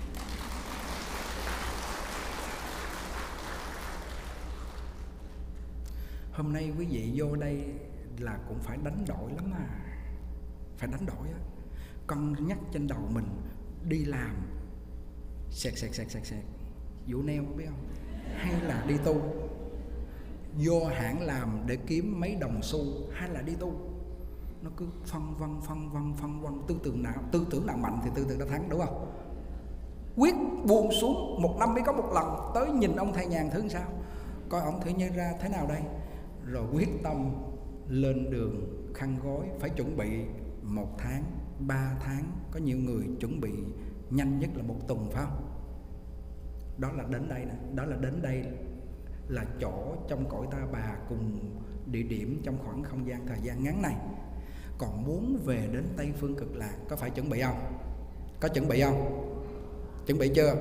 Hôm nay quý vị vô đây là cũng phải đánh đổi lắm à. Phải đánh đổi á. Con nhắc trên đầu mình đi làm xẹt xẹt xẹt xẹt xẹt vụ neo biết không? Hay là đi tu? Vô hãng làm để kiếm mấy đồng xu, hay là đi tu? Nó cứ phân vân phân vân phân vân. Tư tưởng nào tư tưởng nào mạnh thì tư tưởng đã thắng, đúng không? Quyết buông xuống, một năm mới có một lần. Tới nhìn ông thầy nhàn thứ sao, coi ông thử như ra thế nào đây. Rồi quyết tâm lên đường khăn gối. Phải chuẩn bị một tháng, ba tháng. Có nhiều người chuẩn bị nhanh nhất là một tuần, phải không? Đó là đến đây nè. Đó là đến đây là chỗ trong cõi Ta Bà, cùng địa điểm trong khoảng không gian thời gian ngắn này. Còn muốn về đến Tây Phương Cực Lạc, có phải chuẩn bị không? Có chuẩn bị không? Chuẩn bị chưa?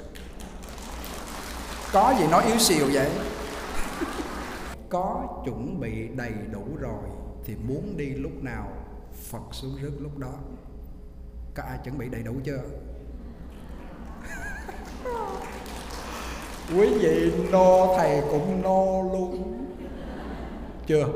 Có gì nói yếu xìu vậy? Có chuẩn bị đầy đủ rồi thì muốn đi lúc nào Phật xuống rước lúc đó. Có ai chuẩn bị đầy đủ chưa? Quý vị no thầy cũng no luôn. Chưa?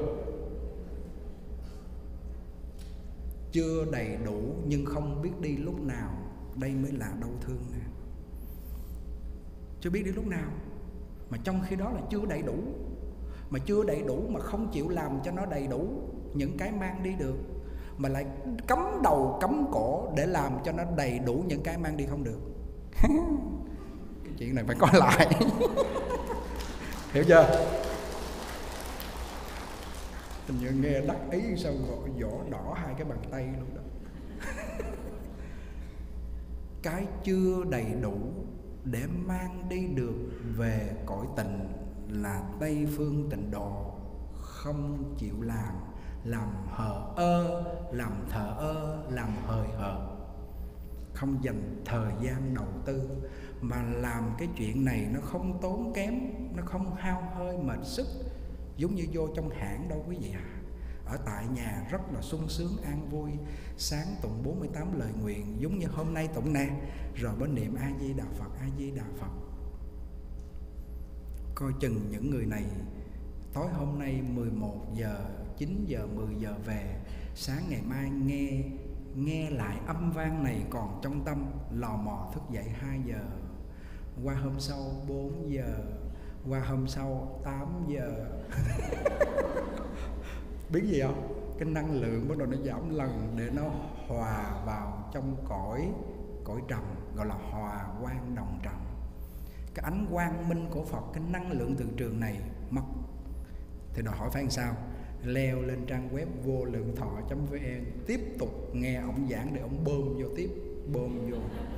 Chưa đầy đủ nhưng không biết đi lúc nào. Đây mới là đau thương nè. Chưa biết đi lúc nào, mà trong khi đó là chưa đầy đủ. Mà chưa đầy đủ mà không chịu làm cho nó đầy đủ những cái mang đi được, mà lại cắm đầu cắm cổ để làm cho nó đầy đủ những cái mang đi không được. Cái chuyện này phải coi lại. Hiểu chưa? Hình như nghe đắc ý sao gọi vỗ đỏ hai cái bàn tay luôn đó. Cái chưa đầy đủ để mang đi được về cõi tịnh là Tây phương tịnh độ không chịu làm, làm hờ ơ, làm thờ ơ, làm hời hợt, không dành thời gian đầu tư, mà làm cái chuyện này nó không tốn kém, nó không hao hơi mệt sức, giống như vô trong hãng đâu quý vị à. Ở tại nhà rất là sung sướng an vui, sáng tụng bốn mươi tám lời nguyện giống như hôm nay tụng nè, rồi bên niệm A Di Đà Phật, A Di Đà Phật. Coi chừng những người này tối hôm nay mười một giờ, chín giờ, mười giờ về, sáng ngày mai nghe nghe lại âm vang này còn trong tâm, lò mò thức dậy hai giờ, qua hôm sau bốn giờ, qua hôm sau tám giờ. Biết gì không? Cái năng lượng bắt đầu nó giảm lần để nó hòa vào trong cõi cõi trần, gọi là hòa quang đồng trần. Cái ánh quang minh của Phật, cái năng lượng từ trường này mất. Thì đòi hỏi phải làm sao? Leo lên trang web vô lượng thọ chấm vn, tiếp tục nghe ông giảng để ông bơm vô tiếp, bơm vô.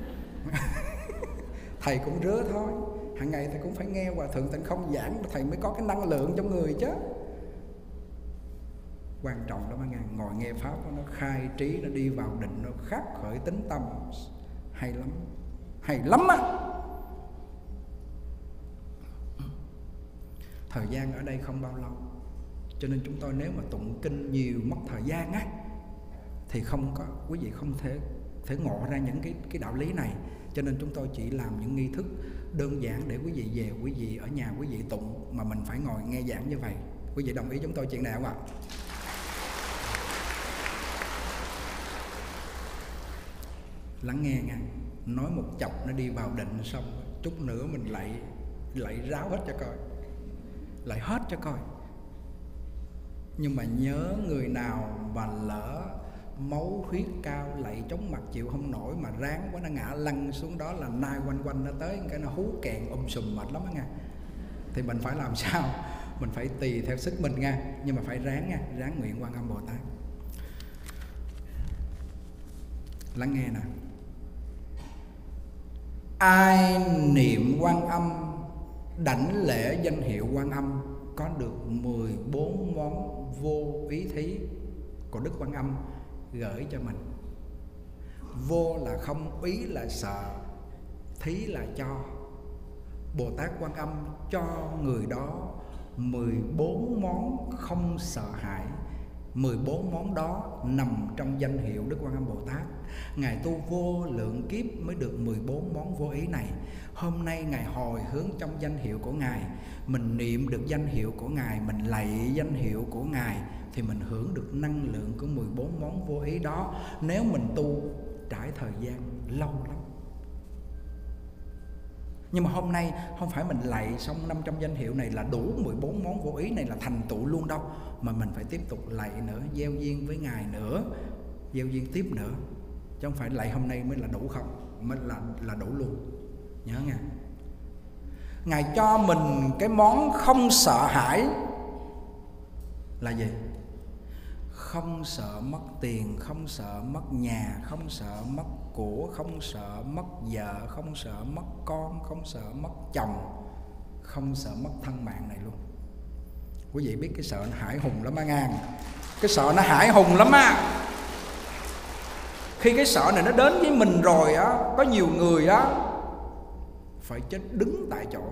Thầy cũng rứa thôi, hàng ngày thầy cũng phải nghe Hòa Thượng Tịnh Không giảng, thầy mới có cái năng lượng trong người chứ. Quan trọng lắm nghe, ngồi nghe pháp nó khai trí, nó đi vào định, nó khắc khởi tính tâm, hay lắm, hay lắm á. Thời gian ở đây không bao lâu, cho nên chúng tôi nếu mà tụng kinh nhiều mất thời gian á thì không có, quý vị không thể thể ngộ ra những cái cái đạo lý này. Cho nên chúng tôi chỉ làm những nghi thức đơn giản để quý vị về, quý vị ở nhà quý vị tụng, mà mình phải ngồi nghe giảng như vậy. Quý vị đồng ý chúng tôi chuyện này không ạ? Lắng nghe nha, nói một chập nó đi vào định xong, chút nữa mình lại lại ráo hết cho coi, lại hết cho coi. Nhưng mà nhớ người nào mà lỡ máu huyết cao, lại chóng mặt chịu không nổi mà ráng quá, nó ngã lăn xuống đó là nai quanh quanh nó tới cái nó hú kèn um sùm mệt lắm á nha. Thì mình phải làm sao? Mình phải tùy theo sức mình nha, nhưng mà phải ráng nha, ráng nguyện Quan Âm Bồ Tát. Lắng nghe nè. Ai niệm Quan Âm, đảnh lễ danh hiệu Quan Âm, có được mười bốn món vô ý thí của Đức Quan Âm gửi cho mình. Vô là không, ý là sợ, thí là cho. Bồ Tát Quan Âm cho người đó mười bốn món không sợ hãi. Mười bốn món đó nằm trong danh hiệu Đức Quan Âm Bồ Tát. Ngài tu vô lượng kiếp mới được mười bốn món vô ý này. Hôm nay Ngài hồi hướng trong danh hiệu của Ngài, mình niệm được danh hiệu của Ngài, mình lạy danh hiệu của Ngài, thì mình hưởng được năng lượng của mười bốn món vô ý đó. Nếu mình tu trải thời gian lâu lắm. Nhưng mà hôm nay không phải mình lạy xong năm trăm danh hiệu này là đủ mười bốn món vô ý này là thành tựu luôn đâu, mà mình phải tiếp tục lạy nữa, gieo duyên với Ngài nữa, gieo duyên tiếp nữa, chứ không phải lạy hôm nay mới là đủ không, mới là là đủ luôn. Nhớ nha. Ngài cho mình cái món không sợ hãi là gì? Không sợ mất tiền, không sợ mất nhà, không sợ mất của, không sợ mất vợ, không sợ mất con, không sợ mất chồng, không sợ mất thân mạng này luôn. Quý vị biết cái sợ nó hãi hùng lắm á ngang. Cái sợ nó hãi hùng lắm á. Khi cái sợ này nó đến với mình rồi á, có nhiều người á phải chết đứng tại chỗ.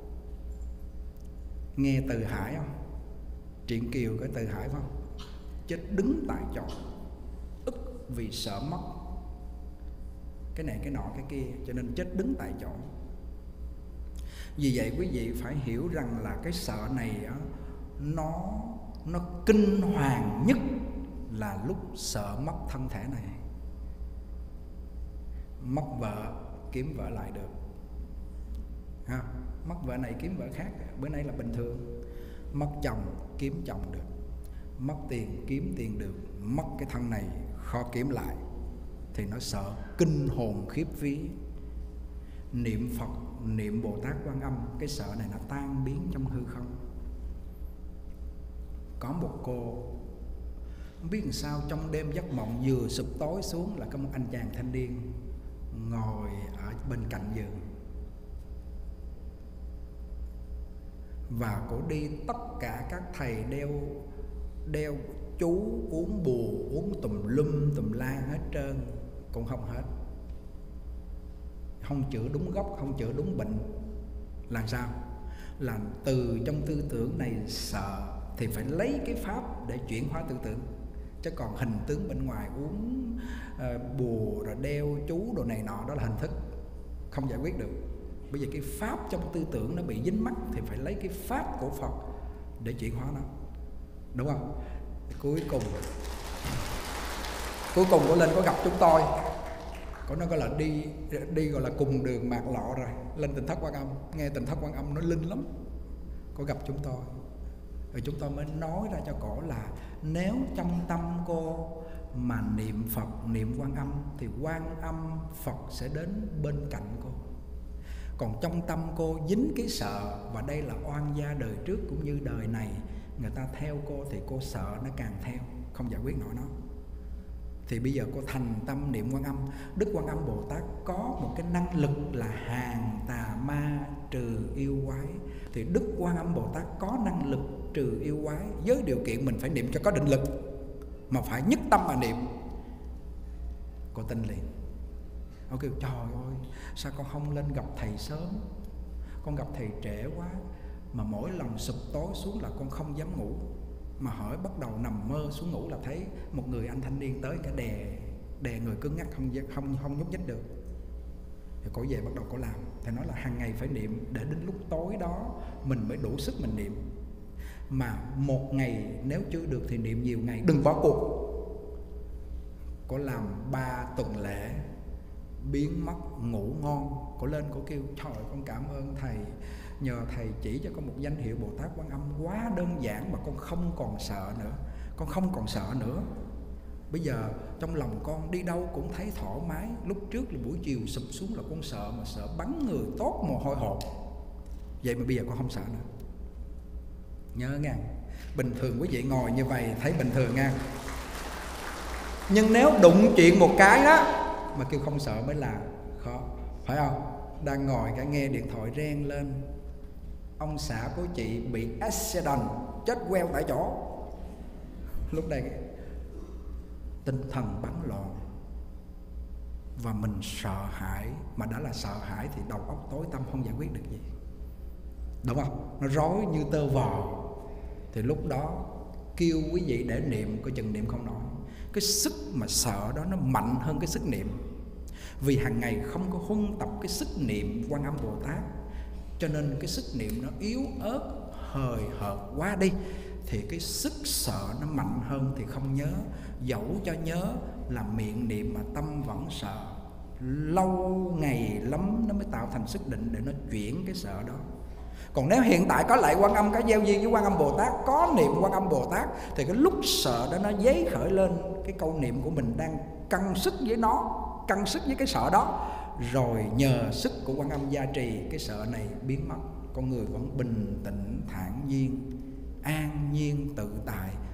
Nghe từ hải không? Truyện Kiều cái từ hải không? Chết đứng tại chỗ, ức vì sợ mất cái này cái nọ cái kia, cho nên chết đứng tại chỗ. Vì vậy quý vị phải hiểu rằng là cái sợ này á, nó nó kinh hoàng nhất là lúc sợ mất thân thể này. Mất vợ kiếm vợ lại được ha. Mất vợ này kiếm vợ khác, bữa nay là bình thường. Mất chồng kiếm chồng được, mất tiền kiếm tiền được, mất cái thân này khó kiếm lại, thì nó sợ kinh hồn khiếp vía. Niệm Phật, niệm Bồ Tát Quan Âm, cái sợ này nó tan biến trong hư không. có một cô không biết làm sao trong đêm giấc mộng vừa sụp tối xuống là có một anh chàng thanh niên ngồi ở bên cạnh giường, và cổ đi tất cả các thầy đeo đeo chú uống bùa, uống tùm lum tùm la hết trơn cũng không hết, không chữa đúng gốc, không chữa đúng bệnh. Làm sao? Là từ trong tư tưởng này sợ thì phải lấy cái pháp để chuyển hóa tư tưởng, chứ còn hình tướng bên ngoài uống uh, bùa rồi đeo chú đồ này nọ đó là hình thức, không giải quyết được. Bây giờ cái pháp trong tư tưởng nó bị dính mắc thì phải lấy cái pháp của Phật để chuyển hóa nó, đúng không? Cuối cùng cuối cùng cô lên có gặp chúng tôi, cô nói gọi là đi đi gọi là cùng đường mạt lộ rồi, lên Tỉnh Thất Quan Âm, nghe Tỉnh Thất Quan Âm nó linh lắm. Cô gặp chúng tôi rồi chúng tôi mới nói ra cho cổ là nếu trong tâm cô mà niệm Phật, niệm Quan Âm thì Quan Âm Phật sẽ đến bên cạnh cô. Còn trong tâm cô dính cái sợ, và đây là oan gia đời trước cũng như đời này, người ta theo cô thì cô sợ nó càng theo, không giải quyết nổi nó. Thì bây giờ cô thành tâm niệm Quan Âm. Đức Quan Âm Bồ Tát có một cái năng lực là hàng tà ma, trừ yêu quái. Thì Đức Quan Âm Bồ Tát có năng lực trừ yêu quái, với điều kiện mình phải niệm cho có định lực, mà phải nhất tâm mà niệm. Cô tin liền. Cô kêu trời ơi, sao con không lên gặp thầy sớm, con gặp thầy trễ quá, mà mỗi lần sụp tối xuống là con không dám ngủ, mà hỏi bắt đầu nằm mơ xuống ngủ là thấy một người anh thanh niên tới cả đè đè người cứng ngắc, không không không nhúc nhích được. Thì cổ về bắt đầu cổ làm. Thầy nói là hàng ngày phải niệm để đến lúc tối đó mình mới đủ sức mình niệm. Mà một ngày nếu chưa được thì niệm nhiều ngày, đừng bỏ cuộc. Cổ làm ba tuần lễ biến mất, ngủ ngon. Cổ lên cổ kêu trời, con cảm ơn thầy, nhờ thầy chỉ cho con một danh hiệu Bồ Tát Quan Âm quá đơn giản mà con không còn sợ nữa, con không còn sợ nữa. Bây giờ trong lòng con đi đâu cũng thấy thoải mái. Lúc trước là buổi chiều sụp xuống là con sợ, mà sợ bắn người tốt mồ hôi hột. Vậy mà bây giờ con không sợ nữa. Nhớ nha, bình thường quý vị ngồi như vậy thấy bình thường nha, nhưng nếu đụng chuyện một cái đó mà kêu không sợ mới là khó, phải không? Đang ngồi cả nghe điện thoại reng lên, ông xã của chị bị accident, chết queo tại chỗ. Lúc đây tinh thần bấn loạn và mình sợ hãi, mà đã là sợ hãi thì đầu óc tối tăm không giải quyết được gì, đúng không? Nó rối như tơ vò. Thì lúc đó kêu quý vị để niệm, coi chừng niệm không nổi. Cái sức mà sợ đó nó mạnh hơn cái sức niệm. Vì hàng ngày không có huân tập cái sức niệm Quan Âm Bồ Tát, cho nên cái sức niệm nó yếu ớt, hời hợt quá đi, thì cái sức sợ nó mạnh hơn thì không nhớ. Dẫu cho nhớ là miệng niệm mà tâm vẫn sợ, lâu ngày lắm nó mới tạo thành sức định để nó chuyển cái sợ đó. Còn nếu hiện tại có lại Quan Âm, có gieo duyên với Quan Âm Bồ Tát, có niệm Quan Âm Bồ Tát, thì cái lúc sợ đó nó dấy khởi lên cái câu niệm của mình đang căng sức với nó, căng sức với cái sợ đó, rồi nhờ sức của Quan Âm gia trì, cái sợ này biến mất. Con người vẫn bình tĩnh, thản nhiên, an nhiên, tự tại,